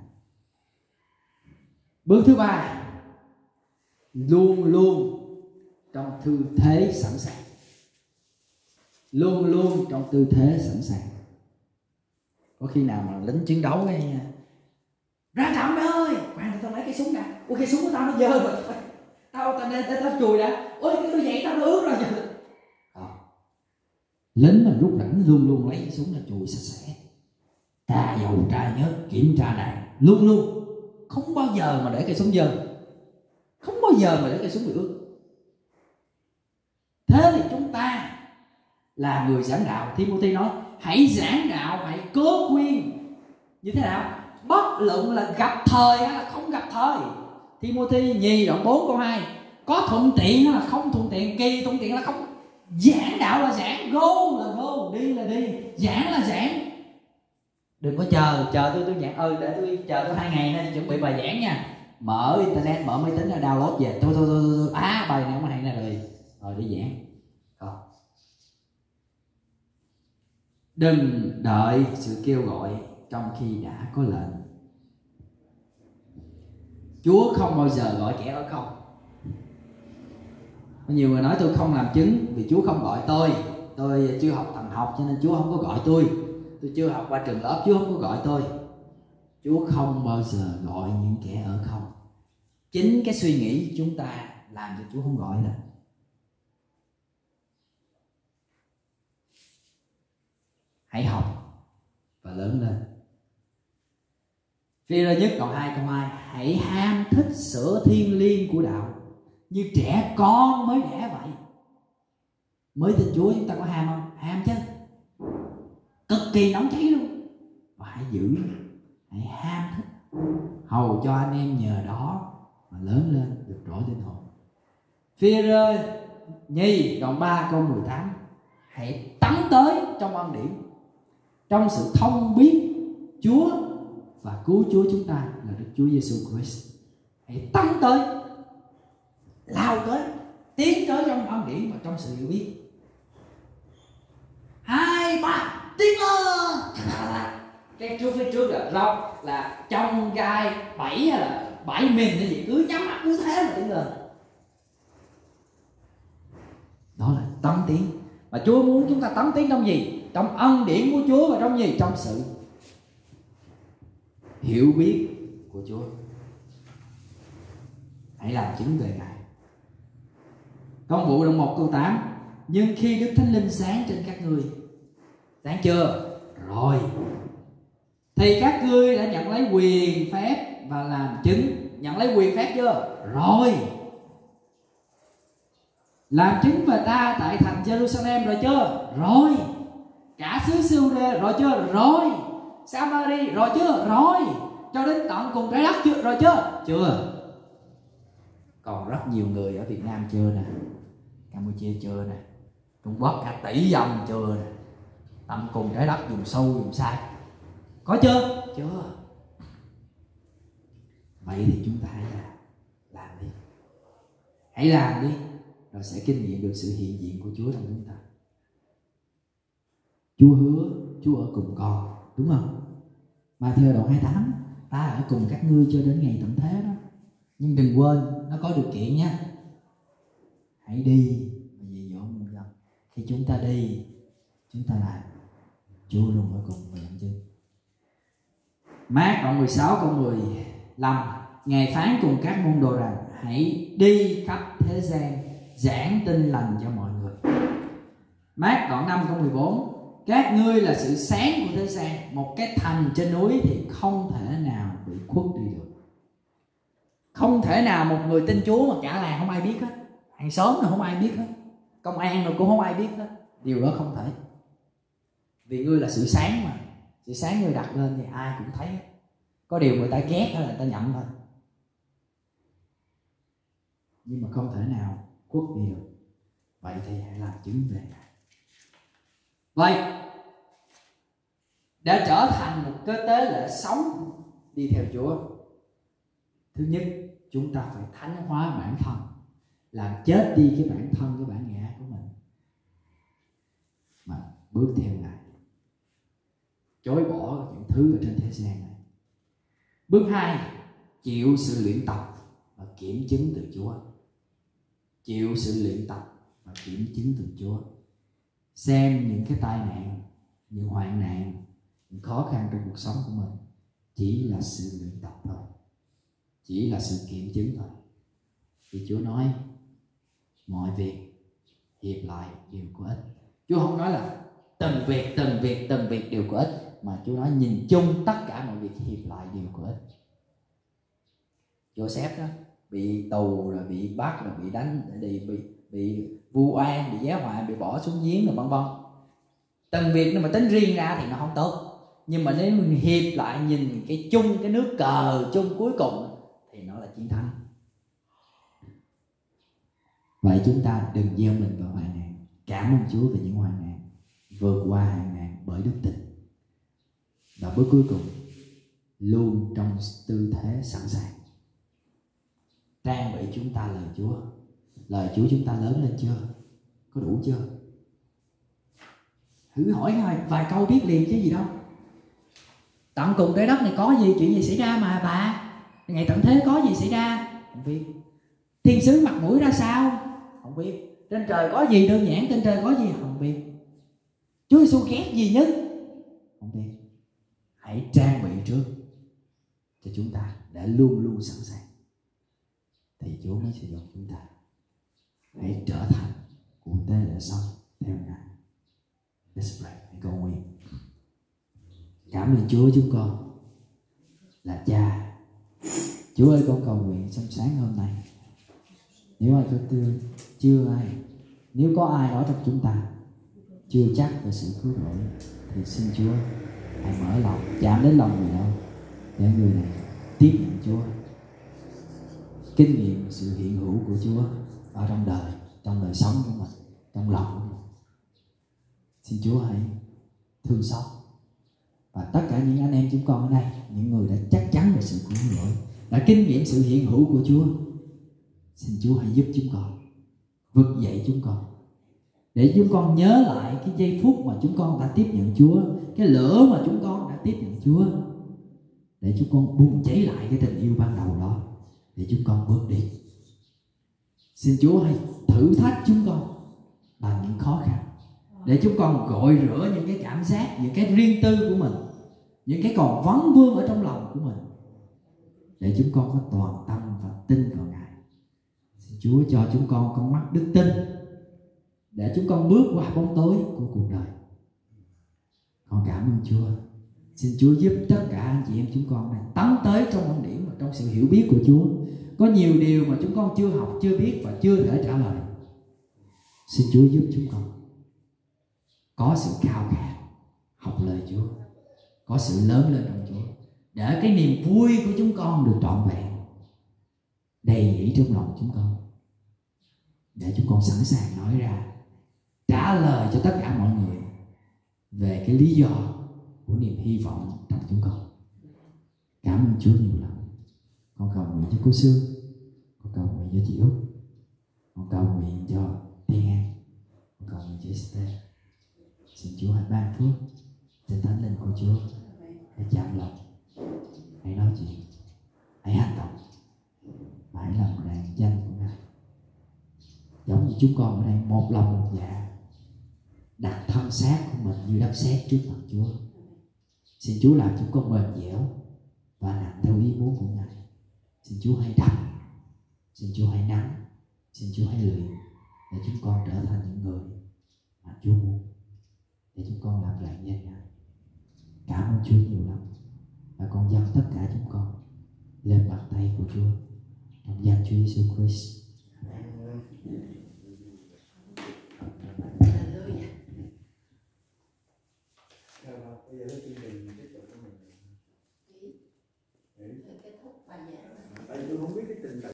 D: Bước thứ ba, luôn luôn trong tư thế sẵn sàng. Luôn luôn trong tư thế sẵn sàng. Có khi nào mà lính chiến đấu ấy, ra trận mày ơi, khoan tao lấy cái súng nè, ôi cái súng của tao nó dơ rồi, tao chùi đã, ôi cái đôi giày tao nó ướt rồi. Lính mà rút rảnh luôn luôn lấy cái súng là chùi sạch sẽ, tra dầu tra nhớt, kiểm tra đạn, luôn luôn không bao giờ mà để cái súng dơ, không bao giờ mà để cái súng bị ướt. Thế thì chúng ta là người giảng đạo, Timothy nói hãy giảng đạo, hãy cớ khuyên. Như thế nào? Bất luận là gặp thời hay là không gặp thời. Timothy nhì đoạn 4 câu 2, có thuận tiện hay là không thuận tiện, kỳ thuận tiện là không. Giảng đạo là giảng, go là go, đi là đi, giảng là giảng. Đừng có chờ tôi giảng, để tôi chờ tôi 2 ngày nên chuẩn bị bài giảng nha. Mở internet, mở máy tính ra download về, tôi bài này không hay nè, rồi đi giảng. Đừng đợi sự kêu gọi trong khi đã có lệnh. Chúa không bao giờ gọi kẻ ở không. Có nhiều người nói tôi không làm chứng vì Chúa không gọi tôi chưa học thần học cho nên Chúa không có gọi tôi chưa học qua trường lớp Chúa không có gọi tôi. Chúa không bao giờ gọi những kẻ ở không. Chính cái suy nghĩ chúng ta làm cho Chúa không gọi đó. Hãy học và lớn lên. Phi-rơ nhất đoạn 2 câu 2, hãy ham thích sữa thiêng liêng của đạo như trẻ con mới đẻ vậy. Mới tin Chúa chúng ta có ham không? Ham chứ, cực kỳ nóng cháy luôn. Và hãy giữ, hãy ham thích, hầu cho anh em nhờ đó mà lớn lên được trỗi tinh hồn. Phi-rơ nhì đoạn 3 câu 18, hãy tấn tới trong ân điển, trong sự thông biết Chúa và cứu Chúa chúng ta là Đức Chúa Giêsu Christ. Hãy tấn tới, lao tới, tiến tới trong ân điển và trong sự hiểu biết. 2, 3 tiến lên. Cái trước phía trước là rau là trong gai 7 hay là 7 mình hay gì, cứ nhắm mắt cứ thế mà tiến lên. Đó là tấn tiến. Mà Chúa muốn chúng ta tấn tiến trong gì? Trong ân điển của Chúa và trong gì? Trong sự hiểu biết của Chúa. Hãy làm chứng về Ngài. Công vụ đoạn 1 câu 8, nhưng khi Đức Thánh Linh sáng trên các ngươi, sáng chưa? Rồi thì các ngươi đã nhận lấy quyền phép và làm chứng. Nhận lấy quyền phép chưa? Rồi. Làm chứng về ta tại thành Jerusalem rồi chưa? Rồi. Cả xứ Siu-đê rồi chưa? Rồi. Sa-ma-ri rồi chưa? Rồi. Cho đến tận cùng trái đất chưa? Rồi chưa? Chưa. Còn rất nhiều người ở Việt Nam chưa nè, Campuchia chưa nè, Trung Quốc cả tỷ dòng chưa nè, tận cùng trái đất dùng sâu dùng sai. Có chưa? Chưa. Vậy thì chúng ta hãy làm đi. Hãy làm đi, rồi sẽ kinh nghiệm được sự hiện diện của Chúa trong chúng ta. Chúa hứa Chúa ở cùng con, đúng không? Ma-thi-ơ đoạn 28, ta ở cùng các ngươi cho đến ngày tận thế đó. Nhưng đừng quên, nó có điều kiện nha. Hãy đi và dạy dỗ muôn dân. Khi chúng ta đi, chúng ta làm, Chúa luôn ở cùng và làm chứng. Mát đoạn 16 câu 15, Ngài phán cùng các môn đồ rằng hãy đi khắp thế gian giảng tin lành cho mọi người. Mát đoạn 5 câu 14, các ngươi là sự sáng của thế gian. Một cái thành trên núi thì không thể nào bị khuất đi được. Không thể nào một người tin Chúa mà cả làng không ai biết hết. hàng xóm nào không ai biết hết, công an nào cũng không ai biết hết. Điều đó không thể, vì ngươi là sự sáng mà, sự sáng ngươi đặt lên thì ai cũng thấy hết. Có điều người ta ghét hay là người ta nhậm thôi, nhưng mà không thể nào khuất đi được. Vậy thì hãy làm chứng về Ngài. Vậy để trở thành một cái tế lễ sống đi theo Chúa, thứ nhất chúng ta phải thánh hóa bản thân, làm chết đi cái bản thân, cái bản ngã của mình, mà bước theo Ngài, chối bỏ những thứ ở trên thế gian này. Bước 2, chịu sự luyện tập và kiểm chứng từ Chúa. Chịu sự luyện tập và kiểm chứng từ Chúa. Xem những cái tai nạn, những hoạn nạn, những khó khăn trong cuộc sống của mình chỉ là sự luyện tập thôi, chỉ là sự kiểm chứng thôi. Vì Chúa nói mọi việc hiệp lại đều có ích. Chúa không nói là từng việc đều có ích, mà Chúa nói nhìn chung tất cả mọi việc hiệp lại đều có ích. Joseph đó bị tù rồi bị bắt rồi bị đánh, bị vu oan, bị giáng họa, bị bỏ xuống giếng rồi vân vân. Từng việc nếu mà tính riêng ra thì nó không tốt, nhưng mà nếu mình hiệp lại nhìn cái chung, cái nước cờ chung cuối cùng thì nó là chiến thắng. Vậy chúng ta đừng gieo mình vào hoạn nạn. Cảm ơn Chúa về những hoạn nạn, vượt qua hoạn nạn bởi đức tin. Và bước cuối cùng, luôn trong tư thế sẵn sàng. Trang bị chúng ta lời Chúa. Lời Chúa chúng ta lớn lên chưa? Có đủ chưa? Thử hỏi vài câu biết liền chứ gì đâu. Tận cùng trái đất này có gì, chuyện gì xảy ra mà bà? Ngày tận thế có gì xảy ra? Không biết. Thiên sứ mặt mũi ra sao? Không biết. Trên trời có gì đơn giản, trên trời có gì? Không biết. Chúa Giêsu ghét gì nhất? Không biết. Hãy trang bị trước cho chúng ta để luôn luôn sẵn sàng, thì Chúa mới sử dụng chúng ta. Hãy trở thành của tế lễ sống theo Ngài. Let's pray. Hãy cầu nguyện. Cảm ơn Chúa chúng con là Cha. Chúa ơi, con cầu nguyện trong sáng hôm nay, nếu ai nếu có ai đó trong chúng ta chưa chắc về sự cứu rỗi, thì xin Chúa hãy mở lòng, chạm đến lòng người đó để người này tiếp nhận Chúa, kinh nghiệm sự hiện hữu của Chúa ở trong đời sống của mình, trong lòng của mình. Xin Chúa hãy thương xót, và tất cả những anh em chúng con ở đây, những người đã chắc chắn về sự cứu rỗi, đã kinh nghiệm sự hiện hữu của Chúa, xin Chúa hãy giúp chúng con, vực dậy chúng con, để chúng con nhớ lại cái giây phút mà chúng con đã tiếp nhận Chúa, cái lửa mà chúng con đã tiếp nhận Chúa, để chúng con bùng cháy lại cái tình yêu ban đầu đó, để chúng con bước đi. Xin Chúa hãy thử thách chúng con bằng những khó khăn, để chúng con gội rửa những cái cảm giác, những cái riêng tư của mình, những cái còn vấn vương ở trong lòng của mình, để chúng con có toàn tâm và tin vào Ngài. Xin Chúa cho chúng con mắt đức tin, để chúng con bước qua bóng tối của cuộc đời. Con cảm ơn Chúa. Xin Chúa giúp tất cả anh chị em chúng con này tấn tới trong ân điển và trong sự hiểu biết của Chúa. Có nhiều điều mà chúng con chưa học, chưa biết và chưa thể trả lời. Xin Chúa giúp chúng con có sự khao khát học lời Chúa, có sự lớn lên trong Chúa, để cái niềm vui của chúng con được trọn vẹn, đầy dẫy trong lòng chúng con, để chúng con sẵn sàng nói ra, trả lời cho tất cả mọi người về cái lý do của niềm hy vọng trong chúng con. Cảm ơn Chúa nhiều lắm. Con cầu nguyện cho cô Sương, con cầu nguyện cho chị Út, con cầu nguyện cho Thiên An, con cầu nguyện cho Esther. Xin Chúa hãy ban phước trên thánh linh của Chúa. Hãy chạm lòng, hãy nói chuyện, hãy hành động, và hãy làm rạng danh của Ngài. Giống như chúng con ở đây một lòng một dạ, đặt thân xác của mình như đất sét trước mặt Chúa. Xin Chúa làm chúng con bền dẻo và làm theo ý muốn của Ngài. Xin Chúa hãy đập, xin Chúa hãy nắm, xin Chúa hãy luyện, để chúng con trở thành những người mà Chúa muốn, để chúng con làm lại danh Ngài. Cảm ơn Chúa nhiều lắm, và con dâng tất cả chúng con lên bàn tay của Chúa trong danh Chúa Giêsu Christ.
C: tại tôi không biết cái